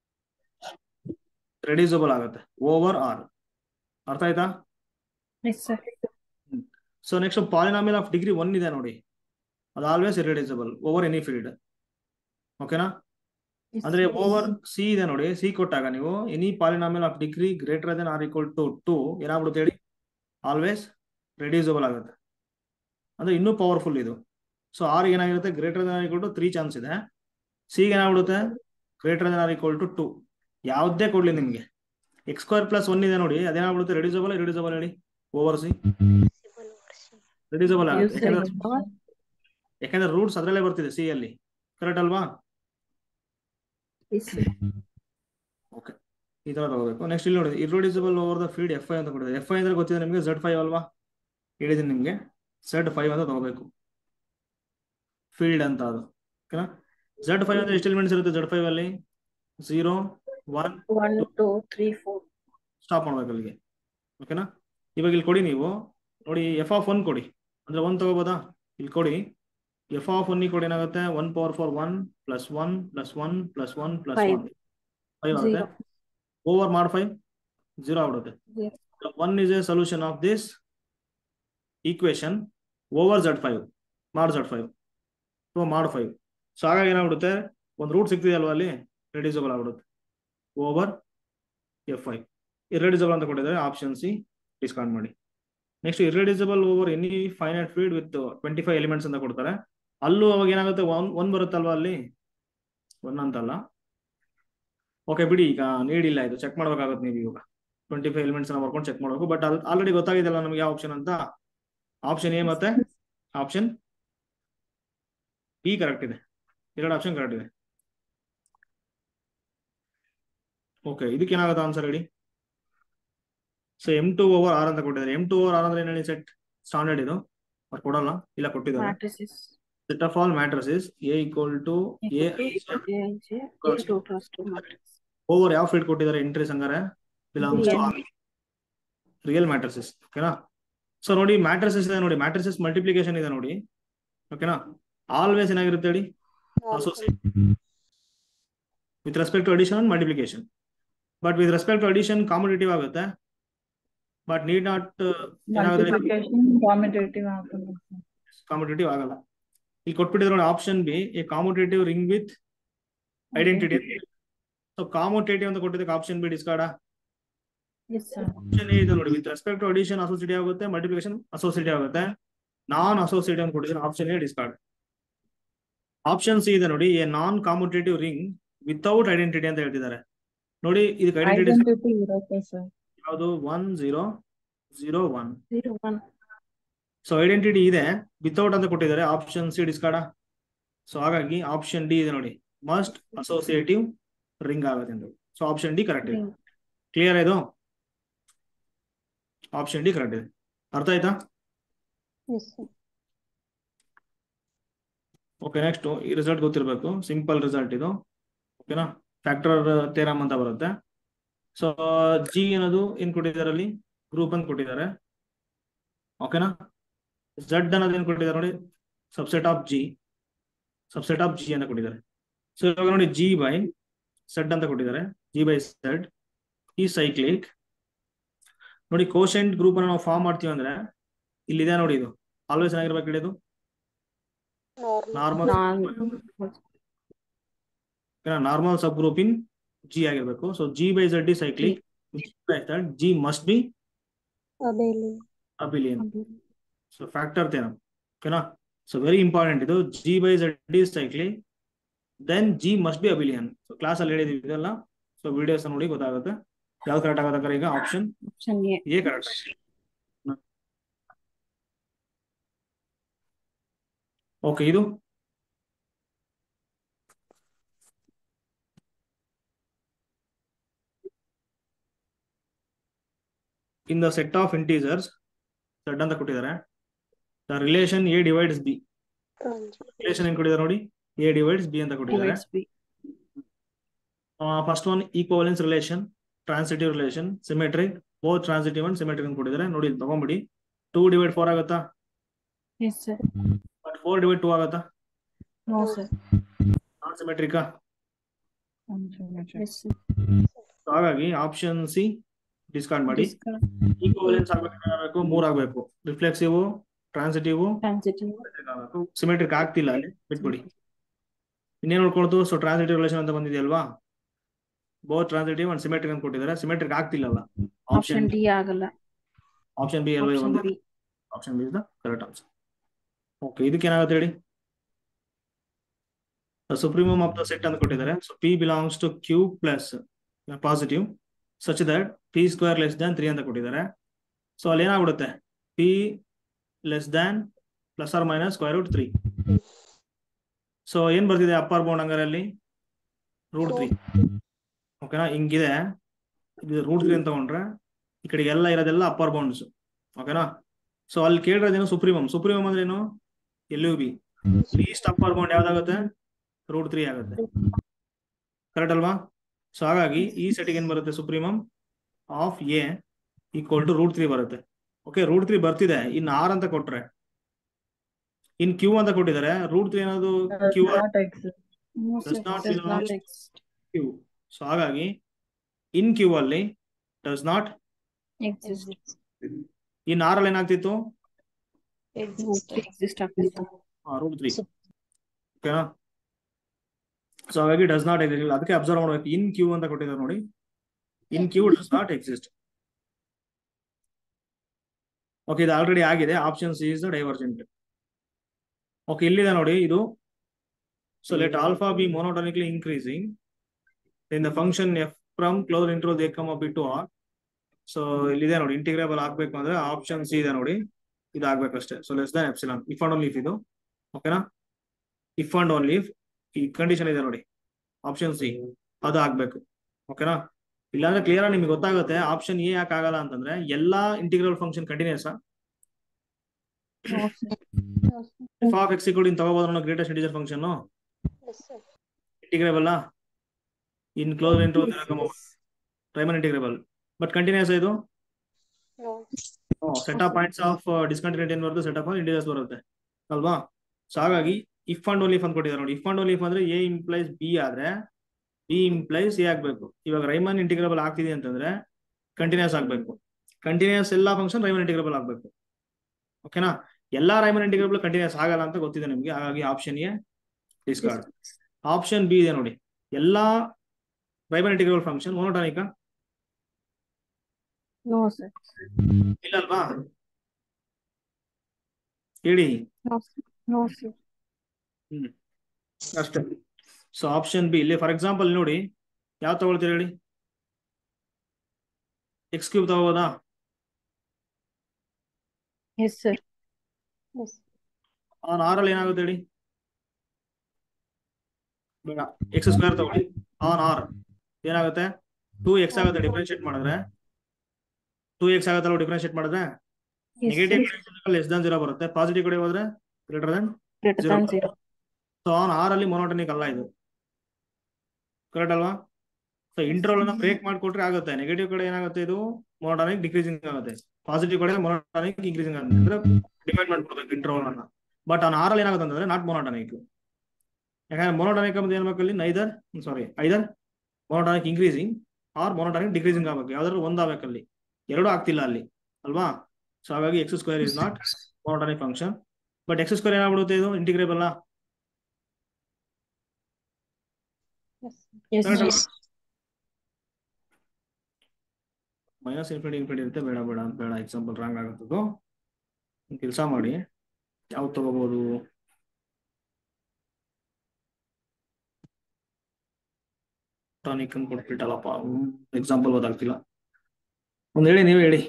ರೆಡ್ಯೂಸಬಲ್ ಆಗುತ್ತೆ ಓವರ್ ಆರ್. ಅರ್ಥ ಆಯ್ತಾ? Yes, sir. So next polynomial of degree one ಇದೆ ನೋಡಿ, ಅದು always irreducible over any field. ಓಕೆನಾ? ಅಂದ್ರೆ ಓವರ್ ಸಿ ಇದೆ ನೋಡಿ, ಸಿ ಕೊಟ್ಟಾಗ ನೀವು any polynomial of degree greater than or equal to two ಏನಾಗ್ಬಿಡುತ್ತೆ ಹೇಳಿ, ಆಲ್ವೇಸ್ ರೆಡ್ಯೂಸಬಲ್ ಆಗುತ್ತೆ. ಅಂದ್ರೆ ಇನ್ನೂ ಪವರ್ಫುಲ್ ಇದು. ಸೊ ಆರ್ ಏನಾಗಿರುತ್ತೆ, greater than or equal to three chance ಇದೆ. ಸಿ ಏನಾಗ್ಬಿಡುತ್ತೆ, greater than or equal to two ಯಾವುದೇ ಕೊಡ್ಲಿ ನಿಮ್ಗೆ. ಎಕ್ಸ್ ಸ್ಕ್ವೇರ್ ಪ್ಲಸ್ ಒನ್ ಇದೆ ನೋಡಿ, ಅದೇನಾಗ್ಬಿಡುತ್ತೆ, ರೆಡ್ಯೂಸಬಲ್ ಇರೆಡ್ಯೂಸಬಲ್ ಹೇಳಿ, ಓವರ್ ಸಿ ರೆಡ್ಯೂಸಬಲ್ ಆಗುತ್ತೆ. ಯಾಕಂದ್ರೆ ಯಾಕಂದ್ರೆ ರೂಟ್ಸ್ ಅದರಲ್ಲೇ ಬರ್ತಿದೆ ಸಿ ಅಲ್ಲಿ. ಕರೆಕ್ಟ್ ಅಲ್ವಾ? Yes, sir. ಓಕೆ, ಈ ತರ ತಗೋಬೇಕು. ನೆಕ್ಸ್ಟ್ ಇಲ್ಲಿ ನೋಡಿ, irreducible over the field F I ಅಂತ ಕೊಟ್ಟಿದೆ. ಎಫ್ ಐ ಅಂದ್ರೆ ಗೊತ್ತಿದೆ ನಿಮಗೆ, ಝಡ್ ಫೈವ್ ಅಲ್ವಾ, ಹೇಳಿದೀನಿ ನಿಮ್ಗೆ. ಝಡ್ ಫೈವ್ ಅಂತ ತಗೋಬೇಕು ಫೀಲ್ಡ್ ಅಂತ ಅದು. ಓಕೆನಾ? ಝಡ್ ಫೈವ್ ಅಂದ್ರೆ ಎಷ್ಟು ಎಲಿಮೆಂಟ್ಸ್ ಇರುತ್ತೆ ಝಡ್ ಫೈವ್ ಅಲ್ಲಿ? Zero one One, two, three, four. Stop ಮಾಡ್ಬೇಕು ಅಲ್ಲಿಗೆ. ಓಕೆನಾ? ಇವಾಗ ಇಲ್ಲಿ ಕೊಡಿ ನೀವು ನೋಡಿ, ಎಫ್ ಆಫ್ ಒನ್ ಕೊಡಿ, ಅಂದ್ರೆ ಒನ್ ತಗೋಬೋದಾ? ಇಲ್ಲಿ ಕೊಡಿ, ಎಫ್ ಆಫ್ ಒನ್ ಕೊಡಿ, ಏನಾಗುತ್ತೆ, one power four one plus one plus one plus one plus one five ಆಗುತ್ತೆ. ಓವರ್ ಮಾಡ್ ಫೈವ್ ಜೀರೋ ಆಗ್ಬಿಡುತ್ತೆ. Yes. One is a solution of this equation over Z five mod Z five so mod five. So ಹಾಗಾಗಿ ಏನಾಗ್ಬಿಡುತ್ತೆ, ಒಂದು root ಸಿಗ್ತಿದೆ ಅಲ್ವಾ ಅಲ್ಲಿ, reducible ಆಗ್ಬಿಡುತ್ತೆ over F five. Irreducible ಅಂತ ಕೊಟ್ಟಿದ್ದಾರೆ, ಆಪ್ಷನ್ ಸಿ ಡಿಸ್ಕಾರ್ಡ್ ಮಾಡಿ. Next irreducible over any finite field with twenty five elements ಅಂತ ಕೊಡ್ತಾರೆ. ಅಲ್ಲೂ ಅವಾಗ ಏನಾಗುತ್ತೆ, ಒನ್ ಒನ್ ಬರುತ್ತಲ್ವಾ ಅಲ್ಲಿ, ಒನ್ ಅಂತಲ್ಲ. ಓಕೆ ಬಿಡಿ, ಈಗ ನೀಡಿಲ್ಲ, ಇದು ಚೆಕ್ ಮಾಡ್ಬೇಕಾಗುತ್ತೆ ನೀವು. ಇವಾಗ ಟ್ವೆಂಟಿ ಫೈವ್ ಎಲಿಮೆಂಟ್ಸ್ ಬರ್ಕೊಂಡು ಚೆಕ್ ಮಾಡಬೇಕು. ಬಟ್ ಅಲ್ಲಿ ಆಲ್ರೆಡಿ ಗೊತ್ತಾಗಿದೆಯಲ್ಲ ನಮಗೆ ಯಾವ ಆಪ್ಷನ್ ಅಂತ. ಆಪ್ಷನ್ ಎ ಮತ್ತೆ ಆಪ್ಷನ್ ಬಿ ಕರೆಕ್ಟ್ ಇದೆ, ಎರಡು ಆಪ್ಷನ್ ಕರೆಕ್ಟ್ ಇದೆ. ಓಕೆ, ಇದಕ್ಕೆ ಏನಾಗುತ್ತೆ ಆನ್ಸರ್ ಹೇಳಿ. So M two over R ಅಂತ ಕೊಟ್ಟಿದ್ದಾರೆ. ಎಂ ಟು ಓವರ್ ಆರ್ ಅಂದ್ರೆ ಏನು ಹೇಳಿ, ಸೆಟ್ ಸ್ಟ್ಯಾಂಡರ್ಡ್ ಇದು, ಅವ್ರು ಕೊಡಲ್ಲ, ಇಲ್ಲ ಕೊಟ್ಟಿದ್ದಾರೆ. Matrices. Set of all matrices A equal to A over ಯಾವ ಫೀಲ್ಡ್ ಕೊಟ್ಟಿದ್ದಾರೆ ಎಂಟ್ರೀಸ್ ಹಂಗಾರೆ ಬಿಲಾಂಗ್ಸ್ ಟು ರಿಯಲ್ ಮ್ಯಾಟ್ರಿಸಸ್. ಓಕೆನಾ. ಸೊ ನೋಡಿ ಮ್ಯಾಟ್ರಿಸಸ್ ಇದೆ ನೋಡಿ, ಮ್ಯಾಟ್ರಿಸಸ್ ಮಲ್ಟಿಪ್ಲಿಕೇಶನ್ ಇದೆ ನೋಡಿ. ಓಕೆನಾ. ಆಲ್ವೇಸ್ ಏನಾಗಿರುತ್ತೆ ಹೇಳಿ, associate with respect to addition and multiplication. But with respect to addition commutative ಆಗುತ್ತೆ, ಬಟ್ ನೀಡ್ ನಾಟ್ ಕಾಂಪಿಟೇಟಿವ್ ಆಗಲ್ಲ. ಇಲ್ಲಿ ಕೊಟ್ಬಿಟ್ಟಿದ್ರೆ ನೋಡಿ option B, A commutative ring with identity. So commutative ಅಂತ ಕೊಟ್ಟಿದ್ದಕ್ಕೆ option B discard. Option A ಇದೆ ನೋಡಿ, with respect to addition associative ಆಗುತ್ತೆ, ಮಲ್ಟಿಪ್ಲಿಕೇಶನ್ ಅಸೋಸಿಯೇಟಿವ್ ಆಗುತ್ತೆ. ನಾನ್ ಅಸೋಸಿಯೇಟಿವ್ ಅಂತ ಕೊಟ್ಟಿದ್ದೀನಿ, option A discard. Option C ಇದೆ ನೋಡಿ, A non commutative ring without identity ಅಂತ ಹೇಳ್ತಿದ್ದಾರೆ ನೋಡಿ. ಇದಕ್ಕೆ ಐಡೆಂಟಿಟಿ ಯಾವುದು, one zero zero one. So identity ಇದೆ, ವಿತೌಟ್ ಅಂತ ಕೊಟ್ಟಿದ್ದಾರೆ, ಆಪ್ಷನ್ ಸಿ ಡಿಸ್ಕಾರ್ಡ್. ಸೊ ಹಾಗಾಗಿ ಆಪ್ಷನ್ ಡಿ ಇದೆ ನೋಡಿ, ಮಸ್ಟ್ ಅಸೋಸಿಯೇಟಿವ್ ರಿಂಗ್ ಆಗುತ್ತೆ ಎಂದು. ಸೊ ಆಪ್ಷನ್ ಡಿ ಕರೆಕ್ಟ್ ಇದೆ. ಕ್ಲಿಯರ್ ಇದು, ಆಪ್ಷನ್ ಡಿ ಕರೆಕ್ಟ್ ಇದೆ. ಅರ್ಥ ಆಯ್ತಾ? ಓಕೆ, ನೆಕ್ಸ್ಟ್ ಈ ರಿಸಲ್ಟ್ ಗೊತ್ತಿರಬೇಕು, ಸಿಂಪಲ್ ರಿಸಲ್ಟ್ ಇದು. ಓಕೆನಾ. ಫ್ಯಾಕ್ಟರ್ ಥಿಯರಮ್ ಅಂತ ಬರುತ್ತೆ. ಸೊ ಜಿ ಅನ್ನೋದು ಏನ್ ಕೊಟ್ಟಿದ್ದಾರೆ ಅಲ್ಲಿ, ಗ್ರೂಪ್ ಅಂತ ಕೊಟ್ಟಿದ್ದಾರೆ. ಓಕೆನಾ. ಝಡ್ ಅನ್ನೋದು ಏನ್ ಕೊಟ್ಟಿದ್ದಾರೆ ನೋಡಿ, subset of G, subset of G ಅಂತ ಕೊಟ್ಟಿದ್ದಾರೆ. ಸೊ ಇವಾಗ ನೋಡಿ ಜಿ ಬೈ ಝಡ್ ಅಂತ ಕೊಟ್ಟಿದ್ದಾರೆ, ಜಿ ಬೈ ಝಡ್ ಈ ಸೈಕ್ಲಿಕ್. ನೋಡಿ ಕೋಶೆಂಟ್ ಗ್ರೂಪ್ ಅನ್ನು ನಾವು ಫಾರ್ಮ್ ಮಾಡ್ತೀವಿ ಅಂದ್ರೆ ಇಲ್ಲಿದೆ ನೋಡಿ, ಇದು ಆಲ್ವೇಸ್ ಏನಾಗಿರ್ಬೇಕು ಹಿಡಿಯೋದು, normal normal subgroup in G ಆಗಿರ್ಬೇಕು. ಸೊ ಜಿ ಬೈ ಝಡ್ ಈ cyclic, G must be abelian. So factor theorem. ಓಕೆನಾ. ಸೊ ವೆರಿ ಇಂಪಾರ್ಟೆಂಟ್ ಇದು, G by Z is cyclic, then G must be abelian. So class ಅಲ್ಲಿ ಹೇಳಿದೀವಿ ಇದೆಲ್ಲ. So videos ನೋಡಿ ಗೊತ್ತಾಗುತ್ತೆ ಯಾವ್ದು ಕರೆಕ್ಟ್ ಆಗುತ್ತೆ. ಈಗ ಆಪ್ಷನ್ ಎ ಕರೆಕ್ಟ್. ಓಕೆ, ಇದು in the set of integers Z ಅಂತ ಕೊಟ್ಟಿದ್ದಾರೆ. The relation A divides B. Relation ಏನ್ ಕೊಟ್ಟಿದ್ದಾರೆ ನೋಡಿ, ಎ ಡಿವೈಡ್ಸ್ ಬಿ ಅಂತ ಕೊಟ್ಟಿದ್ದಾರೆ. First one equivalence relation, transitive relation, symmetric, both transitive and symmetric ಅಂತ ಕೊಟ್ಟಿದ್ದಾರೆ ನೋಡಿ. ತಗೊಂಡ್ಬಿಡಿ. ಟೂ ಡಿವೈಡ್ ಫೋರ್ ಆಗುತ್ತಾ, ಬಟ್ ಫೋರ್ ಡಿವೈಡ್ ಟೂ ಆಗುತ್ತಾ, ನಾನ್ ಸಿಮೆಟ್ರಿಕಾ. ಹಾಗಾಗಿ ಆಪ್ಷನ್ ಸಿ ಡಿಸ್ಕಾರ್ಡ್ ಮಾಡಿ. ಈಕ್ವಲೆನ್ಸ್ ಆಗ್ಬೇಕು, ಮೂರ್ ಆಗ್ಬೇಕು, ರಿಫ್ಲೆಕ್ಸಿವ್, ಟ್ರಾನ್ಸಿಟಿವ್, ಸಿಮೆಟ್ರಿಕ್ ಆಗ್ತಿಲ್ಲ ಅಲ್ಲಿ, ಬಿಟ್ಬಿಡಿ. ಇನ್ನೇನು ನೋಡ್ಕೊಳ್ತು. ಸೊ ಟ್ರಾನ್ಸಿಟಿವ್ ರಿಲೇಷನ್ ಅಂತ ಬಂದಿದೆಯಲ್ವಾ, ಬೋತ್ ಟ್ರಾನ್ಸಿಟಿವ್ ಅಂಡ್ ಸಿಮೆಟ್ರಿಕ್ ಅಂತ ಕೊಟ್ಟಿದ್ದಾರೆ, ಸಿಮೆಟ್ರಿಕ್ ಆಗ್ತಿಲ್ಲಲ್ಲ, ಆಪ್ಷನ್ ಡಿ ಆಗಲ್ಲ. ಆಪ್ಷನ್ ಬಿ ಎಲ್ಲ ಬಂದಿದೆ, option B is the correct answer. Okay, ಇದಕ್ಕೆ ಏನಾಗುತ್ತೆ ಹೇಳಿ, ಸುಪ್ರೀಮಮ್ ಆಫ್ ದ ಸೆಟ್ ಅಂತ ಕೊಟ್ಟಿದ್ದಾರೆ. So P belongs to Q plus positive such that P square less than three ಅಂತ ಕೊಟ್ಟಿದ್ದಾರೆ. ಸೊ ಅಲ್ಲಿ ಏನಾಗ್ಬಿಡುತ್ತೆ, P less than plus R minus square root three. So ಏನ್ ಬರ್ತಿದೆ ಅಪ್ಪರ್ ಬೌಂಡ್ ಹಂಗಾರೆ ಅಲ್ಲಿ ರೂಟ್ ತ್ರೀ. ಓಕೆನಾ. ಹಿಂಗಿದೆ, ಇದು ರೂಟ್ ತ್ರೀ ಅಂತ ತಗೊಂಡ್ರೆ ಈ ಕಡೆ ಎಲ್ಲ ಇರೋದೆಲ್ಲ ಅಪ್ಪರ್ ಬೌಂಡ್ಸ್. ಓಕೆನಾ. ಸೊ ಅಲ್ಲಿ ಕೇಳಿರೋದೇನು ಸುಪ್ರೀಮಮ್. ಸುಪ್ರೀಮಮ್ ಅಂದ್ರೆ ಏನು, L U B. Least upper bound ಯಾವ್ದಾಗುತ್ತೆ, ರೂಟ್ ತ್ರೀ ಆಗುತ್ತೆ. ಕರೆಕ್ಟ್ ಅಲ್ವಾ. ಸೊ ಹಾಗಾಗಿ ಈ ಸೆಟ್ಗೆ ಏನ್ ಬರುತ್ತೆ, supremum of A equal to root three ಬರುತ್ತೆ. ಓಕೆ, ರೂಟ್ ತ್ರೀ ಬರ್ತಿದೆ. ಇನ್ ಆರ್ ಅಂತ ಕೊಟ್ರೆ, ಇನ್ ಕ್ಯೂ ಅಂತ ಕೊಟ್ಟಿದ್ದಾರೆ, ರೂಟ್ ತ್ರೀ ಅನ್ನೋದು ಕ್ಯೂ ಕ್ಯೂ. ಸೊ ಹಾಗಾಗಿ ಇನ್ ಕ್ಯೂ ಅಲ್ಲಿ ಡಸ್ ನಾಟ್. ಇನ್ ಆರ್ ಅಲ್ಲಿ ಏನಾಗ್ತಿತ್ತು, ರೂಟ್ ತ್ರೀ ಎಕ್ಸಿಸ್ಟ್ ಆಗ್ತಿತ್ತು. ರೂಟ್ ತ್ರೀ ಓಕೆನಾ. ಸೊ ಹಾಗಾಗಿ ಡಸ್ ನಾಟ್ ಎಕ್ಸಿಸ್ಟ್. ಅದಕ್ಕೆ ಅಬ್ಸರ್ವ್ ಮಾಡಬೇಕು. ಇನ್ ಕ್ಯೂ ಅಂತ ಕೊಟ್ಟಿದ್ದಾರೆ ನೋಡಿ. In Q does not exist. Okay, ಇದು ಆಲ್ರೆಡಿ ಆಗಿದೆ. Option C is the divergent. Okay, ಇಲ್ಲಿದೆ ನೋಡಿ ಇದು. So let alpha be monotonically increasing in the function f from close intro they come up to R. So ಇಲ್ಲಿದೆ ನೋಡಿ, integrable ಆಗ್ಬೇಕು ಅಂದ್ರೆ option C ಇದೆ ನೋಡಿ, ಇದು ಆಗ್ಬೇಕಷ್ಟೇ. So less than epsilon. If and only if ಇದು. ಓಕೆನಾ, ಇಫ್ ಅಂಡ್ ಓನ್ಲಿ ಇಫ್ ಈ ಕಂಡೀಷನ್ ಇದೆ ನೋಡಿ, ಆಪ್ಷನ್ ಸಿ ಅದು ಆಗ್ಬೇಕು. ಓಕೆನಾ, ಇಲ್ಲಾಂದ್ರೆ ಕ್ಲಿಯರ್ ಆಗಿ ನಿಮ್ಗೆ ಗೊತ್ತಾಗುತ್ತೆ ಆಪ್ಷನ್ ಎ ಯಾಕೆ ಆಗಲ್ಲ ಅಂತಂದ್ರೆ ಎಲ್ಲಾ integral function continuous No, sir. F of X equal in ತಗೋಬಹುದು greatest integer function Yes, sir. Integrable in close into primary integrable. But continuous ಇದು No. Set of points of discontinuity ಏನ್ ಬರುತ್ತೆ, set of integers ಬರುತ್ತೆ ಅಲ್ವಾ. So ಹಾಗಾಗಿ if and only if ಅಂತ ಕೊಟ್ಟಿದ್ದಾರೆ ನೋಡಿ. ಇಫ್ ಅಂಡ್ ಓನ್ಲಿ ಇಫ್ ಅಂದ್ರೆ ಎ ಇಂಪ್ಲೈಸ್ ಬಿ ಆದ್ರೆ ಬಿ ಇಂಪ್ಲೈಸ್ ಎ ಆಗ್ಬೇಕು. ಇವಾಗ ರೈಮನ್ ಇಂಟಿಗ್ರೇಬಲ್ ಆಗ್ತಿದೆ ಅಂತಂದ್ರೆ ಕಂಟಿನ್ಯೂಸ್ ಆಗ್ಬೇಕು. ಕಂಟಿನ್ಯೂಸ್ ಎಲ್ಲಾ ಫಂಕ್ಷನ್ ರೈಮನ್ ಇಂಟಿಗ್ರೇಬಲ್ ಆಗ್ಬೇಕು. ಓಕೆನಾ, ಎಲ್ಲಾ ರೈಮನ್ ಇಂಟಿಗ್ರೇಬಲ್ ಕಂಟಿನ್ಯೂಸ್ ಆಗಲ್ಲ ಅಂತ ಗೊತ್ತಿದೆ ನಿಮ್ಗೆ. ಹಾಗಾಗಿ option A discard. Option B ಇದೆ ನೋಡಿ, ಎಲ್ಲಾ ರೈಮನ್ ಇಂಟಿಗ್ರೇಬಲ್ ಫಂಕ್ಷನ್ ಮೊನೋಟಾನಿಕಾ No, sir. ಇಲ್ಲ ಅಲ್ವಾ, ಹೇಳಿ. No, sir. No, sir. ಹ್ಮ್ ಅಷ್ಟೇ. ಸೊ ಆಪ್ಷನ್ ಬಿ ಇಲ್ಲಿ ಫಾರ್ ಎಕ್ಸಾಂಪಲ್ ನೋಡಿ, ಯಾವ ತಗೊಳ್ತೀರಿ ಹೇಳಿ. ಎಕ್ಸ್ ಕ್ಯೂಬ್ ತಗೋಬೋದಾ? Yes, sir. Yes. On R ಅಲ್ಲಿ ಏನಾಗುತ್ತೆ ಹೇಳಿ. ಬೇಡ, ಎಕ್ಸ್ ಸ್ಕ್ವೇರ್ ತಗೊಳ್ಳಿ. ಆನ್ ಆರ್ ಏನಾಗುತ್ತೆ, ಟೂ ಎಕ್ಸ್ ಆಗುತ್ತೆ. ಡಿಫ್ರೆನ್ಶಿಯೇಟ್ ಮಾಡಿದ್ರೆ ಟೂ ಎಕ್ಸ್ ಆಗುತ್ತಲ್ಲ ಡಿಫ್ರೆನ್ಶಿಯೇಟ್ ಮಾಡಿದ್ರೆ. Yes, negative sir. Less than zero ಬರುತ್ತೆ, ಪಾಸಿಟಿವ್ ಕಡೆ ಹೋದ್ರೆ greater than Greater zero. than zero. So on R ಅಲ್ಲಿ ಮೊನೋಟನಿಕ್ ಅಲ್ಲ ಇದು, ಕರೆಕ್ಟ್ ಅಲ್ವಾ. ಸೊ ಇಂಟರ್ವಲ್ ಅನ್ನ ಬ್ರೇಕ್ ಮಾಡಿಕೊಟ್ರೆ ಆಗುತ್ತೆ. ನೆಗೆಟಿವ್ ಕಡೆ ಏನಾಗುತ್ತೆ, ಇದು ಮೊನೋಟನಿಕ್ ಡಿಕ್ರೀಸಿಂಗ್ ಆಗುತ್ತೆ. ಪಾಸಿಟಿವ್ ಕಡೆ ಮೊನೋಟನಿಕ್ ಇನ್ಕ್ರೀಸಿಂಗ್ ಆಗುತ್ತೆ. ಅಂದ್ರೆ ಡಿವೈಡ್ ಮಾಡ್ಕೊಡ್ಬೇಕು ಇಂಟರ್ವಲ್ ಅನ್ನ. ಬಟ್ ಆನ್ ಆರ್ ಅಲ್ಲಿ ಏನಾಗುತ್ತೆ ಅಂತಂದ್ರೆ ನಾಟ್ ಮೊನೋಟನಿಕ್. ಯಾಕಂದ್ರೆ ಮೊನೋಟನಿಕ್ ಅಂದ್ರೆ ಏನ್ಬೇಕಲ್ಲಿ neither sorry either monotonic increasing or monotonic decreasing ಆಗ್ಬೇಕು. ಯಾವ್ದಾದ್ರು ಒಂದ್ ಆಗ್ಬೇಕಲ್ಲಿ, ಎರಡು ಆಗ್ತಿಲ್ಲ ಅಲ್ಲಿ ಅಲ್ವಾ. ಸೊ ಹಾಗಾಗಿ x square is not monotonic function. But x square ಏನಾಗ್ಬಿಡುತ್ತೆ, ಇದು integrable. Yes. Yes, sir. Minus infinity infinity ಇರುತ್ತೆ. ಬೇಡ ಬೇಡ ಬೇಡ, ಎಕ್ಸಾಂಪಲ್ ರಾಂಗ್ ಆಗುತ್ತದು. ಕೆಲಸ ಮಾಡಿ, ಯಾವ್ದು ತಗೋಬಹುದು. ಟಾನಿಕ್ ಅಂತ ಕೊಟ್ಬಿಟ್ಟಲ್ಲಪ್ಪ, ಎಕ್ಸಾಂಪಲ್ ಗೊತ್ತಾಗ್ತಿಲ್ಲ. ಒಂದ್ ಹೇಳಿ, ನೀವೇ ಹೇಳಿ.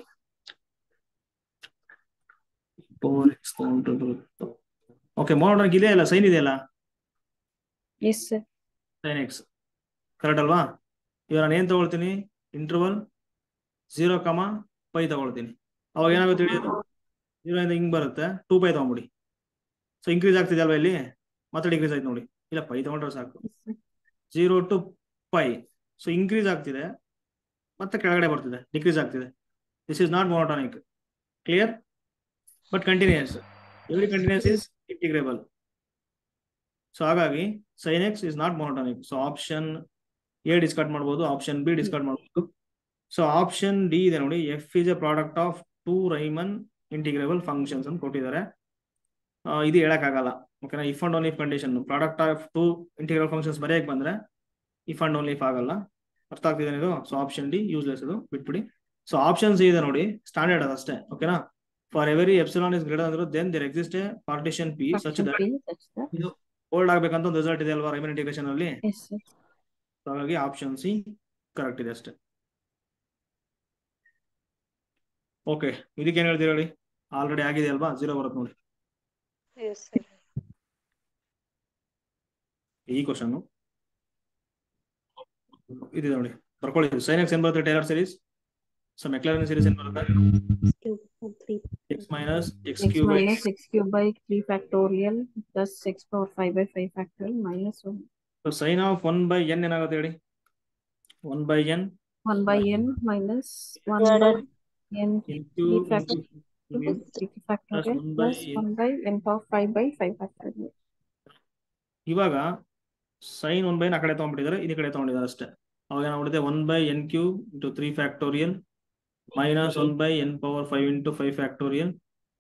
ಓಕೆ, ಮೊನೋಟನಿಕ್ ಇದೆ ಅಲ್ಲ, ಸೈನ್ ಇದೆಯಲ್ಲ, Yes, sir. Sine x correct ಅಲ್ವಾ. ಇವಾಗ ನಾನು ಏನ್ ತಗೊಳ್ತೀನಿ, ಇಂಟರ್ವಲ್ ಜೀರೋ ಕಮ ಪೈ ತಗೊಳ್ತೀನಿ. ಅವಾಗ ಏನಾಗುತ್ತೆ ಹೇಳಿ, ಅದು ಜೀರೋ ಇಂದ ಹಿಂಗ್ ಬರುತ್ತೆ, ಟೂ ಪೈ ತಗೊಂಡ್ಬಿಡಿ. ಸೊ ಇನ್ಕ್ರೀಸ್ ಆಗ್ತಿದೆ ಅಲ್ವಾ ಇಲ್ಲಿ, ಮತ್ತೆ ಡಿಕ್ರೀಸ್ ಆಯ್ತು ನೋಡಿ. ಇಲ್ಲ, ಪೈ ತಗೊಂಡ್ರೆ ಸಾಕು. Yes, sir. Zero to pi. So increase ಆಗ್ತಿದೆ, ಮತ್ತೆ ಕೆಳಗಡೆ ಬರ್ತಿದೆ, ಡಿಕ್ರೀಸ್ ಆಗ್ತಿದೆ. This is not monotonic. Clear. But continuous. Every continuous is integrable. So ಹಾಗಾಗಿ sine x is not monotonic. So option A discard ಮಾಡ್ಬೋದು, ಆಪ್ಷನ್ ಬಿ ಡಿಸ್ಕಾರ್ಡ್ ಮಾಡ್ಬೋದು. So option D ಇದೆ ನೋಡಿ, f is a product of two Riemann integrable functions ಅಂತ ಕೊಟ್ಟಿದ್ದಾರೆ. ಇದು ಹೇಳಕ್ಕಾಗಲ್ಲ. ಓಕೆನಾ, if and only if condition product of two integrable functions ಬರೆಯಕ್ ಬಂದ್ರೆ ಇಫ್ ಅಂಡ್ ಓನ್ಲಿ ಇಫ್ ಆಗಲ್ಲ. ಅರ್ಥ ಆಗ್ತಿದೆ ಇದು. ಸೊ ಆಪ್ಷನ್ ಡಿ ಯೂಸ್ಲೆಸ್, ಇದು ಬಿಟ್ಬಿಡಿ. ಸೊ ಆಪ್ಷನ್ ಸಿ ಇದೆ ನೋಡಿ, ಸ್ಟ್ಯಾಂಡರ್ಡ್ ಅದಷ್ಟೇ. ಓಕೆನಾ, for every epsilon is greater ಅಂದ್ರೆ then there exist a partition P such Partition that P, such that. ಇದು ಹೋಲ್ಡ್ ಆಗ್ಬೇಕಂತ ಒಂದು ರಿಸಲ್ಟ್ ಇದೆ ಅಲ್ವಾ ರೈಮನ್ ಇಂಟಿಗ್ರೇಷನ್ ಅಲ್ಲಿ. Yes, sir. ಹಾಗಾಗಿ ಆಪ್ಷನ್ ಸಿ ಕರೆಕ್ಟ್ ಇದೆ ಅಷ್ಟೇ. ಓಕೆ, ಇದಕ್ಕೆ ಏನ್ ಹೇಳ್ತೀರಾ ಹೇಳಿ. ಆಲ್ರೆಡಿ ಆಗಿದೆ ಅಲ್ವಾ, ಜೀರೋ ಬರುತ್ತೆ ನೋಡಿ Yes, sir. ಈ ಕ್ವಶನ್. ಇದೆ ನೋಡಿ, ಬರ್ಕೊಳ್ಳಿ. ಸೈನ್ ಎಕ್ಸ್ ಏನ್ ಬರುತ್ತೆ, Taylor series. So Maclaurin series ಏನ್ ಬರುತ್ತೆ, Cube of three. X minus x X cube minus x cube by three factorial plus x power five by five factorial minus one. Sine of one by n ಏನಾಗುತ್ತೆ ಹೇಳಿ. One by n one by n minus one by n into three factorial three factorial one by plus one by n power five by five factorial. ಇವಾಗ sine one by ಆ ಕಡೆ ತಗೊಂಡ್ಬಿಟ್ಟಿದ್ದಾರೆ, ಈ ಕಡೆ ತಗೊಂಡಿದ್ದಾರೆ ಅಷ್ಟೇ. ಅವಾಗ ಏನಾಗ್ಬಿಡುತ್ತೆ, one by n cube into three factorial minus one by n power five into five factorial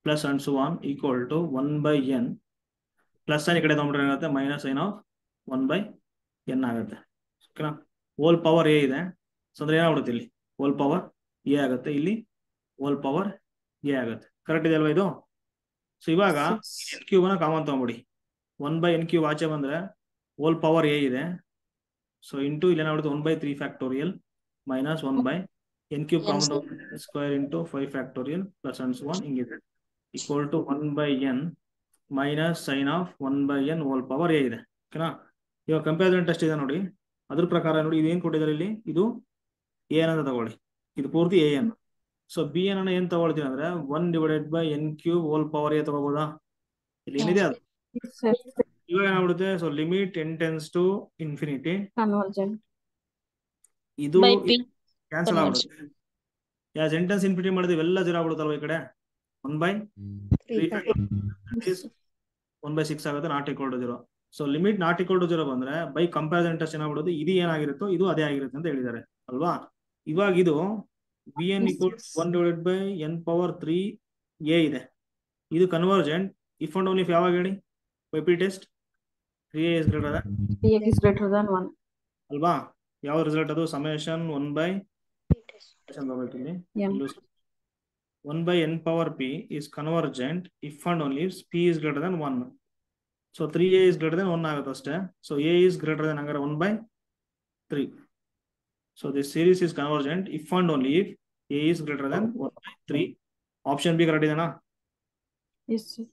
plus and so on equal to one by n plus sine ಈ ಕಡೆ ತಗೊಂಡ್ರೆ ಏನಾಗುತ್ತೆ minus sine of one by n ಆಗುತ್ತೆ. ಓಕೆನಾ? Whole power A ಇದೆ, ಸೊ ಅಂದ್ರೆ ಏನಾಗ್ಬಿಡುತ್ತೆ ಇಲ್ಲಿ ಹೋಲ್ ಪವರ್ ಎ ಆಗುತ್ತೆ, ಇಲ್ಲಿ ಹೋಲ್ ಪವರ್ ಎ ಆಗುತ್ತೆ. ಕರೆಕ್ಟ್ ಇದೆ ಅಲ್ವಾ ಇದು? ಸೊ ಇವಾಗ ಎನ್ ಕ್ಯೂಬ್ ಅನ್ನ ಕಾಮನ್ ತಗೊಂಬಿಡಿ. ಒನ್ ಬೈ ಎನ್ ಕ್ಯೂಬ್ ಆಚೆ ಬಂದ್ರೆ ಹೋಲ್ ಪವರ್ ಎ ಇದೆ, ಸೊ ಇಂಟು ಇಲ್ಲಿ ಏನಾಗ್ಬಿಡುತ್ತೆ one by three factorial minus one by n cube common square into five factorial plus and so on ಹಿಂಗಿದೆ equal to one by n minus sine of one by n whole power A ಇದೆ. ಓಕೆನಾ? ಇವಾಗ comparison test ಇದೆ ನೋಡಿ, ಅದ್ರ ಪ್ರಕಾರ ನೋಡಿ ಇದೇನ್ ಕೊಟ್ಟಿದ್ದಾರೆ ಇಲ್ಲಿ, ಇದು ಎ ಎನ್ ಅಂತ ತಗೊಳ್ಳಿ, ಇದು ಪೂರ್ತಿ A n. So B n ಅನ್ನ ಏನ್ ತಗೊಳ್ತೀನಿ ಅಂದ್ರೆ one divided by n cube whole power A ತಗೋಬೋದಾ? ಇಲ್ಲಿ ಏನಿದೆ ಅದು ಇವಾಗ ಏನಾಗ್ಬಿಡುತ್ತೆ, so limit n tends to infinity, Convergent. ಇದು By P ಕ್ಯಾನ್ಸಲ್ ಆಗ್ಬಿಡುತ್ತೆ. ಯಾ ಸೆಂಟೆನ್ಸ್ ಇನ್ಫಿನಿಟಿ ಮಾಡಿದ್ರೆ ಇವೆಲ್ಲ ಜೀರೋ ಆಗ್ಬಿಡುತ್ತಲ್ವ ಈ ಕಡೆ, one by three one by six ಆಗುತ್ತೆ, not equal to zero. So limit not equal to zero ಬಂದ್ರೆ ಬೈ ಕಂಪ್ಯಾರಿಸನ್ ಟೆಸ್ಟ್ ಏನಾಗ್ಬಿಡುತ್ತೆ, ಇದು ಏನಾಗಿರುತ್ತೋ ಇದು ಅದೇ ಆಗಿರುತ್ತೆ ಅಂತ ಹೇಳಿದ್ದಾರೆ ಅಲ್ವಾ? ಇವಾಗ ಇದು B n equal one divided by n power three A ಇದೆ, ಇದು convergent if and only if ಯಾವಾಗ ಹೇಳಿ by P test three A is greater than three x is greater than one. ಅಲ್ವಾ? ಯಾವ ರಿಸಲ್ಟ್ ಅದು? Summation one by test. M. One by n power P is convergent if and only if P is greater than one. So three A is greater than one ಆಗುತ್ತೆ ಅಷ್ಟೇ. So A is greater than ಹಂಗಾರೆ one by three. So this series is convergent if and only if A is greater than one by three. Option B correct ಇದೆನಾ? Yes, sir.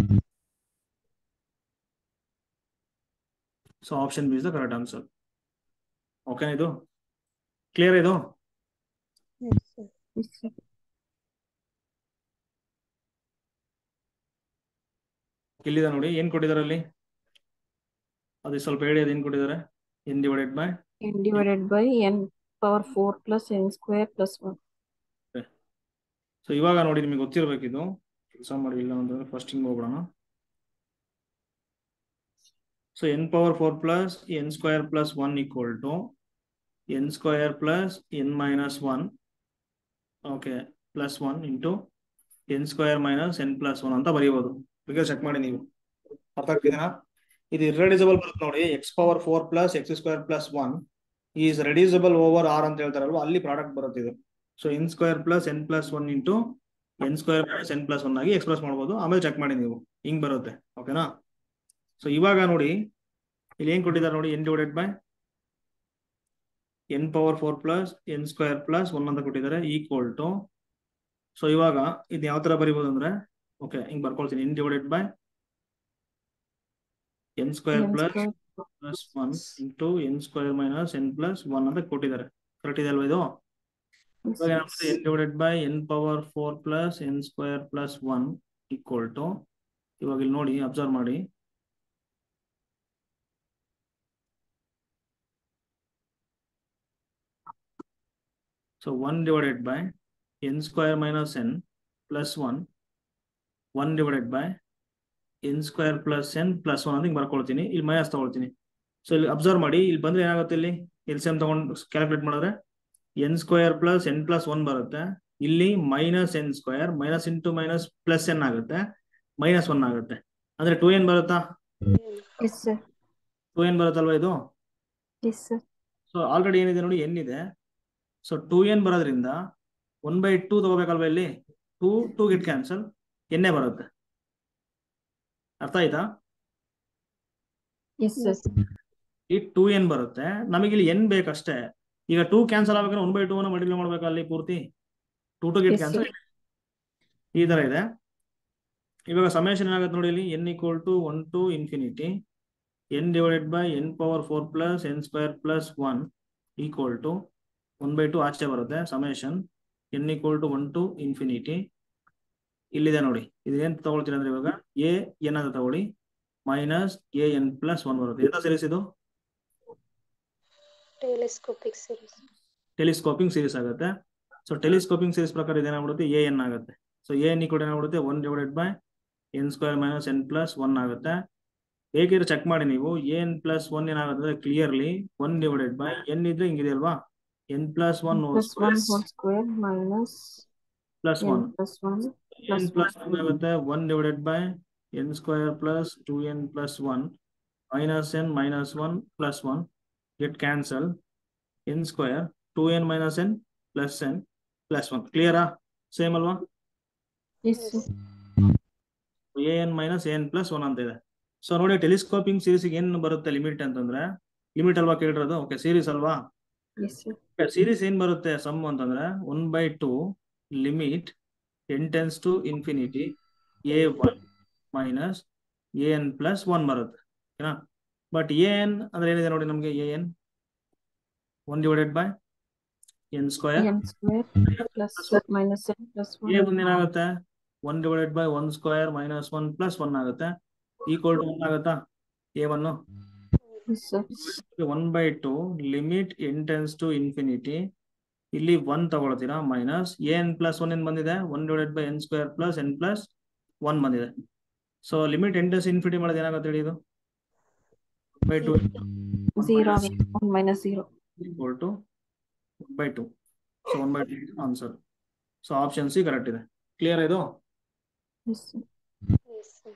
So option B is the correct answer. ಓಕೆನಾ? ಇದು clear ಇದು? Yes, sir. Yes, sir. ಇಲ್ಲಿದೆ ನೋಡಿ, ಏನ್ ಕೊಟ್ಟಿದ್ದಾರೆ ಅಲ್ಲಿ, ಅದು ಸ್ವಲ್ಪ ಹೇಳಿ, ಅದೇನ್ ಕೊಟ್ಟಿದ್ದಾರೆ? N divided by N divided by n power four plus n square plus one. So ಇವಾಗ ನೋಡಿ ನಿಮಗೆ ಗೊತ್ತಿರಬೇಕಿದು, ಕೆಲಸ ಮಾಡಿ ಇಲ್ಲ ಅಂತಂದ್ರೆ ಫಸ್ಟ್ ಹಿಂಗ್ ಹೋಗೋಣ. So n power four plus n square plus one equal to n square plus n minus one, okay, plus one into n square minus n plus one ಅಂತ ಬರೀಬಹುದು. ಬೇಕಾದ್ರೆ ಚೆಕ್ ಮಾಡಿ ನೀವು, ಅರ್ಥ ಆಗ್ತಿದೆನಾ? ಇದು ಇರ್ರೆಡ್ಯೂಸಿಬಲ್ ಬರುತ್ತೆ ನೋಡಿ, x power four plus X square plus one is reducible over R ಅಂತ ಹೇಳ್ತಾರಲ್ವ, ಅಲ್ಲಿ ಪ್ರಾಡಕ್ಟ್ ಬರುತ್ತೆ ಇದು. So n square plus n plus one into n square plus n plus one ಆಗಿ ಎಕ್ಸ್ಪ್ರೆಸ್ ಮಾಡ್ಬೋದು. ಆಮೇಲೆ ಚೆಕ್ ಮಾಡಿ ನೀವು, ಹಿಂಗ್ ಬರುತ್ತೆ. ಓಕೆನಾ? ಸೊ ಇವಾಗ ನೋಡಿ ಇಲ್ಲಿ ಏನ್ ಕೊಟ್ಟಿದ್ದಾರೆ ನೋಡಿ, n divided by n power four plus n square plus one ಅಂತ ಕೊಟ್ಟಿದ್ದಾರೆ ಈಕ್ವಲ್ ಟು. ಸೊ ಇವಾಗ ಇದು ಯಾವ ತರ ಬರೀಬಹುದು ಅಂದ್ರೆ, ಓಕೆ ಹಿಂಗ್ ಬರ್ಕೊಳ್ತೀನಿ, n divided by n square N plus square. Plus one into n square minus n plus one ಅಂತ ಕೊಟ್ಟಿದ್ದಾರೆ. ಕರೆಕ್ಟ್ ಇದೆ ಅಲ್ವಾ ಇದು? Yes, ಇವಾಗ sir. ಏನಾಗುತ್ತೆ, n divided by n power four plus n square plus one equal to, ಇವಾಗ ಇಲ್ಲಿ ನೋಡಿ ಅಬ್ಸರ್ವ್ ಮಾಡಿ, so one divided by n square minus n plus one, one divided by n square plus n plus one ಅಂತ ಹಿಂಗೆ ಬರ್ಕೊಳ್ತೀನಿ, ಇಲ್ಲಿ minus ತಗೊಳ್ತೀನಿ. So ಇಲ್ಲಿ observe ಮಾಡಿ, ಇಲ್ಲಿ ಬಂದ್ರೆ ಏನಾಗುತ್ತೆ, ಇಲ್ಲಿ ಎಲ್ ಸಿ ಎಂ ತಗೊಂಡು ಕ್ಯಾಲ್ಕುಲೇಟ್ ಮಾಡಿದ್ರೆ n square plus n plus one ಬರುತ್ತೆ, ಇಲ್ಲಿ minus n square minus into minus plus n ಆಗುತ್ತೆ, ಮೈನಸ್ ಒನ್ ಆಗುತ್ತೆ, ಅಂದ್ರೆ ಟೂ ಎನ್ ಬರುತ್ತಾ? Yes, sir. ಟೂ ಎನ್ ಬರುತ್ತಲ್ವಾ ಇದು? Yes, sir. ಸೊ ಆಲ್ರೆಡಿ ಏನಿದೆ ನೋಡಿ, ಎನ್ ಇದೆ. ಸೊ ಟೂ ಎನ್ ಬರೋದ್ರಿಂದ ಒನ್ ಬೈ ಟೂ ತಗೋಬೇಕಲ್ವಾ, ಇಲ್ಲಿ ಟೂ ಟೂ ಗೆಟ್ ಕ್ಯಾನ್ಸಲ್, ಎನ್ನೇ ಬರುತ್ತೆ. ಅರ್ಥ ಆಯ್ತಾ? Yes, sir. ಈ ಟೂ ಎನ್ ಬರುತ್ತೆ, ನಮಗೆ ಇಲ್ಲಿ ಎನ್ ಬೇಕಷ್ಟೇ. ಈಗ ಟೂ ಕ್ಯಾನ್ಸಲ್ ಆಗ್ಬೇಕಾದ್ರೆ ಒನ್ ಬೈ ಟೂ ಅನ್ನ ಮಲ್ಟಿಪ್ಲೈ ಮಾಡ್ಬೇಕು ಅಲ್ಲಿ ಪೂರ್ತಿ, two to get Yes, cancel, sir. ಈ ತರ ಇದೆ. ಇವಾಗ ಸಮೇಷನ್ ಏನಾಗುತ್ತೆ ನೋಡಿ, ಇಲ್ಲಿ n equal to one to infinity n divided by n power four plus n square plus one equal to one by two ಆಚೆ ಬರುತ್ತೆ. Summation n equal to one to infinity, ಇಲ್ಲಿದೆ ನೋಡಿ, ಇದು ಏನ್ ತಗೊಳ್ತೀನಿ ಅಂದ್ರೆ ಇವಾಗ ಎ ಎನ್ ಅಂತ ತಗೊಳ್ಳಿ, minus A n plus one ಬರುತ್ತೆ. ಎಂತ ಸೀರೀಸ್ ಇದು? Telescopic series. ಟೆಲಿಸ್ಕೋಪಿಂಗ್ ಸೀರೀಸ್ ಆಗುತ್ತೆ. ಸೊ ಟೆಲಿಸ್ಕೋಪಿಂಗ್ ಸೀರೀಸ್ ಪ್ರಕಾರ ಇದೇನಾಗ್ಬಿಡುತ್ತೆ, ಎ ಎನ್ ಆಗುತ್ತೆ. ಸೊ ಎ ಎನ್ ಕೂಡ ಏನಾಗ್ಬಿಡುತ್ತೆ, one divided by n square minus n plus one ಆಗುತ್ತೆ. ಹೇಗಿದ್ರೆ ಚೆಕ್ ಮಾಡಿ ನೀವು, ಎನ್ ಪ್ಲಸ್ ಒನ್ ಏನಾಗುತ್ತೆ clearly one divided by n ಇದ್ರೆ ಹಿಂಗಿದೆ ಅಲ್ವಾ, n plus one Plus one whole square minus plus n one plus one plus n plus one ಆಗುತ್ತೆ one divided by n square plus two n plus one minus n minus one plus one get cancel n square two n minus n plus n plus one clear ಆ same ಅಲ್ವಾ yes Yes. sir. a n minus a n plus one ಅಂತ ಇದೆ. So ನೋಡಿ ಟೆಲಿಸ್ಕೋಪಿಂಗ್ series ಏನ್ ಬರುತ್ತೆ limit ಅಂತಂದ್ರೆ limit ಅಲ್ವಾ ಕೇಳಿರೋದು ಓಕೆ ಸೀರೀಸ್ ಅಲ್ವಾ Yes sir. ಸೀರೀಸ್ ಏನ್ ಬರುತ್ತೆ ಸಮ್ ಅಂತಂದ್ರೆ one by two limit n tends to infinity a one minus A n plus one ಬರುತ್ತೆ ಓಕೆನಾ ಬಟ್ ಎ ಎನ್ ಅಂದ್ರೆ ಏನಿದೆ ನೋಡಿ ನಮಗೆ a n one divided by n square n square plus minus n plus one. A one ಏನಾಗುತ್ತೆ one divided by one square minus one plus one ಆಗುತ್ತೆ equal to one ಆಗುತ್ತಾ A one Yes sir. One by two limit n tends to infinity ಇಲ್ಲಿ one ತಗೊಳ್ತೀರಾ minus n plus one ಏನ್ ಬಂದಿದೆ one divided by n square plus n plus one ಬಂದಿದೆ so limit n tends infinity ಮಾಡೋದು ಏನಾಗುತ್ತೆ ಹೇಳಿ ಇದು by two Zero ಆಗುತ್ತೆ. one minus zero. Equal to one by two so one by two answer so option C correct ಇದೆ clear ಇದು Yes sir. Yes, sir.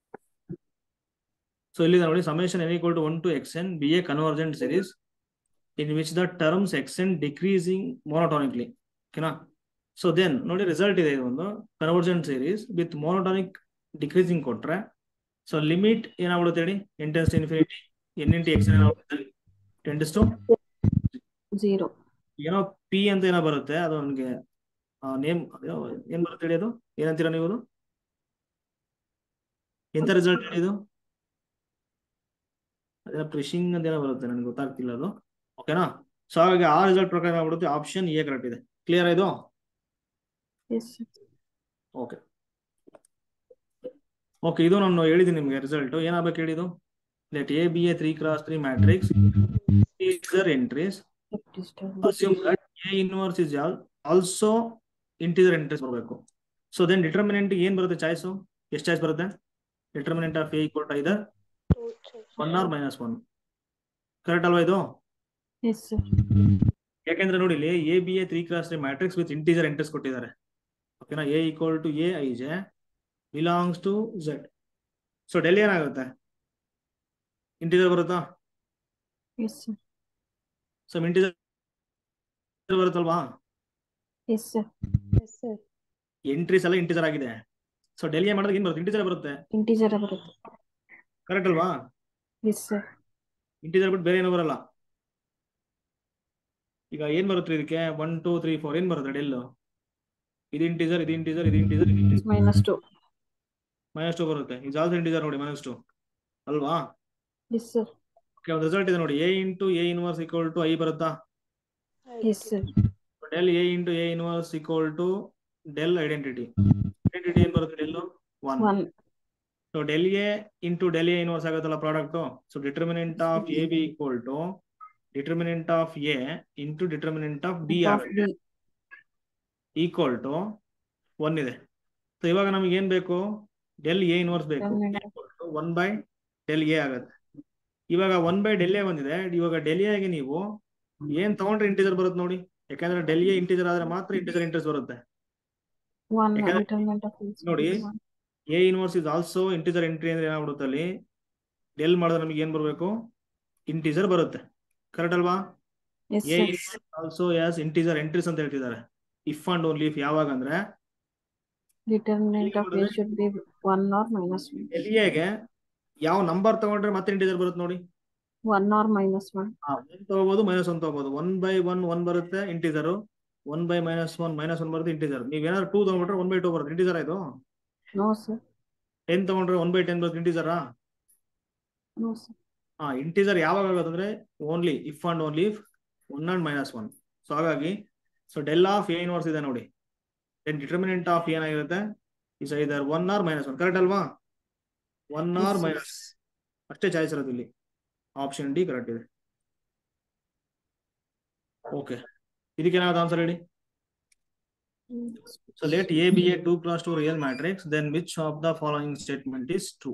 So ಇಲ್ಲಿ ನೋಡಿ summation n equal to one to x n be a convergent series in which the terms x n decreasing monotonically ಓಕೆನಾ so then ನೋಡಿ result ಇದೆ ಇದು ಒಂದು convergent series with monotonic decreasing ಕೊಟ್ರೆ so limit ಏನಾಗ್ಬಿಡುತ್ತೆ ಹೇಳಿ n tends to infinity n into x n ಏನಾಗ್ಬಿಡುತ್ತೆ tends to Zero. ಏನೋ ಪಿ ಅಂತ ಏನೋ ಬರುತ್ತೆ ಅದು ನನಗೆ ನೇಮ್ ಏನ್ ಬರುತ್ತೆ ಹೇಳಿ ಅದು ಏನಂತೀರಾ ನೀವು ಎಂತ ರಿಸಲ್ಟ್ ಹೇಳಿ ಇದು ಅದೇ ಪ್ರಿಶಿಂಗ್ ಅಂತ ಏನೋ ಬರುತ್ತೆ ನನಗೆ ಗೊತ್ತಾಗ್ತಿಲ್ಲ ಅದು ಓಕೆನಾ ಸೊ ಹಾಗಾಗಿ ಆ ರಿಸಲ್ಟ್ ಪ್ರಕಾರ ಆಗ್ಬಿಡುತ್ತೆ ಆಪ್ಷನ್ ಎ ಕರೆಕ್ಟ್ ಇದೆ ಕ್ಲಿಯರ್ ಇದು Yes sir. ಓಕೆ ಓಕೆ ಇದು ನಾನು ಹೇಳಿದ್ದೀನಿ ನಿಮಗೆ ರಿಸಲ್ಟ್ ಏನಾಗಬೇಕು ಹೇಳಿದು let A be a three cross three matrix entries assume that A inverse is also integer entries ಬರಬೇಕು ಸೊ ದೆನ್ ಡಿಟರ್ಮಿನೆಂಟ್ ಏನ್ ಬರುತ್ತೆ ಚಾಯ್ಸ್ ಎಷ್ಟು ಚಾಯ್ಸ್ ಬರುತ್ತೆ determinant of A equal to either Two choices. One or minus one correct ಅಲ್ವಾ ಇದು Yes sir. ಯಾಕೆಂದ್ರೆ ನೋಡಿ ಇಲ್ಲಿ A be a three cross three matrix with integer entries ಕೊಟ್ಟಿದ್ದಾರೆ ಓಕೆನಾ A equal to a i j belongs to Z so ಡೆಲ್ಲಿ ಏನಾಗುತ್ತೆ integer ಬರುತ್ತಾ Yes sir. ಸೊ ಇಂಟೀಜರ್ ಬರುತ್ತಲ್ವಾ Yes sir. Yes, sir. Entries ಎಲ್ಲ ಇಂಟೀಜರ್ ಆಗಿದೆ so ಡೆಲ್ಲಿ ಏನ್ ಮಾಡಿದ್ರೆ ಏನ್ ಬರುತ್ತೆ ಇಂಟೀಜರ್ ಬರುತ್ತೆ Integer ಬರುತ್ತೆ. ಕರೆಕ್ಟ್ ಅಲ್ವಾ Yes sir. ಇಂಟೀಜರ್ ಬಿಟ್ಟು ಬೇರೆ ಏನೋ ಬರಲ್ಲ ಈಗ ಏನ್ ಬರುತ್ತೆ ಇದಕ್ಕೆ ಒನ್ ಟೂ ತ್ರೀ ಫೋರ್ ಏನ್ ಬರುತ್ತೆ ಡೆಲ್ ಇದು ಇಂಟೀಜರ್ ಇದು ಇಂಟೀಜರ್ ಇದು ಇಂಟೀಜರ್ ಇದು integer Minus two. Minus two ಬರುತ್ತೆ ಇದು ಆಲ್ಸೋ ಇಂಟೀಜರ್ ನೋಡಿ ಮೈನಸ್ ಟು ಅಲ್ವಾ Yes sir. ಓಕೆ ಒಂದು ರಿಸಲ್ಟ್ ಇದೆ ನೋಡಿ A into A inverse equal to I ಬರುತ್ತಾ Yes sir. Del A into A inverse equal to del identity identity ಏನ್ ಬರುತ್ತೆ del one One. So del A into del A inverse ಆಗುತ್ತಲ್ಲ product so determinant of A B equal to determinant of A into determinant of D Of ಆಗುತ್ತೆ D. Equal to one ಇದೆ so ಇವಾಗ ನಮಗೆ ಏನ್ ಬೇಕು del A inverse ಬೇಕು Determinant. One by del A ಆಗುತ್ತೆ ಇವಾಗ ಒನ್ ಬೈ ಡೆಲ್ ಎ ಬಂದಿದೆ ಇವಾಗ ಡೆಲ್ ಎಗೆ ನೀವು ಏನ್ ತಗೊಂಡ್ರೆ ಇಂಟೀಜರ್ ಬರುತ್ತೆ ನೋಡಿ ಯಾಕಂದ್ರೆ ಡೆಲ್ ಎ ಇಂಟೀಜರ್ ಆದ್ರೆ ಮಾತ್ರ ಇಂಟೀಜರ್ ಇಂಟ್ರೆಸ್ಟ್ ಬರುತ್ತೆ One. ಯಾಕಂದ್ರೆ Determinant of each. ನೋಡಿ One. A inverse is also integer entry ಅಂದ್ರೆ ಏನಾಗ್ಬಿಡುತ್ತೆ ಅಲ್ಲಿ ಡೆಲ್ ಮಾಡಿದ್ರೆ ನಮಗೆ ಏನ್ ಬರಬೇಕು ಇಂಟೀಜರ್ ಬರುತ್ತೆ ಕರೆಕ್ಟ್ ಅಲ್ವಾ Yes ಎ sir. Also has integer entries ಅಂತ ಹೇಳ್ತಿದ್ದಾರೆ ಇಫ್ ಅಂಡ್ ಓನ್ಲಿ ಇಫ್ ಯಾವಾಗ ಅಂದ್ರೆ Determinant of A should be one or minus one. Del ಎಗೆ ಯಾವ ನಂಬರ್ ತಗೊಂಡ್ರೆ ಮತ್ತೆ ಇಂಟೀಜರ್ ಬರುತ್ತೆ ನೋಡಿ One or minus one. One ತಗೋಬಹುದು ಮೈನಸ್ ಒನ್ ತಗೋಬಹುದು ಒನ್ ಬೈ ಒನ್ ಒನ್ ಬರುತ್ತೆ integer one by minus one minus one ಬರುತ್ತೆ ಇಂಟೀಜರ್ ನೀವ್ ಏನಾದ್ರು ಟೂ ತಗೊಂಡ್ರೆ ಒನ್ ಬೈ ಟೂ ಬರುತ್ತೆ ಇಂಟೀಜರ್ ಆಯ್ತು No sir. ಟೆನ್ ತಗೊಂಡ್ರೆ ಒನ್ ಬೈ ಟೆನ್ ಬರುತ್ತೆ ಇಂಟೀಜರಾ No sir. ಹಾ ಇಂಟೀಜರ್ ಯಾವಾಗ ಆಗೋದಂದ್ರೆ only if and only if one and minus one so ಹಾಗಾಗಿ so del of A inverse ಇದೆ ನೋಡಿ ದೆನ್ ಡಿಟರ್ಮಿನೆಂಟ್ ಆಫ್ ಏನಾಗಿರುತ್ತೆ is either one or minus one correct ಅಲ್ವಾ ಒನ್ ಆರ್ Yes, ಮೈನಸ್ ಅಷ್ಟೇ choice ಇರೋದು ಇಲ್ಲಿ ಆಪ್ಷನ್ ಡಿ ಕರೆಕ್ಟ್ ಇದೆ okay ಇದಕ್ಕೆ ಏನಾದ್ರು ಆನ್ಸರ್ ಹೇಳಿ So let A be a two cross two real matrix, then which of the following statement is true?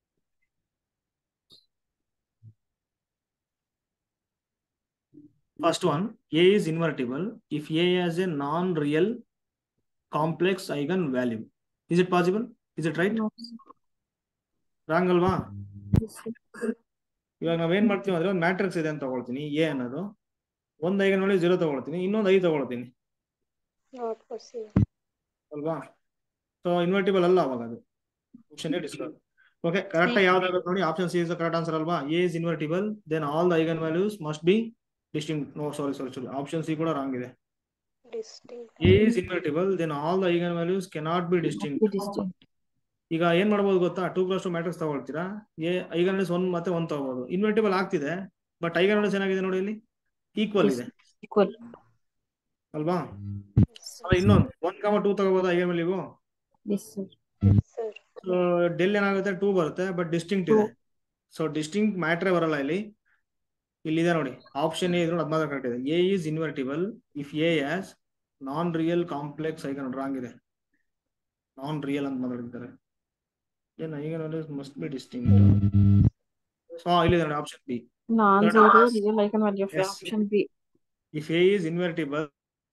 First one, A is invertible if A has a non-real complex eigenvalue. Is it possible? Is it right? No. Wrong ಅಲ್ವಾ? Yes, sir. ಇವಾಗ ನಾವೇನ್ ಮಾಡ್ತೀವಿ ಅಂದ್ರೆ ಒಂದು matrix ಇದೆ ಅಂತ ತಗೊಳ್ತೀನಿ A ಅನ್ನೋದು, ಒಂದ್ ಐಗನ್ ವ್ಯಾಲ್ಯೂ ಜೀರೋ ತಗೊಳ್ತೀನಿ, ಇನ್ನೊಂದು ಐದು ತಗೊಳ್ತೀನಿ Not possible. ಅಲ್ವಾ? ಸೊ ಇನ್ವರ್ಟಿಬಲ್ ಅಲ್ಲ ಅವಾಗ ಅದು ಕ್ವಶನ್ ಡಿಸ್ಕಸ್. ಓಕೆ, ಕರೆಕ್ಟ್ ಯಾವ್ದಾಗುತ್ತೆ ನೋಡಿ, option C is the correct answer ಅಲ್ವಾ? A is invertible, then all the eigenvalues must be distinct. No sorry sorry sorry option C ಕೂಡ wrong ಇದೆ. Distinct. A is invertible, then all the eigenvalues cannot be distinct. Be distinct. ಈಗ ಏನ್ ಮಾಡ್ಬೋದು ಗೊತ್ತಾ, two plus two matrix ತಗೊಳ್ತೀರಾ, A eigenvalues one ಮತ್ತೆ one ತಗೋಬಹುದು. Invertible ಆಗ್ತಿದೆ, ಬಟ್ ಐಗನ್ ವ್ಯಾಲ್ಯೂಸ್ ಏನಾಗಿದೆ ನೋಡಿ ಇಲ್ಲಿ ಈಕ್ವಲ್ Yes. ಇದೆ Equal. ಅಲ್ವಾ? Yes, sir. ಅಲ್ಲ ಇನ್ನೊಂದು ಒನ್ ಕಾಮ ಟೂ ತಗೋಬೋದಾ ಐಗನ್ ವ್ಯಾಲ್ಯೂಗೂ? Yes, sir. Yes, sir. So del ಏನಾಗುತ್ತೆ, ಟೂ ಬರುತ್ತೆ, ಬಟ್ ಡಿಸ್ಟಿಂಕ್ಟ್ ಇದೆ. ಸೊ ಡಿಸ್ಟಿಂಕ್ಟ್ ಮ್ಯಾಟ್ರೇ ಬರಲ್ಲ ಇಲ್ಲಿ. ಇಲ್ಲಿದೆ ನೋಡಿ, ಆಪ್ಷನ್ ಎ ಇದ್ರೆ ಹದಿನಾಲ್ಕು ಕರೆಕ್ಟ್ ಇದೆ. A is invertible if A has non real complex eigen. Wrong ಇದೆ, ನಾನ್ ರಿಯಲ್ ಅಂತ ಮಾತಾಡಿದ್ದಾರೆ. ಏನು eigenvalues must be distinct. So ಇಲ್ಲಿದೆ ನೋಡಿ option B. Non-zero real eigenvalue of Yes. option B. If A is invertible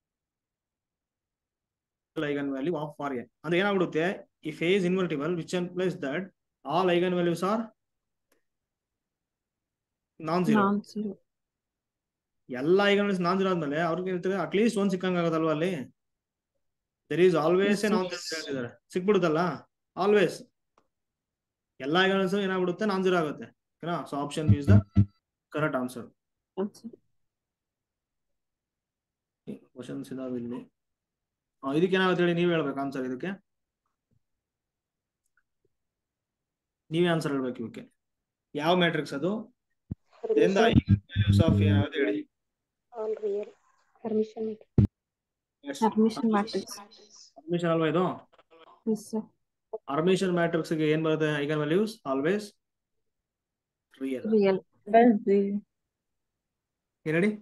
eigenvalue of for A ಅಂದ್ರೆ ಏನಾಗ್ಬಿಡುತ್ತೆ, if A is invertible which implies that all eigenvalues are non zero. Non-zero. ಎಲ್ಲ eigen values non zero ಆದ್ಮೇಲೆ ಅವ್ರಿಗೆ ಹೇಳ್ತಾರೆ at least ಒಂದ್ ಸಿಕ್ಕಂಗ ಆಗೋದಲ್ವಾ ಅಲ್ಲಿ. There is always a non zero ಹೇಳ್ತಿದ್ದಾರೆ, ಸಿಕ್ಬಿಡುತ್ತಲ್ಲ ಆಲ್ವೇಸ್. ಎಲ್ಲ ಐಗನ್ ವ್ಯಾಲ್ಯೂಸ್ ಏನಾಗ್ಬಿಡುತ್ತೆ, ನಾನ್ ಜೀರೋ ಆಗುತ್ತೆ. ಓಕೆನಾ? So option B is the correct answer. Answer. Questions ಇದಾವೆ ಇಲ್ಲಿ. ಇದಕ್ಕೆ ಏನಾಗುತ್ತೆ ಹೇಳಿ, ನೀವೇ ಹೇಳ್ಬೇಕು ಆನ್ಸರ್. ಇದಕ್ಕೆ ನೀವೇ ಆನ್ಸರ್ ಹೇಳ್ಬೇಕು. ಇವಕ್ಕೆ ಯಾವ ಮ್ಯಾಟ್ರಿಕ್ಸ್ ಅದು? Hermitian. ವ್ಯಾಲ್ಯೂಸ್ ಆಫ್ ಏನಾಗುತ್ತೆ ಹೇಳಿ. All real. Hermitian. Hermitian matrix. ಹರ್ಮಿಷನ್ ಅಲ್ವಾ ಇದು? Yes, sir. ಹರ್ಮಿಷನ್ ಮ್ಯಾಟ್ರಿಕ್ಸ್ ಗೆ ಏನ್ ಬರುತ್ತೆ, eigenvalues always real. Real. ಏನ್ ಹೇಳಿ,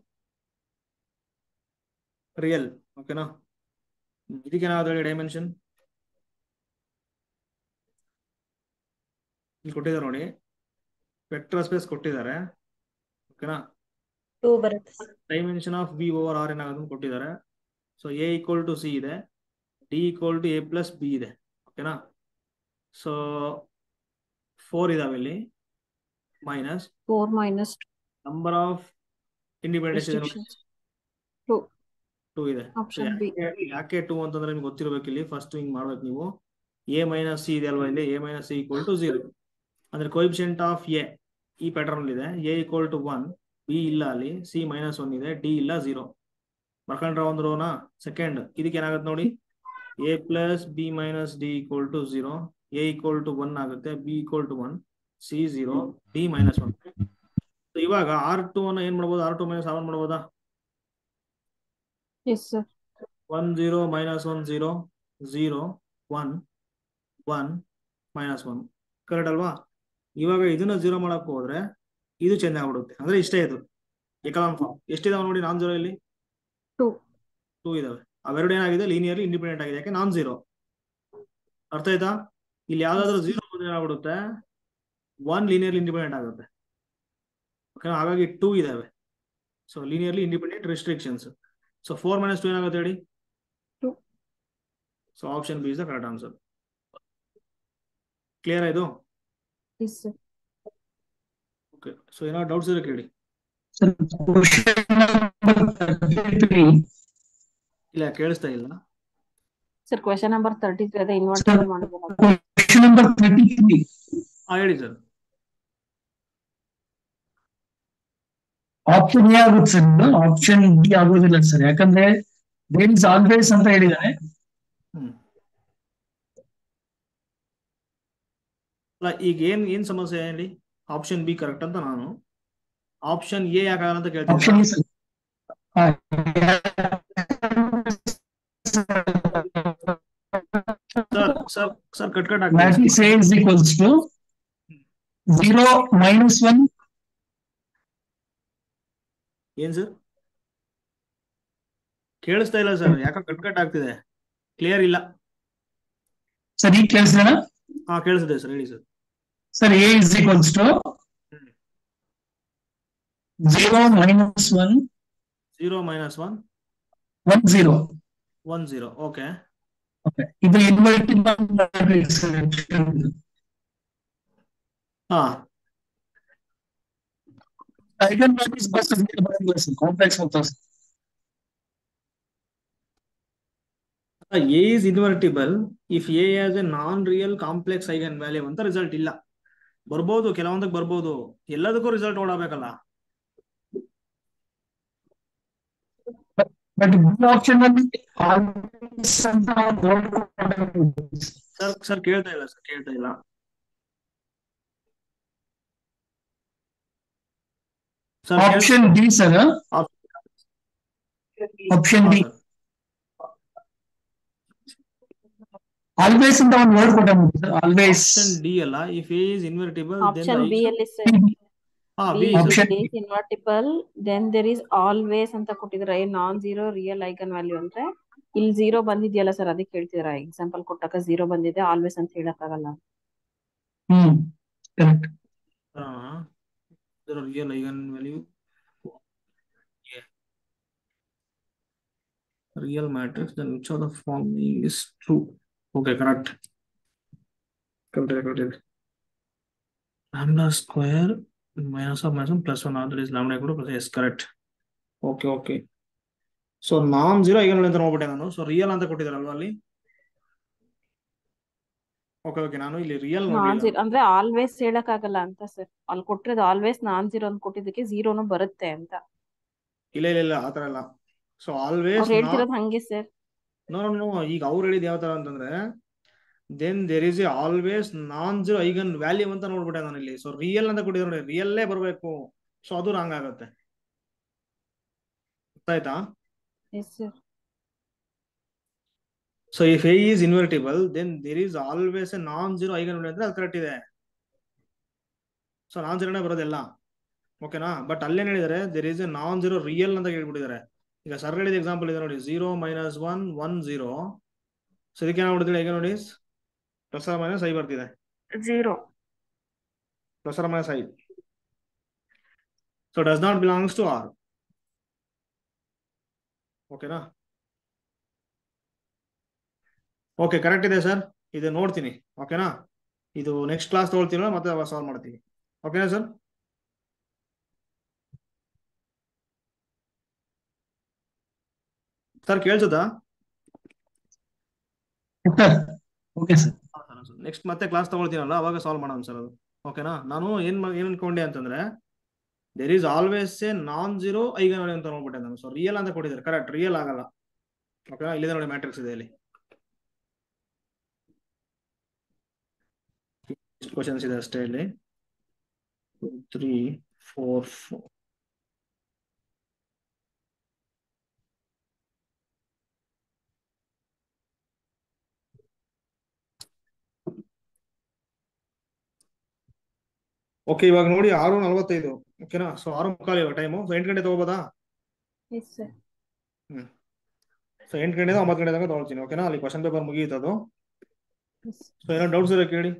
ರಿಯಲ್. ಓಕೆನಾ? ಇದಕ್ಕೆ ಏನಾದ್ರು ಹೇಳಿ ಡೈಮೆನ್ಷನ್. ಇಲ್ಲಿ ಕೊಟ್ಟಿದ್ದಾರೆ ನೋಡಿ, ವೆಕ್ಟರ್ ಸ್ಪೇಸ್ ಕೊಟ್ಟಿದ್ದಾರೆ. ಓಕೆನಾ? Two ಬರುತ್ತೆ. Dimension of B over R ಏನಾಗೋದು ಕೊಟ್ಟಿದ್ದಾರೆ. So a equal to c ಇದೆ, d equal to a plus b ಇದೆ. ಓಕೆನಾ? ಸೊ ಫೋರ್ ಇದಾವೆ ಇಲ್ಲಿ, minus Four minus number of independence ಇದೆ ನೋಡಿ, restrictions. Two. ಟೂ ಇದೆ. Option B. ಯಾಕೆ ಟೂ ಅಂತಂದ್ರೆ ನಿಮ್ಗೆ ಗೊತ್ತಿರ್ಬೇಕು. ಇಲ್ಲಿ ಫಸ್ಟ್ ಹಿಂಗ್ ಮಾಡ್ಬೇಕು ನೀವು. ಎ ಮೈನಸ್ ಸಿ ಇದೆ ಅಲ್ವಾ, ಇಲ್ಲಿ a minus c equal to zero ಅಂದ್ರೆ ಕೋಎಫಿಷಿಯಂಟ್ ಆಫ್ ಎ ಈ ಪ್ಯಾಟರ್ನ್ ಇದೆ. A equal to one, b ಇಲ್ಲ ಅಲ್ಲಿ, ಸಿ ಮೈನಸ್ ಒನ್ ಇದೆ, ಡಿ ಇಲ್ಲ, ಜೀರೋ. ಬರ್ಕೊಂಡ್ರ ಒಂದು ರೋನಾ. ಸೆಕೆಂಡ್ ಇದಕ್ಕೆ ಏನಾಗುತ್ತೆ ನೋಡಿ, a plus b minus d equal to zero, a equal to one ಆಗುತ್ತೆ, b equal to one, c zero, d minus one. ಇವಾಗ ಆರ್ ಟು ಅನ್ನ ಏನ್ ಮಾಡ್ಬೋದು, ಆರ್ ಟು ಮೈನಸ್ ಆರ್ ಮಾಡ್ಬೋದಾ? Yes, sir. One zero minus one zero, zero one one minus one. Correct ಅಲ್ವಾ? ಇವಾಗ ಇದನ್ನ zero ಮಾಡಕ್ ಹೋದ್ರೆ ಇದು ಚೇಂಜ್ ಆಗ್ಬಿಡುತ್ತೆ. ಅಂದ್ರೆ ಇಷ್ಟೇ ಇದು ಎಕಲಾನ್ ಫಾರ್ಮ್. ಎಷ್ಟಿದಾವೆ ನೋಡಿ ನಾನ್ ಜೀರೋ ಇಲ್ಲಿ? ಟೂ. ಟೂ ಇದಾವೆ. ಅವೆರಡು ಏನಾಗಿದೆ, ಲೀನಿಯರ್ಲಿ ಇಂಡಿಪೆಂಡೆಂಟ್ ಆಗಿದೆ. ಯಾಕೆ ನಾನ್ ಜೀರೋ. ಅರ್ಥ ಆಯ್ತಾ? ಇಲ್ಲಿ ಯಾವ್ದಾದ್ರು ಜೀರೋ ಬಂದ್ರೆ ಏನಾಗ್ಬಿಡುತ್ತೆ, ಒನ್ ಲೀನಿಯರ್ಲಿ ಇಂಡಿಪೆಂಡೆಂಟ್ ಆಗುತ್ತೆ. ಓಕೆ, ಹಾಗಾಗಿ ಟೂ ಇದಾವೆ. So linearly independent restrictions. So four minus two ಏನಾಗುತ್ತೆ ಹೇಳಿ? Two. So option B is the correct answer. Clear ಆಯ್ತು? Yes, sir. ಓಕೆ, ಸೊ ಏನಾದ್ರು ಡೌಟ್ಸ್ ಇದ್ರೆ ಕೇಳಿ. ಇಲ್ಲ ಕೇಳಿಸ್ತಾ ಇಲ್ಲ. Sir, question number thirty-three ಅದೇ invertible ಮಾಡಬಹುದು. Question number thirty-three. ಹಾ ಹೇಳಿ ಸರ್. ಆಪ್ಷನ್ ಎ ಆಗುತ್ತೆ ಸರ್, ಆಪ್ಷನ್ ಬಿ ಆಗೋದಿಲ್ಲ ಸರ್. ಯಾಕಂದ್ರೆ ದೇರ್ ಇಸ್ ಆಲ್ವೇಸ್ ಅಂತ ಹೇಳಿದ್ದಾರೆ. ಹ್ಮ್ ಅಲ್ಲ, ಈಗ ಏನ್ ಏನ್ ಸಮಸ್ಯೆ ಹೇಳಿ? ಆಪ್ಷನ್ ಬಿ ಕರೆಕ್ಟ್ ಅಂತ ನಾನು, ಆಪ್ಷನ್ ಎ ಯಾಕಾಗಲ್ಲ ಅಂತ ಕೇಳ್ತೀನಿ. Option A sir sir sir cut cut matrix A is equals to zero minus one. ಏನ್ ಸರ್ ಕೇಳಿಸ್ತಾ ಇಲ್ಲ ಸರ್, ಯಾಕೆ ಕಟ್ ಕಟ್ ಆಗ್ತಿದೆ, ಕ್ಲಿಯರ್ ಇಲ್ಲ. ಸರ್ ಈಗ ಕೇಳಿಸ್ತಾನ? ಹಾ ಕೇಳಿಸಿದೆ ಸರ್, ಹೇಳಿ sir. Sir A is equals to zero minus one zero minus one one zero. One zero. Okay, okay, ಇದು ಇನ್ವರ್ಟಿಬಲ್ ಮ್ಯಾಟ್ರಿಕ್ಸ್. ಹಾ ಐಗನ್ ವ್ಯಾಲ್ಯೂಸ್ ಬಸ್ ಬರಂಗಿಲ್ಲ ಸರ್, ಕಾಂಪ್ಲೆಕ್ಸ್ ಹೋಗ್ತಾವ sir. A is invertible if A has a non real complex eigen value ಅಂತ result ಇಲ್ಲ. ಬರ್ಬೋದು, ಕೆಲವೊಂದಕ್ಕೆ ಬರ್ಬೋದು, ಎಲ್ಲದಕ್ಕೂ ರಿಸಲ್ಟ್ ಓಡಾಗಬೇಕಲ್ಲ. ಬಟ್ ಬಿ ಆಪ್ಷನ್ ಅಲ್ಲಿ always ಅಂತ word ಕೊಟ್ಟಿದ್ದಾರೆ. ಸರ್ ಸರ್ ಕೇಳ್ತಾ ಇಲ್ಲ ಸರ್, ಕೇಳ್ತಾ ಇಲ್ಲ sir. Option D sir, option D always ಅಂತ ಒಂದು ವರ್ಡ್ ಕೊಟ್ಟ ಸರ್, ಆಲ್ವೇಸ್. ಆಪ್ಷನ್ ಡಿ ಅಲ್ಲ, if A is invertible Option B ಅಲ್ಲಿ sir. ಹಾ B B if Option it is invertible, then there is always ಅಂತ ಕೊಟ್ಟಿದ್ರೆ non zero real eigenvalue ಅಂದ್ರೆ ಇಲ್ಲಿ ಜೀರೋ ಬಂದಿದೆಯಲ್ಲ ಸರ್, ಅದಕ್ಕೆ ಹೇಳ್ತಿದ್ರ ಎಕ್ಸಾಂಪಲ್ ಕೊಟ್ಟಾಗ ಜೀರೋ ಬಂದಿದೆ ಆಲ್ವೇಸ್ ಅಂತ ಹೇಳಕ್ಕಾಗಲ್ಲ. ಹ್ಮ್ correct. Real eigenvalue real matrix, then which of the following is true? Okay, correct. Correct, correct. Lambda square minus of minus one plus one, that is lambda equal to plus. Yes, correct. Okay, okay. So non zero eigen value ಅಂತ ನೋಡ್ಬಿಟ್ಟೆ ನಾನು. So real ಅಂತ ಕೊಟ್ಟಿದ್ದಾರಲ್ವಾ ಅಲ್ಲಿ. Okay okay, ನಾನು ಇಲ್ಲಿ real ನಾನ್ ನೋಡಿಲ್ಲ. Zero ಅಂದ್ರೆ always ಹೇಳಕ್ಕಾಗಲ್ಲ ಅಂತ ಸರ್, ಅಲ್ಲಿ ಕೊಟ್ಟಿರೋದು ಆಲ್ವೇಸ್ ನಾನ್ ಜೀರೋ ಅಂತ ಕೊಟ್ಟಿದ್ದಕ್ಕೆ ಜೀರೋನು ಬರುತ್ತೆ ಅಂತ ಇಲ್ಲ ಇಲ್ಲ ಇಲ್ಲ ಆತರ ಇಲ್ಲ. ಸೊ ಆಲ್ವೇಸ್ ಅವ್ರು ಹೇಳ್ತಿರೋದು ಹಂಗೆ ಸರ್. ನೋ ನೋ ಈಗ ಅವ್ರು ಹೇಳಿದ್ ಯಾವ ತರ ಅಂತಂದ್ರೆ then there is a always non zero eigen value ಅಂತ ನೋಡ್ಬಿಟ್ಟೆ ನಾನು ಇಲ್ಲಿ. ಸೊ ರಿಯಲ್ ಅಂತ ಕೊಟ್ಟಿದ್ರು ನೋಡಿ, ರಿಯಲ್ಲೇ ಬರಬೇಕು. ಸೊ ಅದು ರಾಂಗ್ ಆಗುತ್ತೆ. ಗೊತ್ತಾಯ್ತಾ? Yes sir. So if A is invertible then there is always a non zero eigen value ಅಂದ್ರೆ ಅದು ಕರೆಕ್ಟ್ ಇದೆ. ಸೊ ನಾನ್ ಜೀರೋನೇ ಬರೋದೆಲ್ಲ, ಓಕೆನಾ? ಬಟ್ ಅಲ್ಲೇನ್ ಹೇಳಿದಾರೆ, there is a non zero real ಅಂತ ಹೇಳ್ಬಿಟ್ಟಿದ್ದಾರೆ. ಈಗ ಸರ್ ಹೇಳಿದ ಎಕ್ಸಾಂಪಲ್ ಇದೆ ನೋಡಿ, zero minus one one zero. So ಇದಕ್ಕೆ ಏನಾಗ್ಬಿಡ್ತಿದೆ ಈಗ ನೋಡಿ, ಪ್ಲಸ್ ಆರ್ ಮೈನಸ್ ಐ ಬರ್ತಿದೆ. Zero plus R minus I. So does not belongs to R. ಓಕೆನಾ? ಓಕೆ, ಕರೆಕ್ಟ್ ಇದೆ ಸರ್. ಇದು ನೋಡ್ತೀನಿ, ಓಕೆನಾ? ಇದು ನೆಕ್ಸ್ಟ್ ಕ್ಲಾಸ್ ತಗೊಳ್ತೀನೋ ಮತ್ತೆ ಸಾಲ್ವ್ ಮಾಡ್ತೀವಿ, ಓಕೆನಾ ಸರ್? ಸರ್ ಕೇಳ್ಸುತ್ತಾ? Okay sir. ನೆಕ್ಸ್ಟ್ ಮತ್ತೆ ಕ್ಲಾಸ್ ತಗೊಳ್ತೀನಲ್ಲ ಅವಾಗ ಸಾಲ್ವ್ ಮಾಡೋಣ ಸರ್ ಅದು, ಓಕೆನಾ? ನಾನು ಏನ್ ಏನ್ ಅನ್ಕೊಂಡೆ ಅಂತಂದ್ರೆ there is always a non zero eigen value ಅಂತ ನೋಡ್ಬಿಟ್ಟೆ ನಾನು. ಸೊ ರಿಯಲ್ ಅಂತ ಕೊಟ್ಟಿದ್ದಾರೆ, ಕರೆಕ್ಟ್, ರಿಯಲ್ ಆಗಲ್ಲ. ಓಕೆನಾ? ಇಲ್ಲಿದೆ ನೋಡಿ ಮ್ಯಾಟ್ರಿಕ್ಸ್ ಇದೆ ಇಲ್ಲಿ. ಎಷ್ಟು ಕ್ವಶನ್ಸ್ ಇದೆ ಅಷ್ಟೇ ಇಲ್ಲಿ, ತ್ರೀ ಫೋರ್ ಫೋರ್. ಓಕೆ, ಇವಾಗ ನೋಡಿ ಆರು ನಲ್ವತ್ತೈದು, ಓಕೆನಾ? ಸೊ ಆರು ಮುಕ್ಕಾಲು ಇವಾಗ ಟೈಮು. ಸೊ ಎಂಟು ಗಂಟೆ ತಗೋಬೋದಾ? Yes sir. ಹ್ಮ್. ಸೊ ಎಂಟು ಗಂಟೆಯಿಂದ ಒಂಬತ್ತು ಗಂಟೆ ತನಕ ತಗೊಳ್ತೀನಿ, ಓಕೆನಾ? ಅಲ್ಲಿ ಕ್ವಶನ್ ಪೇಪರ್ ಮುಗಿಯುತ್ತದು. ಸೊ ಏನೋ ಡೌಟ್ಸ್ ಇರೋ ಕೇಳಿ.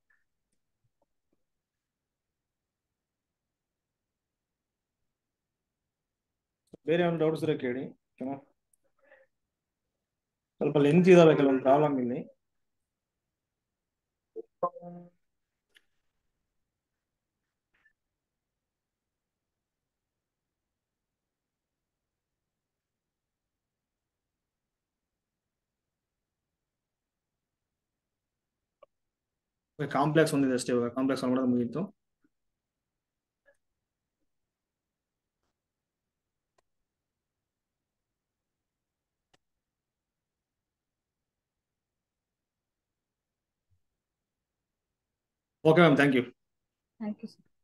ಬೇರೆ ಏನೋ ಡೌಟ್ಸ್ ಇರೋ ಕೇಳಿ, ಓಕೆನಾ? ಸ್ವಲ್ಪ ಲೆಂತ್ ಇದಾವೆ ಕೆಲವೊಂದು ಪ್ರಾಬ್ಲಮ್ ಇಲ್ಲಿ. ಕಾಂಪ್ಲೆಕ್ಸ್ ಒಂದಿದೆ ಅಷ್ಟೇ, ಇವಾಗ ಕಾಂಪ್ಲೆಕ್ಸ್ ಮಾಡೋದು ಮುಗೀತು. Okay ma'am, thank you. Thank you sir.